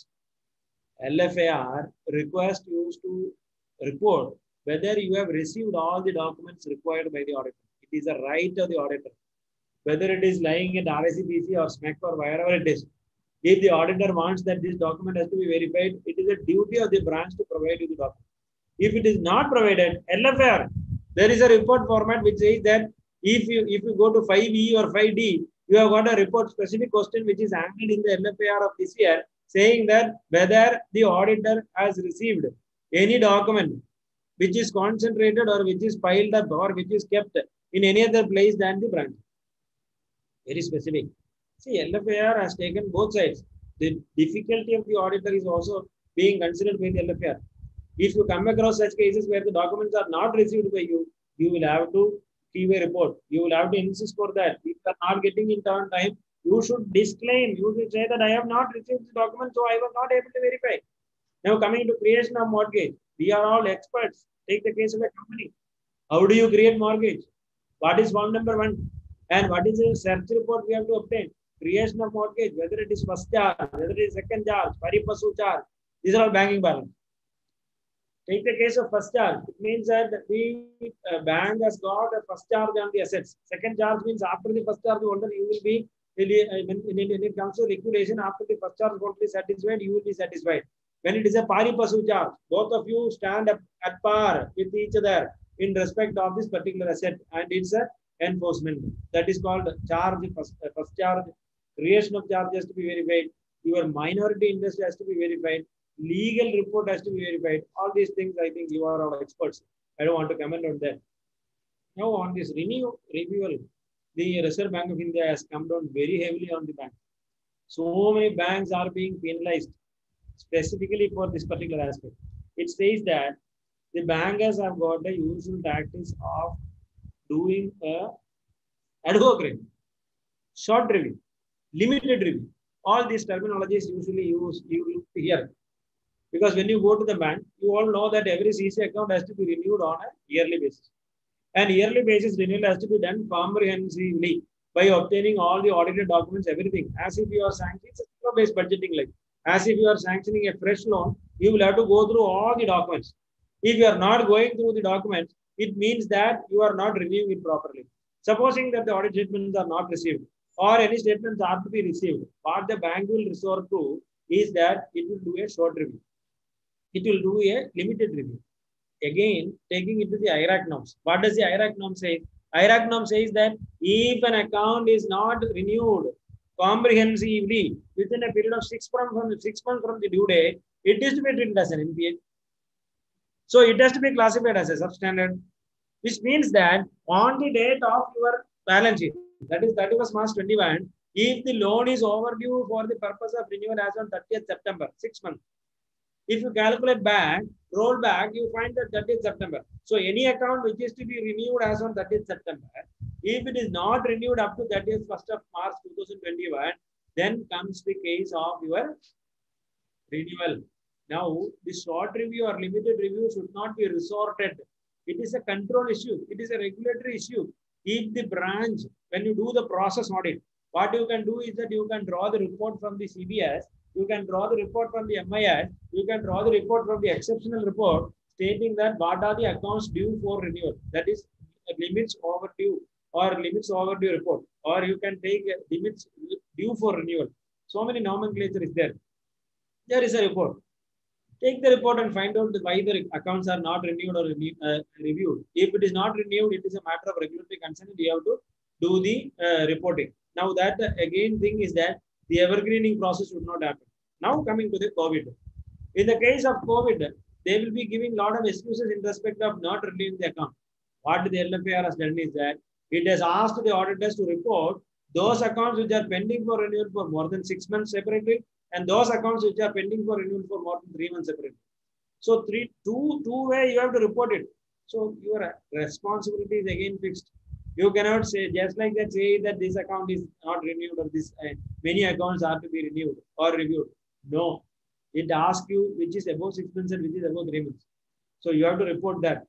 L F A R requests you to report whether you have received all the documents required by the auditor. It is a right of the auditor. Whether it is lying at R A C P C or S M E C or wherever it is, if the auditor wants that this document has to be verified, it is a duty of the branch to provide you the document. If it is not provided, L F A R, there is a report format which says that if you if you go to five E or five D, you have got a report specific question which is added in the L F A R of this year, saying that whether the auditor has received any document which is concentrated or which is piled up or which is kept in any other place than the branch. Very specific. See, L F A R has taken both sides. The difficulty of the auditor is also being considered by the L F A R. If you come across such cases where the documents are not received by you, you will have to give a report. You will have to insist for that. If you are not getting it on time, you should disclaim. You should say that I have not received the document, so I was not able to verify. Now, coming to creation of mortgage, we are all experts. Take the case of a company. How do you create mortgage? What is form number one? And what is the search report we have to obtain? Creation of mortgage, whether it is first charge, whether it is second charge, pari passu charge. These are all banking balance. Take the case of first charge. It means that the uh, bank has got a first charge on the assets. Second charge means after the first charge holder, you will be, when it comes to liquidation, after the first charge holder is satisfied, you will be satisfied. When it is a pari passu charge, both of you stand up at par with each other in respect of this particular asset, and it's a enforcement. That is called charge, first, uh, first charge. Creation of charge has to be verified. Your minority interest has to be verified. legal report has to be verified. All these things, I think you are all experts. I don't want to comment on that. Now on this renew renewal, the Reserve Bank of India has come down very heavily on the bank. So many banks are being penalized specifically for this particular aspect. It says that the bankers have got the usual tactics of doing a ad hoc review, short review, limited review. All these terminologies usually use you here. Because when you go to the bank, you all know that every C C account has to be renewed on a yearly basis. And yearly basis renewal has to be done comprehensively by obtaining all the audited documents, everything. As if you are sanctioning, it's a based budgeting like. As if you are sanctioning a fresh loan, you will have to go through all the documents. If you are not going through the documents, it means that you are not reviewing it properly. Supposing that the audit statements are not received or any statements are to be received, what the bank will resort to is that it will do a short review. It will do a limited review. Again, taking it to the I R A C norms. What does the I R A C norm say? I R A C norm says that if an account is not renewed comprehensively within a period of six months from the six months from the due date, it is to be treated as an N P A. So it has to be classified as a substandard, which means that on the date of your balance sheet, that is thirty-first March twenty-one, if the loan is overdue for the purpose of renewal as on thirtieth September, six months. If you calculate back, roll back, you find that thirtieth September. So any account which is to be renewed as on thirtieth September, if it is not renewed up to thirtieth first of March two thousand twenty-one, then comes the case of your renewal. Now, the short review or limited review should not be resorted. It is a control issue. It is a regulatory issue. If the branch, when you do the process audit, what you can do is that you can draw the report from the C B S, you can draw the report from the M I S, you can draw the report from the exceptional report stating that what are the accounts due for renewal. That is limits overdue or limits overdue report. Or you can take limits due for renewal. So many nomenclature is there. There is a report. Take the report and find out why the accounts are not renewed or uh, reviewed. If it is not renewed, it is a matter of regulatory concern. You have to do the uh, reporting. Now that uh, again thing is that the evergreening process should not happen. Now coming to the COVID. In the case of COVID, they will be giving a lot of excuses in respect of not renewing the account. What the L F A R has done is that it has asked the auditors to report those accounts which are pending for renewal for more than six months separately, and those accounts which are pending for renewal for more than three months separately. So three, two, two way you have to report it. So your responsibility is again fixed. You cannot say just like that say that this account is not renewed or this uh, many accounts are to be renewed or reviewed. No, it asks you which is above six months and which is above three months. So you have to report that.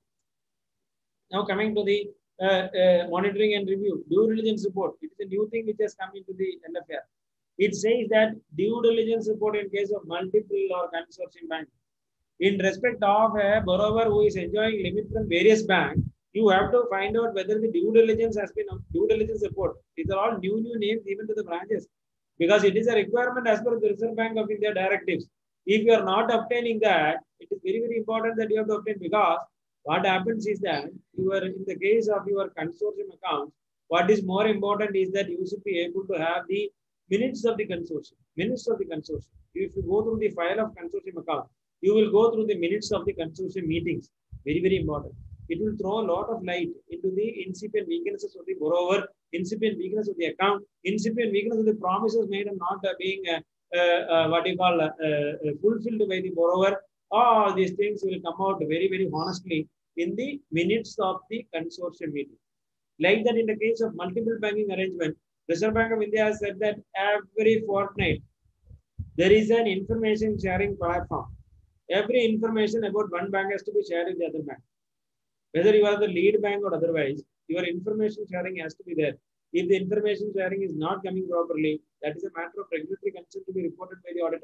Now coming to the uh, uh, monitoring and review, due diligence report. It is a new thing which has come into the L F A R. It says that due diligence report in case of multiple or consortium bank. In respect of a borrower who is enjoying limit from various banks, you have to find out whether the due diligence has been due diligence report. These are all new new names even to the branches, because it is a requirement as per the Reserve Bank of India directives. If you are not obtaining that, it is very very important that you have to obtain, because what happens is that you are in the case of your consortium accounts. What is more important is that you should be able to have the minutes of the consortium. Minutes of the consortium. If you go through the file of consortium account, you will go through the minutes of the consortium meetings. Very, very important. It will throw a lot of light into the incipient weaknesses of the borrower, incipient weakness of the account, incipient weakness of the promises made and not uh, being uh, uh, uh, what you call uh, uh, fulfilled by the borrower. All these things will come out very, very honestly in the minutes of the consortium meeting. Like that in the case of multiple banking arrangement, Reserve Bank of India has said that every fortnight, there is an information sharing platform. Every information about one bank has to be shared with the other bank. Whether you are the lead bank or otherwise, your information sharing has to be there. If the information sharing is not coming properly, that is a matter of regulatory concern to be reported by the auditor.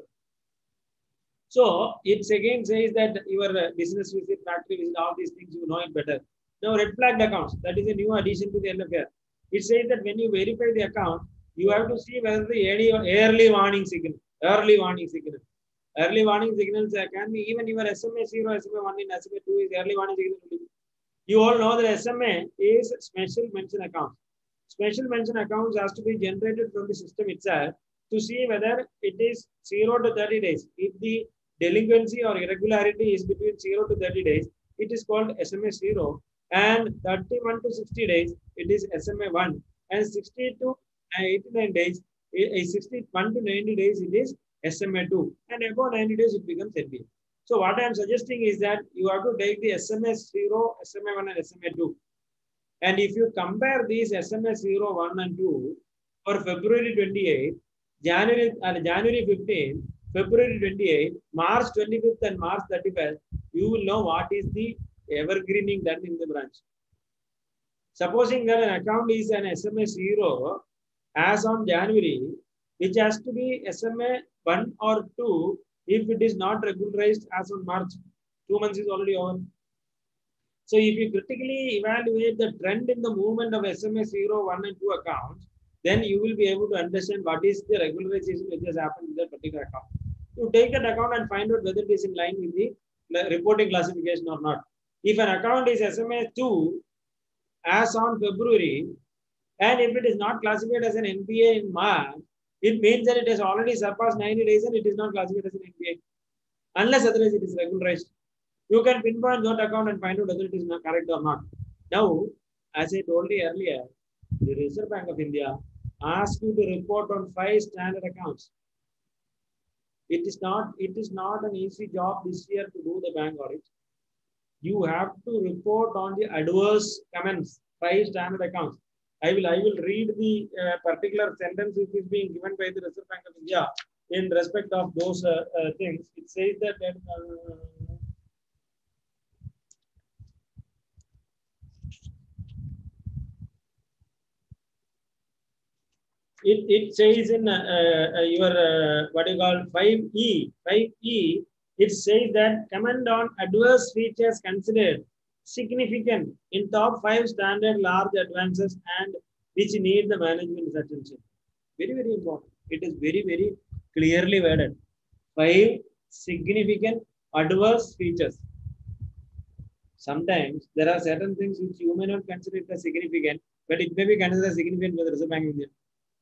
So it again says that your business visit, factory visit, all these things, you know it better. Now, red flagged accounts, that is a new addition to the L F A R. It says that when you verify the account, you have to see whether the any early warning signal, early warning signal. Early warning signals can be even your S M A zero, S M A one in S M A two is early warning signal. You all know that S M A is special mention account. Special mention accounts has to be generated from the system itself to see whether it is zero to thirty days. If the delinquency or irregularity is between zero to thirty days, it is called S M A zero, and thirty-one to sixty days, it is S M A one, and sixty to eighty-nine days, sixty-one to ninety days, it is S M A two, and above ninety days, it becomes N P A. So what I am suggesting is that you have to take the S M A zero, S M A one, and S M A two. And if you compare these S M A zero, one, and two for February twenty-eighth, January, uh, January fifteenth, February twenty-eighth, March twenty-fifth, and March thirty-first, you will know what is the evergreening done in the branch. Supposing that an account is an S M A zero as on January, which has to be S M A one or two if it is not regularized as on March. Two months is already over. So if you critically evaluate the trend in the movement of S M A zero, one, and two accounts, then you will be able to understand what is the regularization which has happened in that particular account. You take that account and find out whether it is in line with the reporting classification or not. If an account is S M A two as on February, and if it is not classified as an N P A in March, it means that it has already surpassed ninety days and it is not classified as an N P A. Unless otherwise it is regularized. You can pinpoint that account and find out whether it is not correct or not. Now, as I told you earlier, the Reserve Bank of India asks you to report on five standard accounts. It is not, it is not an easy job this year to do the bank audit. You have to report on the adverse comments, five standard accounts. I will, I will read the uh, particular sentence which is being given by the Reserve Bank of India in respect of those uh, uh, things. It says that uh, It, it says in uh, uh, your, uh, what you call five E, five E, it says that comment on adverse features considered significant in top five standard large advances and which need the management's attention. Very, very important. It is very, very clearly worded. Five significant adverse features. Sometimes there are certain things which you may not consider it as significant, but it may be considered as significant by the Reserve Bank of India.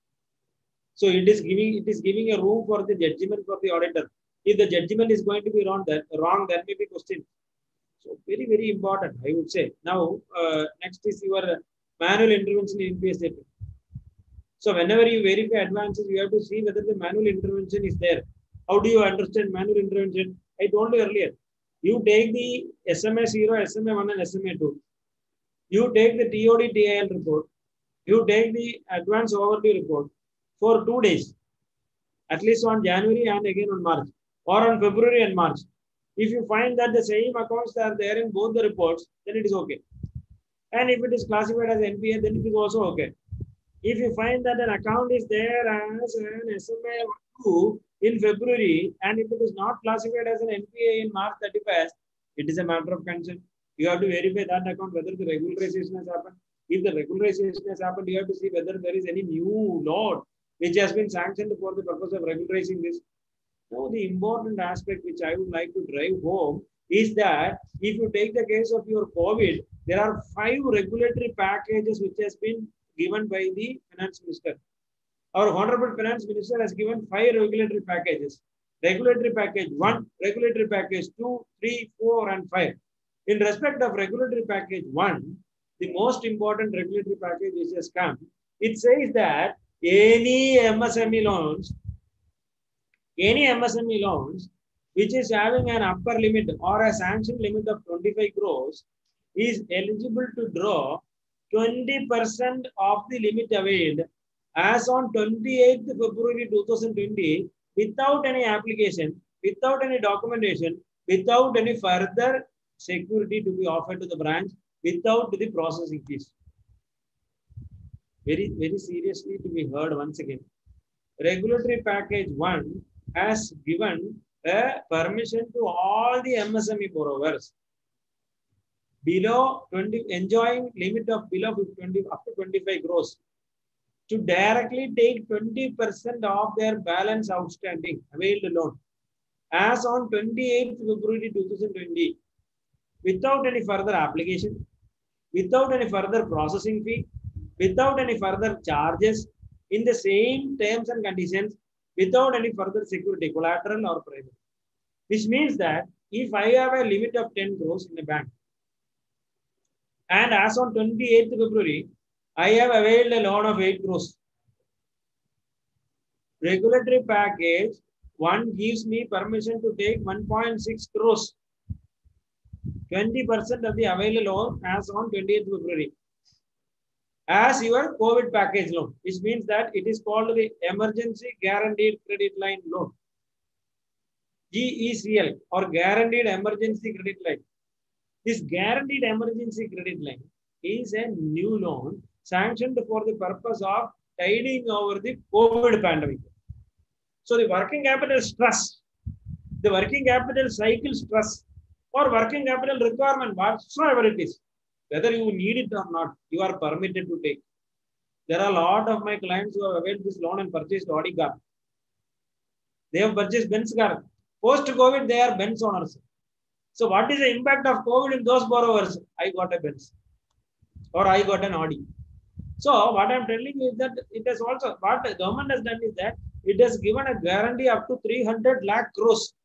So it is giving it is giving a room for the judgment for the auditor. If the judgment is going to be wrong, that wrong, that may be questioned. So very, very important, I would say. Now, uh, next is your manual intervention in N P A statement. So whenever you verify advances, you have to see whether the manual intervention is there. How do you understand manual intervention? I told you earlier. You take the S M A zero, S M A one, and S M A two. You take the T O D T I L report. You take the advance overdue report for two days, at least on January and again on March, or on February and March. If you find that the same accounts are there in both the reports, then it is okay. And if it is classified as N P A, then it is also okay. If you find that an account is there as an S M A two in February, and if it is not classified as an N P A in March thirty-first, it is a matter of concern. You have to verify that account whether the regularization has happened. If the regularization has happened, you have to see whether there is any new law which has been sanctioned for the purpose of regularizing this. Now, the important aspect which I would like to drive home is that if you take the case of your COVID, there are five regulatory packages which has been given by the finance minister. Our Honorable Finance Minister has given five regulatory packages. Regulatory package one, regulatory package two, three, four, and five. In respect of regulatory package one, the most important regulatory package which has come, it says that any M S M E loans, any M S M E loans which is having an upper limit or a sanction limit of twenty-five crores is eligible to draw twenty percent of the limit availed as on twenty-eighth February two thousand twenty without any application, without any documentation, without any further security to be offered to the branch, without the processing fees. Very, very seriously to be heard once again. Regulatory package one has given a permission to all the M S M E borrowers below twenty, enjoying limit of below twenty up to twenty-five crores to directly take twenty percent of their balance outstanding availed loan as on twenty-eighth February two thousand twenty without any further application, without any further processing fee, without any further charges, in the same terms and conditions, without any further security, collateral or private. which means that if I have a limit of ten crores in a bank, and as on twenty-eighth February, I have availed a loan of eight crores. Regulatory package one gives me permission to take one point six crores, twenty percent of the available loan as on twenty-eighth February, as your COVID package loan, which means that it is called the Emergency Guaranteed Credit Line Loan, G E C L, or Guaranteed Emergency Credit Line. This Guaranteed Emergency Credit Line is a new loan sanctioned for the purpose of tiding over the COVID pandemic. So the working capital stress, the working capital cycle stress, or working capital requirement, whatsoever it is, whether you need it or not, you are permitted to take. There are a lot of my clients who have availed this loan and purchased Audi car. They have purchased Benz car. Post-COVID, they are Benz owners. So what is the impact of COVID in those borrowers? I got a Benz or I got an Audi. So what I'm telling you is that it has also, what the government has done is that it has given a guarantee up to three hundred lakh crores.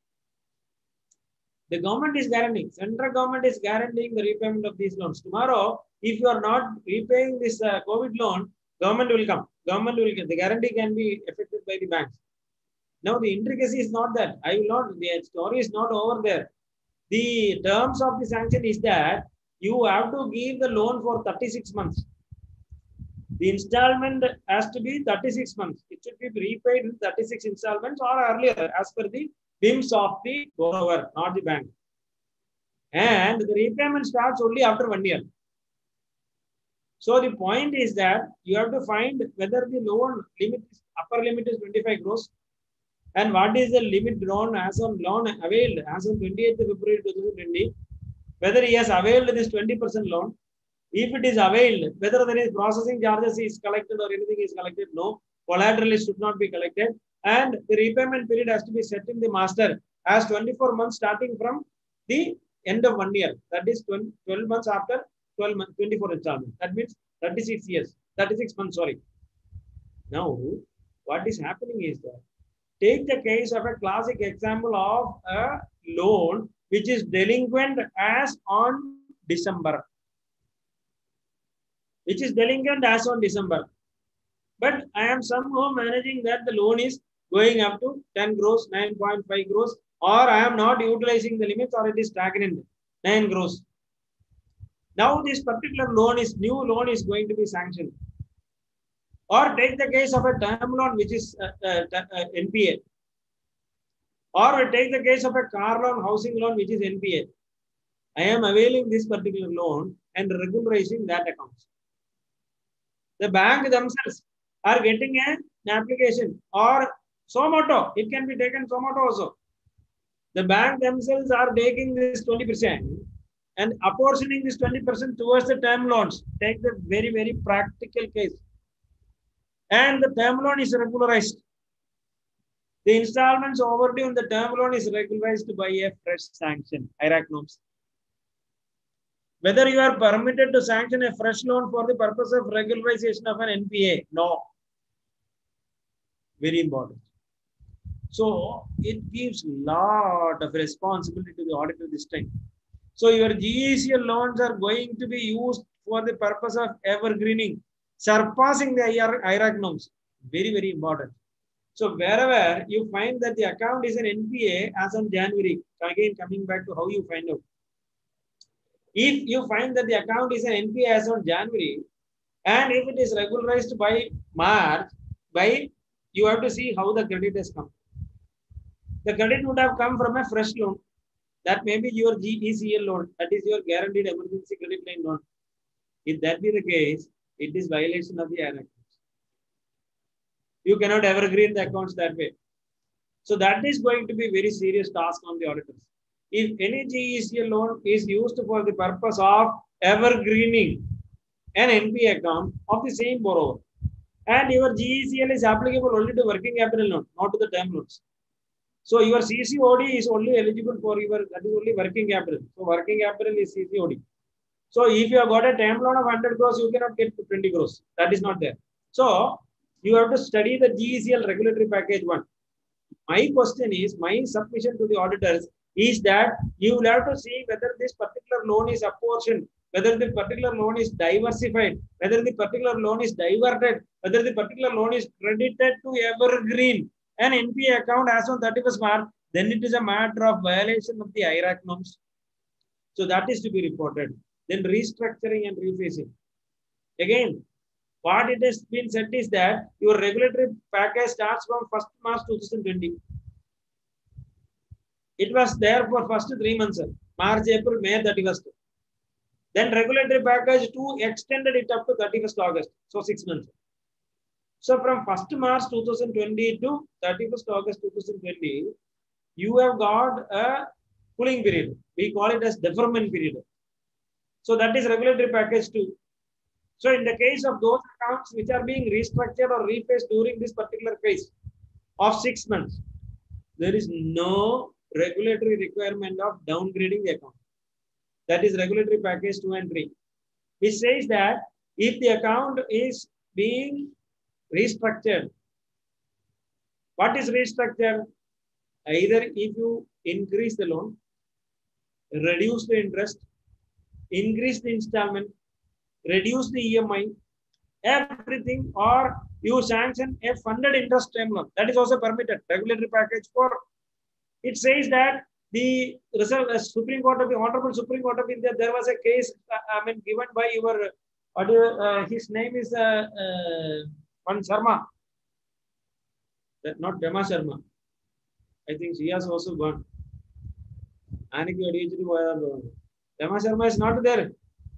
The government is guaranteeing, central government is guaranteeing the repayment of these loans. Tomorrow, if you are not repaying this uh, COVID loan, government will come. Government will get, the guarantee can be affected by the banks. Now the intricacy is not that. I will not, the story is not over there. The terms of the sanction is that you have to give the loan for thirty-six months. The installment has to be thirty-six months. It should be repaid in thirty-six installments or earlier as per the whims of the borrower, not the bank. And the repayment starts only after one year. So the point is that you have to find whether the loan limit, upper limit is twenty-five crores. And what is the limit drawn as on loan availed as on twenty-eighth February two thousand twenty? Whether he has availed this twenty percent loan. If it is availed, whether there is processing charges is collected or anything is collected, no. Collateral should not be collected. And the repayment period has to be set in the master as twenty-four months starting from the end of one year. That is twelve months after twelve months, twenty-four installments. That means thirty-six years, thirty-six months, sorry. Now, what is happening is that take the case of a classic example of a loan which is delinquent as on December. Which is delinquent as on December. But I am somehow managing that the loan is going up to ten crores, nine point five crores, or I am not utilizing the limits or it is stagnant, nine crores. Now this particular loan is, new loan is going to be sanctioned. Or take the case of a term loan which is uh, uh, uh, N P A. Or take the case of a car loan, housing loan which is N P A. I am availing this particular loan and regularizing that account. The bank themselves are getting a, an application or Somoto. It can be taken Somoto also. The bank themselves are taking this twenty percent and apportioning this twenty percent towards the term loans. Take the very, very practical case. And the term loan is regularized. The installments overdue in the term loan is regularized by a fresh sanction, I R A C norms. Whether you are permitted to sanction a fresh loan for the purpose of regularization of an N P A? No. Very important. So it gives a lot of responsibility to the auditor this time. So your G E C L loans are going to be used for the purpose of evergreening, surpassing the I R A C norms. Very, very important. So wherever you find that the account is an N P A as on January, again coming back to how you find out. If you find that the account is an N P A as on January, and if it is regularized by March, by you have to see how the credit has come. The credit would have come from a fresh loan. That may be your G E C L loan. That is your guaranteed emergency credit line loan. If that be the case, it is violation of the I R A C. You cannot evergreen the accounts that way. So that is going to be a very serious task on the auditors. If any G E C L loan is used for the purpose of evergreening an N P A account of the same borrower, and your G E C L is applicable only to working capital loan, not to the term loans. So your C C O D is only eligible for your, that is only working capital. So working capital is C C O D. So if you have got a term loan of one hundred crores, you cannot get to twenty crores. That is not there. So you have to study the G E C L regulatory package one. My question is, my submission to the auditors is that you will have to see whether this particular loan is apportioned, whether the particular loan is diversified, whether the particular loan is diverted, whether the particular loan is credited to evergreen, an N P A account as on thirty-first March, then it is a matter of violation of the I R A C norms. So that is to be reported. Then restructuring and refacing. Again, what it has been said is that your regulatory package starts from first March two thousand twenty. It was there for first three months, March, April, May, thirty-first. Then regulatory package two extended it up to thirty-first August, so six months. So from first March two thousand twenty to thirty-first August two thousand twenty, you have got a cooling period. We call it as deferment period. So that is regulatory package two. So in the case of those accounts which are being restructured or refaced during this particular phase of six months, there is no regulatory requirement of downgrading the account. That is regulatory package two and three, which says that if the account is being restructured, what is restructured? Either if you increase the loan, reduce the interest, increase the installment, reduce the E M I, everything, or you sanction a funded interest term loan. That is also permitted. Regulatory package four. It says that the result, uh, Supreme Court of the Honorable Supreme Court of India, there was a case, uh, I mean, given by your, what you, uh, his name is uh, uh, one Sharma, not Dema Sharma. I think she has also gone. Dema Sharma is not there.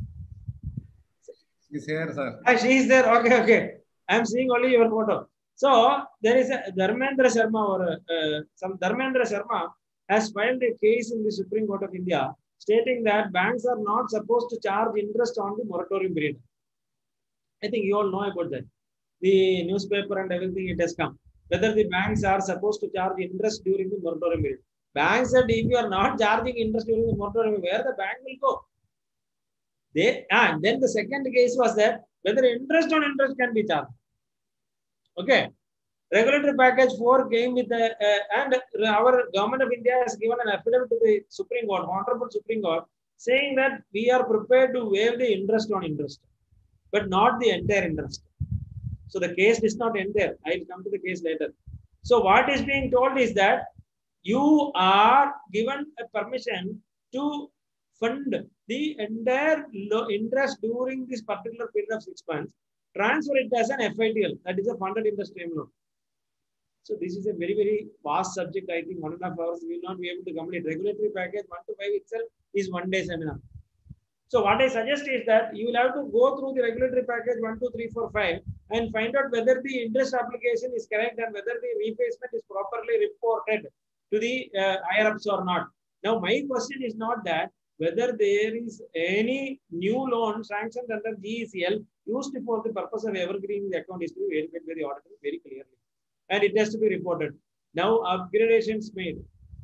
She's here, sir. Ah, she is there. Okay, okay. I am seeing only your photo. So there is a Dharmendra Sharma or uh, some Dharmendra Sharma has filed a case in the Supreme Court of India stating that banks are not supposed to charge interest on the moratorium period. I think you all know about that. The newspaper and everything, it has come. Whether the banks are supposed to charge interest during the moratorium period. Banks said if you are not charging interest during the moratorium, where the bank will go? They, and then the second case was that whether interest on interest can be charged. Okay. Regulatory package four came with the, uh, and our government of India has given an affidavit to the Supreme Court, Honorable Supreme Court, saying that we are prepared to waive the interest on interest, but not the entire interest. So the case is not end there. I will come to the case later. So what is being told is that you are given a permission to fund the entire interest during this particular period of six months, transfer it as an F I T L, that is a funded interest claim loan. So this is a very, very vast subject. I think one and a half hours we will not be able to complete. Regulatory package one to five itself is one day seminar. So what I suggest is that you will have to go through the regulatory package one, two, three, four, five and find out whether the interest application is correct and whether the refacement is properly reported to the uh, I R Ps or not. Now my question is not that whether there is any new loan sanctioned under G E C L used for the purpose of evergreening the account is to be verified by the auditor very clearly. And it has to be reported. Now upgradations made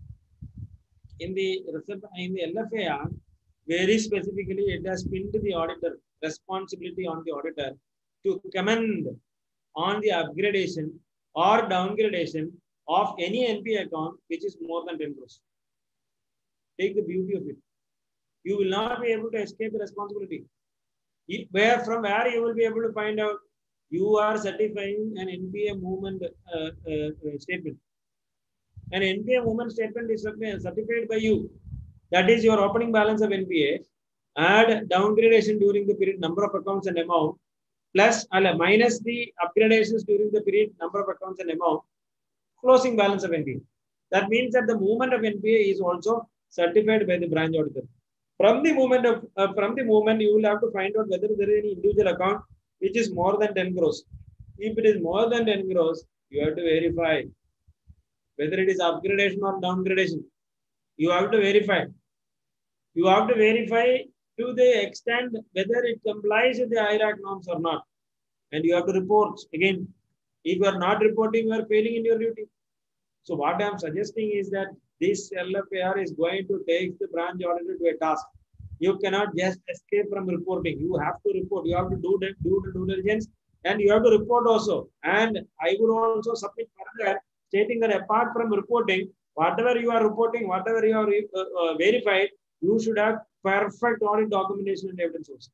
in the in the L F A R, very specifically it has pinned the auditor, responsibility on the auditor to commend on the upgradation or downgradation of any N P A account which is more than ten crores. Take the beauty of it. You will not be able to escape the responsibility. Where from where you will be able to find out you are certifying an N P A movement uh, uh, statement. An N P A movement statement is certified by you. That is your opening balance of N P A. Add downgradation during the period, number of accounts and amount, plus uh, minus the upgradations during the period, number of accounts and amount, closing balance of N P A. That means that the movement of N P A is also certified by the branch auditor. From the movement of uh, from the movement, you will have to find out whether there is any individual account which is more than ten crores. If it is more than ten crores, you have to verify whether it is upgradation or downgradation. You have to verify. You have to verify to the extent whether it complies with the I R A C norms or not. And you have to report. Again, if you are not reporting, you are failing in your duty. So what I am suggesting is that this L F A R is going to take the branch auditor to a task. You cannot just escape from reporting. You have to report. You have to do the do the due diligence, and you have to report also. And I would also submit further stating that apart from reporting, whatever you are reporting, whatever you are uh, uh, verified, you should have perfect audit documentation and evidence also.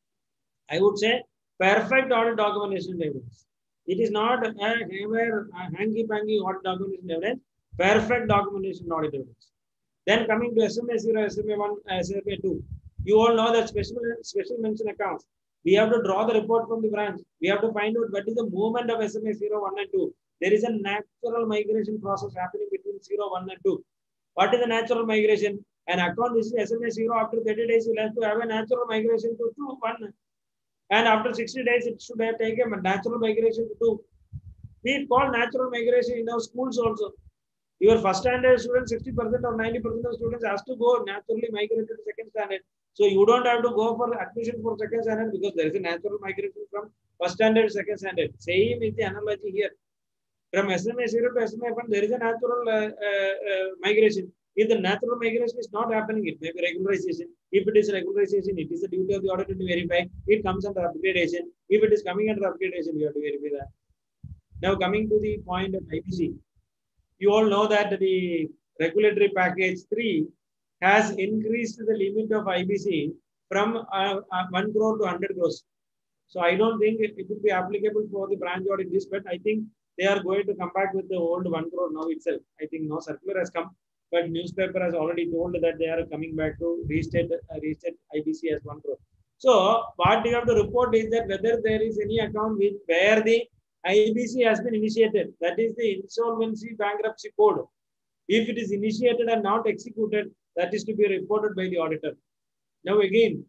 I would say perfect audit documentation and evidence. It is not a hanky-panky audit documentation evidence, perfect documentation and audit evidence. Then coming to S M A zero, S M A one, S M A two, you all know that special, special mention accounts. We have to draw the report from the branch. We have to find out what is the movement of S M A zero, one and two. There is a natural migration process happening between zero, one and two. What is the natural migration? An account is S M A zero, after thirty days, you will have to have a natural migration to two, one. And after sixty days, it should have taken a natural migration to two. We call natural migration in our schools also. Your first standard students, sixty percent or ninety percent of students has to go naturally migrate to second standard. So you don't have to go for admission for second standard because there is a natural migration from first standard to second standard. Same is the analogy here. From S M A zero to S M A one, there is a natural uh, uh, uh, migration. If the natural migration is not happening, it may be regularization. If it is regularization, it is the duty of the auditor to verify. It comes under upgradation. If it is coming under upgradation, you have to verify that. Now coming to the point of I B C. You all know that the regulatory package three has increased the limit of I B C from uh, uh, one crore to one hundred crores. So I don't think it, it would be applicable for the branch audit this, but I think they are going to come back with the old one crore now itself. I think no circular has come, but newspaper has already told that they are coming back to restate, uh, restate I B C as one crore. So what you have to report is that whether there is any account with where the I B C has been initiated, that is the insolvency bankruptcy code. If it is initiated and not executed, that is to be reported by the auditor. Now again,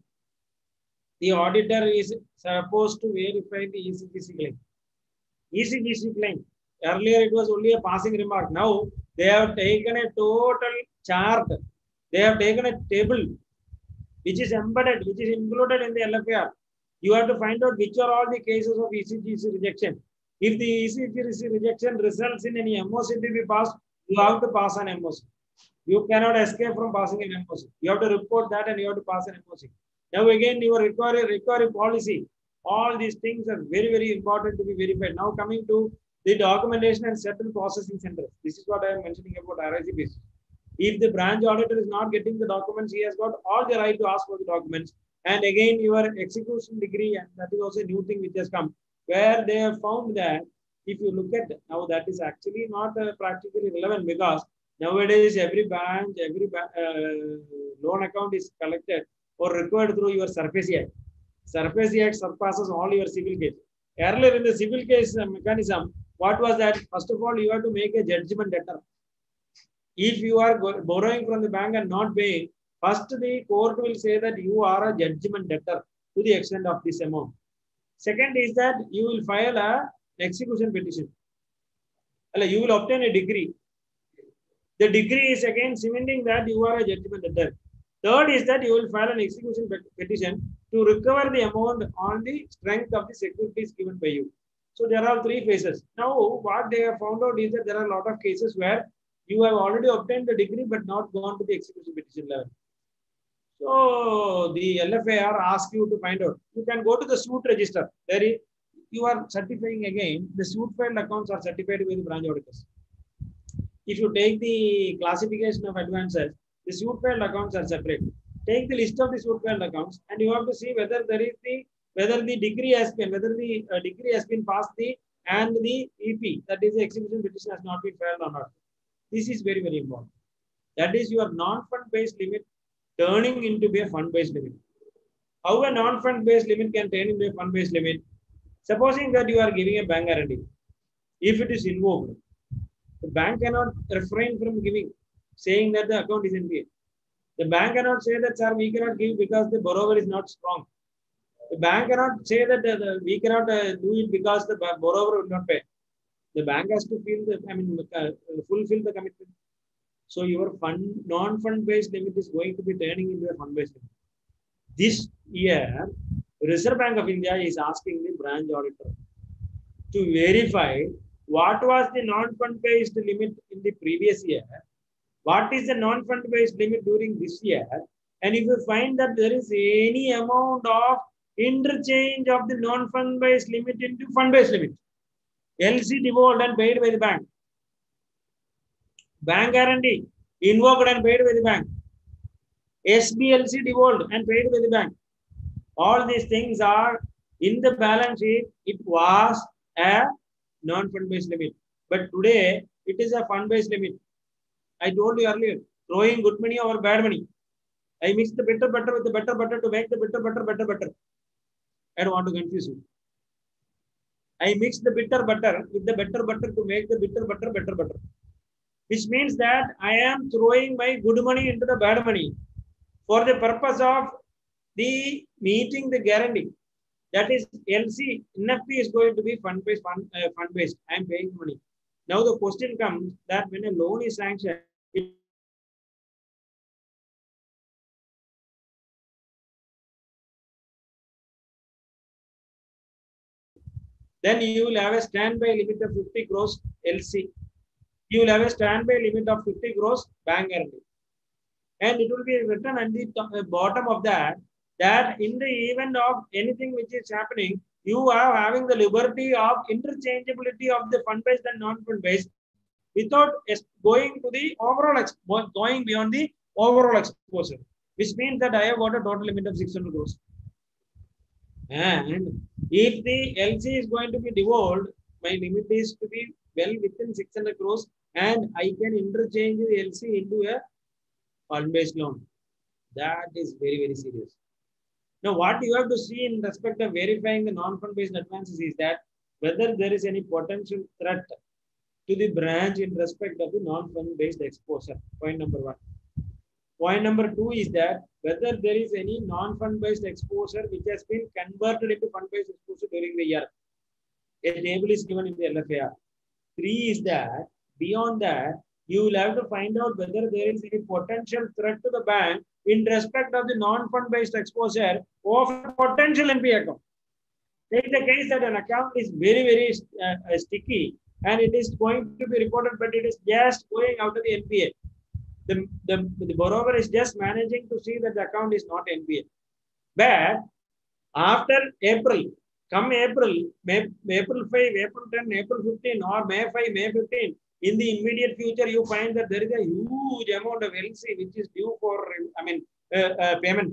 the auditor is supposed to verify the E C G C claim. E C G C claim. Earlier it was only a passing remark. Now they have taken a total chart. They have taken a table which is embedded, which is included in the L F A R. You have to find out which are all the cases of E C G C rejection. If the E C G C rejection results in any M O C to be passed, you have to pass an M O C. You cannot escape from passing an M O C. You have to report that and you have to pass an M O C. Now again, your recovery, recovery policy, all these things are very, very important to be verified. Now coming to the documentation and settled processing centers. This is what I am mentioning about R I C basis. If the branch auditor is not getting the documents, he has got all the right to ask for the documents. And again, your execution degree, and that is also a new thing which has come, where they have found that if you look at now, that is actually not uh, practically relevant because nowadays every branch, every uh, loan account is collected or required through your SARFAESI Act. SARFAESI Act surpasses all your civil case. Earlier in the civil case uh, mechanism, what was that? First of all, you have to make a judgment debtor. If you are borrowing from the bank and not paying, first the court will say that you are a judgment debtor to the extent of this amount. Second is that you will file a execution petition. You will obtain a degree. The degree is again cementing that you are a judgment debtor. Third is that you will file an execution petition to recover the amount on the strength of the securities given by you. So there are three phases. Now, what they have found out is that there are a lot of cases where you have already obtained the degree but not gone to the execution petition level. So the L F A R asks you to find out. You can go to the suit register. There is, you are certifying again. The suit filed accounts are certified with the branch auditors. If you take the classification of advances, the suit filed accounts are separate. Take the list of the suit filed accounts, and you have to see whether there is the whether the degree has been whether the uh, degree has been passed the and the E P, that is the execution petition, has not been filed or not. This is very, very important. That is your non-fund based limit turning into a fund based limit. How a non-fund based limit can turn into a fund based limit? Supposing that you are giving a bank guarantee, if it is invoked, the bank cannot refrain from giving, saying that the account is N P A. The bank cannot say that, sir, we cannot give because the borrower is not strong. The bank cannot say that uh, the, we cannot uh, do it because the borrower will not pay. The bank has to feel the, I mean, uh, fulfill the commitment. So your fund, non-fund based limit is going to be turning into a fund based limit. This year, Reserve Bank of India is asking the branch auditor to verify what was the non-fund based limit in the previous year, what is the non-fund based limit during this year, and if you find that there is any amount of interchange of the non-fund based limit into fund based limit, L C devolved and paid by the bank, Bank guarantee invoked and paid by the bank. S B L C devolved and paid by the bank. All these things are in the balance sheet. It was a non-fund based limit, but today it is a fund based limit. I told you earlier, throwing good money over bad money. I mix the bitter butter with the better butter to make the bitter butter better butter. I don't want to confuse you. I mix the bitter butter with the better butter to make the bitter butter better butter. Which means that I am throwing my good money into the bad money for the purpose of the meeting the guarantee. That is L C, N F P is going to be fund based. Fund, uh, fund based. I am paying money. Now the question comes that when a loan is sanctioned, it then you will have a standby limit of fifty crores L C. You will have a standby limit of fifty crores bank guarantee. And it will be written at the bottom of that, that in the event of anything which is happening, you are having the liberty of interchangeability of the fund-based and non-fund-based without going to the overall, going beyond the overall exposure, which means that I have got a total limit of six hundred crores. And if the L C is going to be devolved, my limit is to be well within six hundred crores, and I can interchange the L C into a fund-based loan. That is very, very serious. Now, what you have to see in respect of verifying the non-fund-based advances is that whether there is any potential threat to the branch in respect of the non-fund-based exposure. Point number one. Point number two is that whether there is any non-fund-based exposure which has been converted into fund-based exposure during the year. A table is given in the L F A R. Three is that beyond that, you will have to find out whether there is any potential threat to the bank in respect of the non-fund-based exposure of a potential N P A account. Take the case that an account is very, very uh, sticky and it is going to be reported, but it is just going out of the N P A. The, the, the borrower is just managing to see that the account is not N P A. But after April, come April, May, April five, April ten, April fifteen, or May five, May fifteen, in the immediate future, you find that there is a huge amount of L C which is due for, I mean, uh, uh, payment,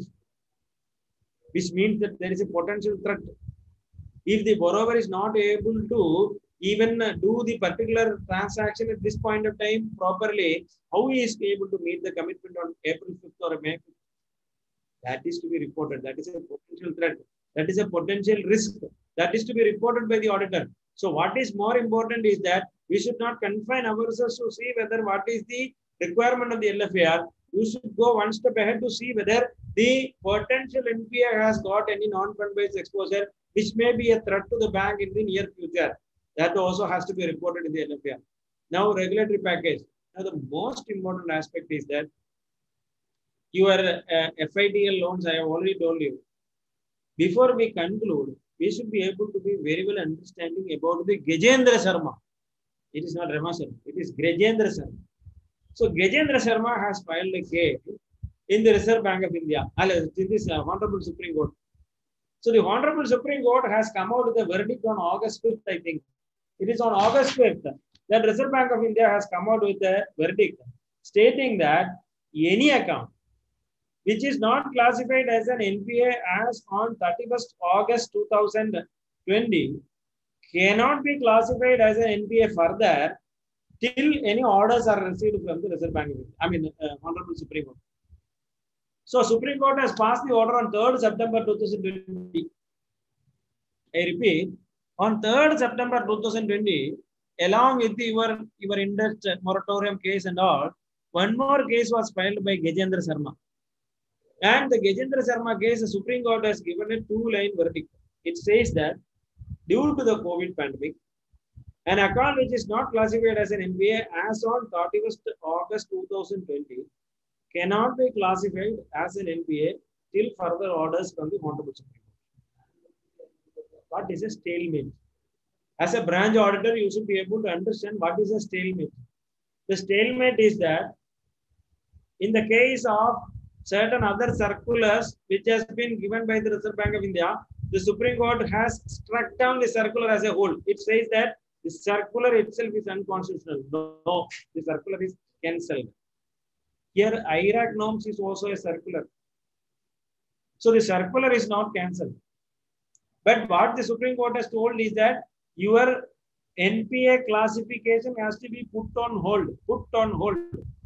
which means that there is a potential threat. If the borrower is not able to even do the particular transaction at this point of time properly, how he is able to meet the commitment on April fifth or May fifth? That is to be reported. That is a potential threat. That is a potential risk. That is to be reported by the auditor. So what is more important is that we should not confine ourselves to see whether what is the requirement of the L F A R. You should go one step ahead to see whether the potential N P A has got any non-fund-based exposure, which may be a threat to the bank in the near future. That also has to be reported in the L F A R. Now, regulatory package. Now, the most important aspect is that your uh, F I D L loans, I have already told you. Before we conclude, we should be able to be very well understanding about the Gajendra Sharma. It is not Rama Sharma, it is Gajendra Sharma. So Gajendra Sharma has filed a case in the Reserve Bank of India, in this uh, Honorable Supreme Court. So the Honorable Supreme Court has come out with a verdict on August fifth, I think. It is on August fifth that Reserve Bank of India has come out with a verdict stating that any account which is not classified as an N P A as on thirty-first August two thousand twenty cannot be classified as an N P A further till any orders are received from the Reserve Bank of India, I mean, uh, Honorable Supreme Court. So, Supreme Court has passed the order on third September two thousand twenty. I repeat, on third September two thousand twenty, along with your, your interest moratorium case and all, one more case was filed by Gajendra Sharma. And the Gajendra Sharma case, the Supreme Court has given a two-line verdict. It says that due to the COVID pandemic, an account which is not classified as an N P A as on thirty-first August two thousand twenty cannot be classified as an N P A till further orders from the Honorable Supreme Court. What is a stalemate? As a branch auditor, you should be able to understand what is a stalemate. The stalemate is that in the case of certain other circulars which has been given by the Reserve Bank of India, the Supreme Court has struck down the circular as a whole. It says that the circular itself is unconstitutional. No, the circular is cancelled. Here, I R A C norms is also a circular. So the circular is not cancelled. But what the Supreme Court has told is that your N P A classification has to be put on hold. Put on hold.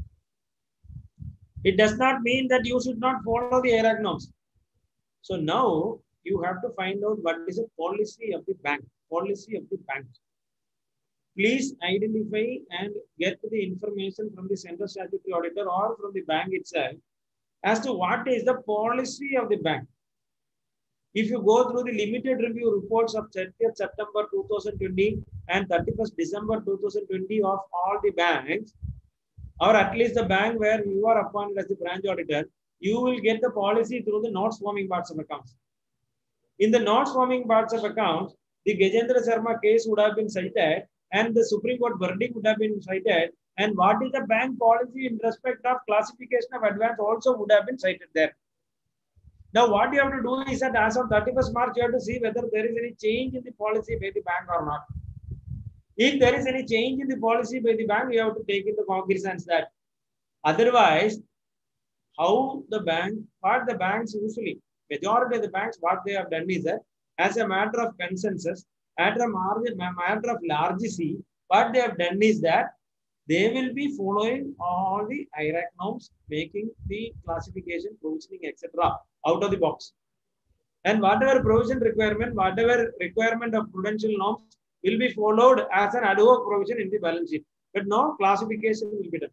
It does not mean that you should not follow the I R A C norms. So now you have to find out what is the policy of the bank. Policy of the bank. Please identify and get the information from the Central Statutory Auditor or from the bank itself as to what is the policy of the bank. If you go through the limited review reports of thirtieth September two thousand twenty and thirty-first December two thousand twenty of all the banks, or at least the bank where you are appointed as the branch auditor, you will get the policy through the notes forming parts of accounts. In the notes forming parts of accounts, the Gajendra Sharma case would have been cited and the Supreme Court verdict would have been cited, and what is the bank policy in respect of classification of advance also would have been cited there. Now, what you have to do is that as of thirty-first March, you have to see whether there is any change in the policy by the bank or not. If there is any change in the policy by the bank, you have to take into cognizance that. Otherwise, how the bank, what the banks usually, majority of the banks, what they have done is that as a matter of consensus, at a matter of largesse, what they have done is that they will be following all the I R A C norms, making the classification, provisioning, et cetera out of the box. And whatever provision requirement, whatever requirement of prudential norms will be followed as an ad hoc provision in the balance sheet. But no classification will be done.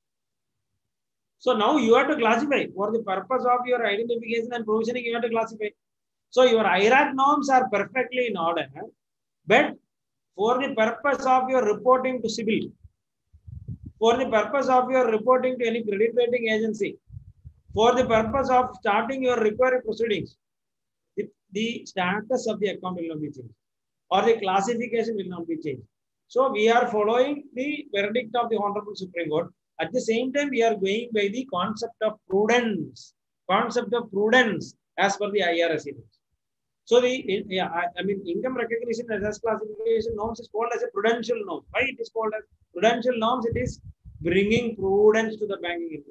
So now you have to classify for the purpose of your identification and provisioning, you have to classify. So your I R A C norms are perfectly in order. But for the purpose of your reporting to C B I L, for the purpose of your reporting to any credit rating agency, for the purpose of starting your required proceedings, the, the status of the account will not be changed or the classification will not be changed. So we are following the verdict of the Honorable Supreme Court. At the same time, we are going by the concept of prudence, concept of prudence as per the I R S. So the yeah, I, I mean income recognition as classification norms is called as a prudential norm. Why it is called as prudential norms? It is bringing prudence to the banking industry.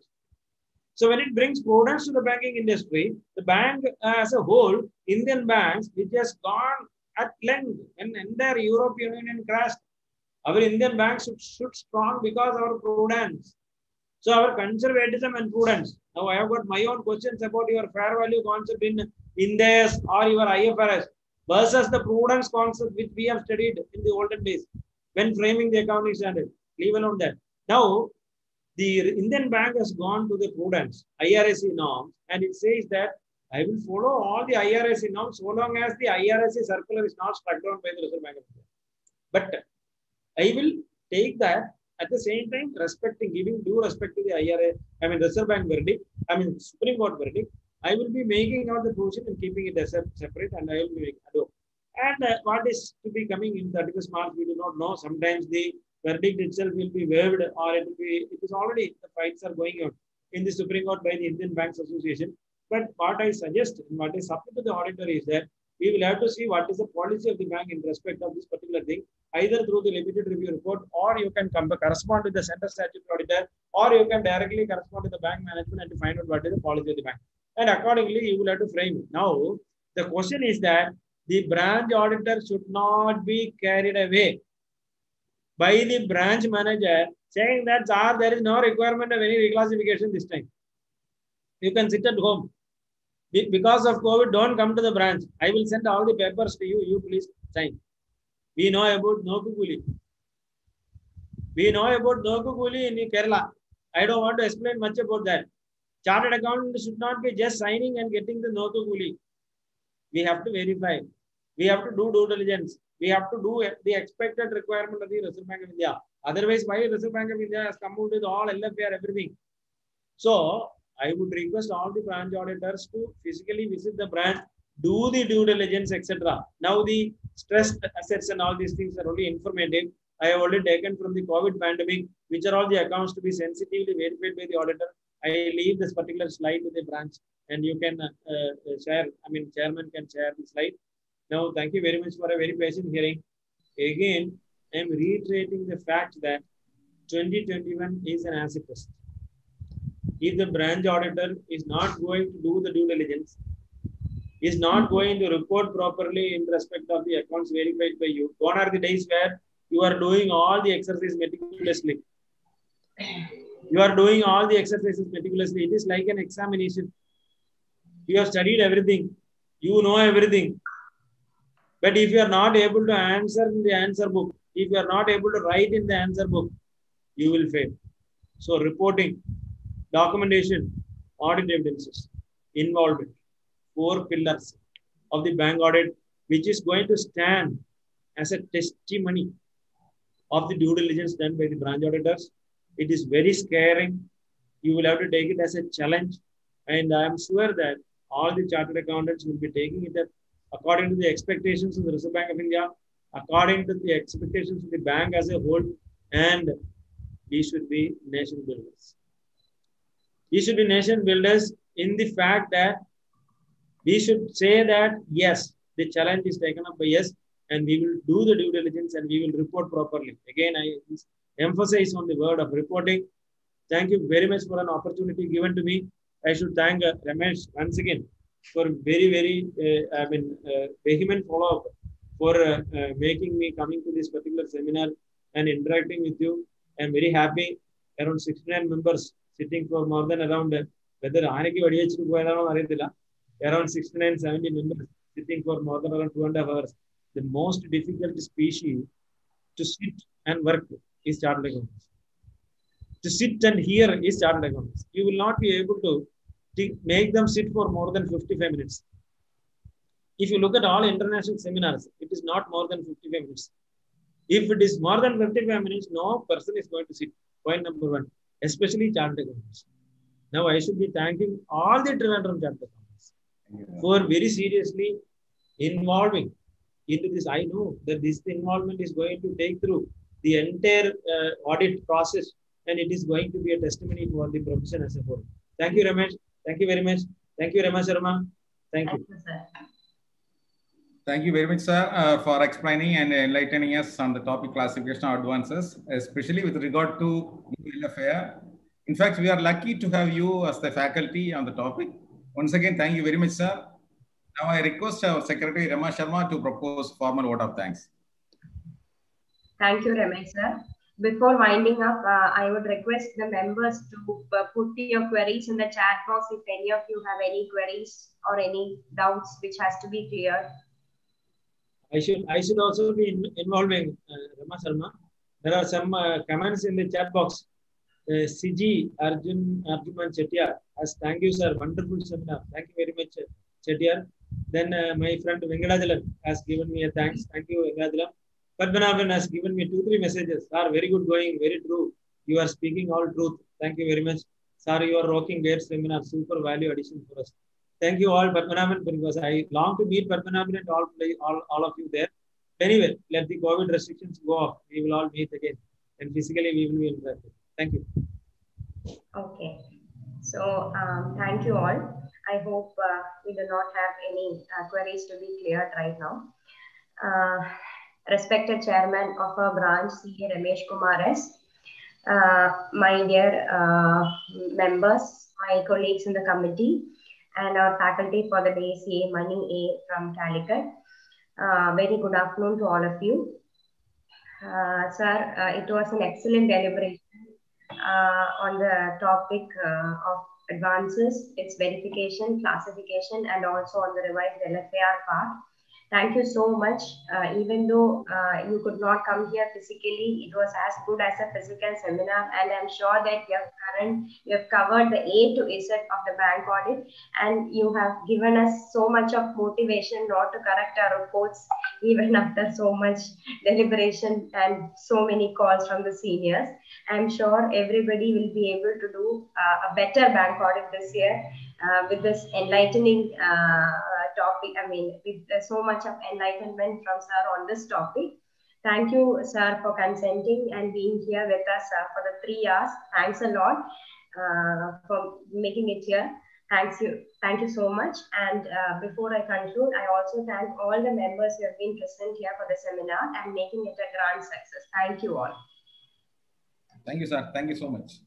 So when it brings prudence to the banking industry, the bank as a whole, Indian banks, which has gone at length when the entire European Union crashed, our Indian banks should, should strong because of our prudence. So our conservatism and prudence. Now I have got my own questions about your fair value concept in Indies or your I F R S versus the prudence concept which we have studied in the olden days when framing the accounting standard. Leave alone that. Now, the Indian bank has gone to the prudence, I R S C norms, and it says that I will follow all the I R S C norms so long as the I R S C circular is not struck down by the Reserve Bank of India. But I will take that at the same time, respecting, giving due respect to the I R S, I mean Reserve Bank verdict, I mean Supreme Court verdict. I will be making out the provision and keeping it as a separate, and I will be making it. And uh, what is to be coming in thirty-first March, we do not know. Sometimes the verdict itself will be waived, or it will be, it is already, the fights are going on in the Supreme Court by the Indian Banks Association. But what I suggest, what I submit to the auditor is that we will have to see what is the policy of the bank in respect of this particular thing, either through the limited review report, or you can come correspond with the Central Statutory Auditor, or you can directly correspond to the bank management and to find out what is the policy of the bank. And accordingly, you will have to frame it. Now, the question is that the branch auditor should not be carried away by the branch manager saying that Sir, there is no requirement of any reclassification this time. You can sit at home. Because of COVID, don't come to the branch. I will send all the papers to you. You please sign. We know about Nokukuli. We know about Nokukuli in Kerala. I don't want to explain much about that. Chartered accountant should not be just signing and getting the Nokukuli. We have to verify. We have to do due diligence. We have to do the expected requirement of the Reserve Bank of India. Otherwise, why Reserve Bank of India has come out with all L F A R, everything. So, I would request all the branch auditors to physically visit the branch, do the due diligence, et cetera. Now, the stressed assets and all these things are only informative. I have already taken from the COVID pandemic, which are all the accounts to be sensitively verified by the auditor. I leave this particular slide to the branch, and you can uh, share, I mean, chairman can share the slide. Now, thank you very much for a very patient hearing. Again, I am reiterating the fact that twenty twenty-one is an acid test. If the branch auditor is not going to do the due diligence, is not going to report properly in respect of the accounts verified by you, gone are the days where you are doing all the exercises meticulously. You are doing all the exercises meticulously. It is like an examination. You have studied everything. You know everything. But if you are not able to answer in the answer book, if you are not able to write in the answer book, you will fail. So reporting, documentation, audit evidences, involvement, four pillars of the bank audit, which is going to stand as a testimony of the due diligence done by the branch auditors. It is very scaring. You will have to take it as a challenge. And I am sure that all the chartered accountants will be taking it up according to the expectations of the Reserve Bank of India, according to the expectations of the bank as a whole, and we should be nation builders. We should be nation builders in the fact that we should say that, yes, the challenge is taken up by us, and we will do the due diligence and we will report properly. Again, I emphasize on the word of reporting. Thank you very much for an opportunity given to me. I should thank uh, Ramesh once again for very, very, uh, I mean, uh, vehement follow-up for uh, uh, making me coming to this particular seminar and interacting with you. I am very happy. Around sixty-nine members sitting for more than around, uh, whether around sixty-nine, seventy members sitting for more than around two and a half hours. The most difficult species to sit and work is chartered accountants. To sit and hear is chartered accountants. You will not be able to make them sit for more than fifty-five minutes. If you look at all international seminars, it is not more than fifty-five minutes. If it is more than fifty-five minutes, no person is going to sit. Point number one, especially chartered accountants. Now I should be thanking all the Trivandrum chartered accountants for very seriously involving into this. I know that this involvement is going to take through the entire uh, audit process, and it is going to be a testimony for the profession as a whole. Thank you, Ramesh. Thank you very much. Thank you, Rama Sharma. Thank you. Thank you, sir. Thank you very much, sir, uh, for explaining and enlightening us on the topic classification of advances, especially with regard to L F A. In fact, we are lucky to have you as the faculty on the topic. Once again, thank you very much, sir. Now I request our Secretary Rama Sharma to propose formal vote of thanks. Thank you, Ramesh, sir. Before winding up, uh, I would request the members to uh, put your queries in the chat box if any of you have any queries or any doubts which has to be cleared. I should I should also be in, involving uh, Rama Sharma. There are some uh, comments in the chat box. Uh, C G Arjun Arjuman Chettiar as thank you, sir. Wonderful seminar. Thank you very much, Chettiar. Then uh, my friend Venkadajalan has given me a thanks. Thank you, Venkadajalan. Padmanabhan has given me two, three messages. Sir, very good going, very true. You are speaking all truth. Thank you very much. Sir, you are rocking great seminar, super value addition for us. Thank you all, Padmanabhan, because I long to meet Padmanabhan and all, all, all of you there. Anyway, let the COVID restrictions go off. We will all meet again. And physically, we will be interacting. Thank you. Okay. So, um, thank you all. I hope uh, we do not have any uh, queries to be cleared right now. Uh, Respected Chairman of our branch, C A Ramesh Kumar S. Uh, my dear uh, members, my colleagues in the committee, and our faculty for the day, C A Mani A from Calicut. Uh, very good afternoon to all of you. Uh, sir, uh, it was an excellent deliberation uh, on the topic uh, of advances, its verification, classification, and also on the revised L F A R part. Thank you so much. Uh, even though uh, you could not come here physically, it was as good as a physical seminar, and I'm sure that you have, current, you have covered the A to Z of the bank audit, and you have given us so much of motivation not to correct our reports even after so much deliberation and so many calls from the seniors. I'm sure everybody will be able to do uh, a better bank audit this year uh, with this enlightening uh, topic. I mean, with uh, so much of enlightenment from sir on this topic. Thank you, sir, for consenting and being here with us uh, for the three hours. Thanks a lot uh, for making it here. Thanks you. Thank you so much. And uh, before I conclude, I also thank all the members who have been present here for the seminar and making it a grand success. Thank you all. Thank you, sir. Thank you so much.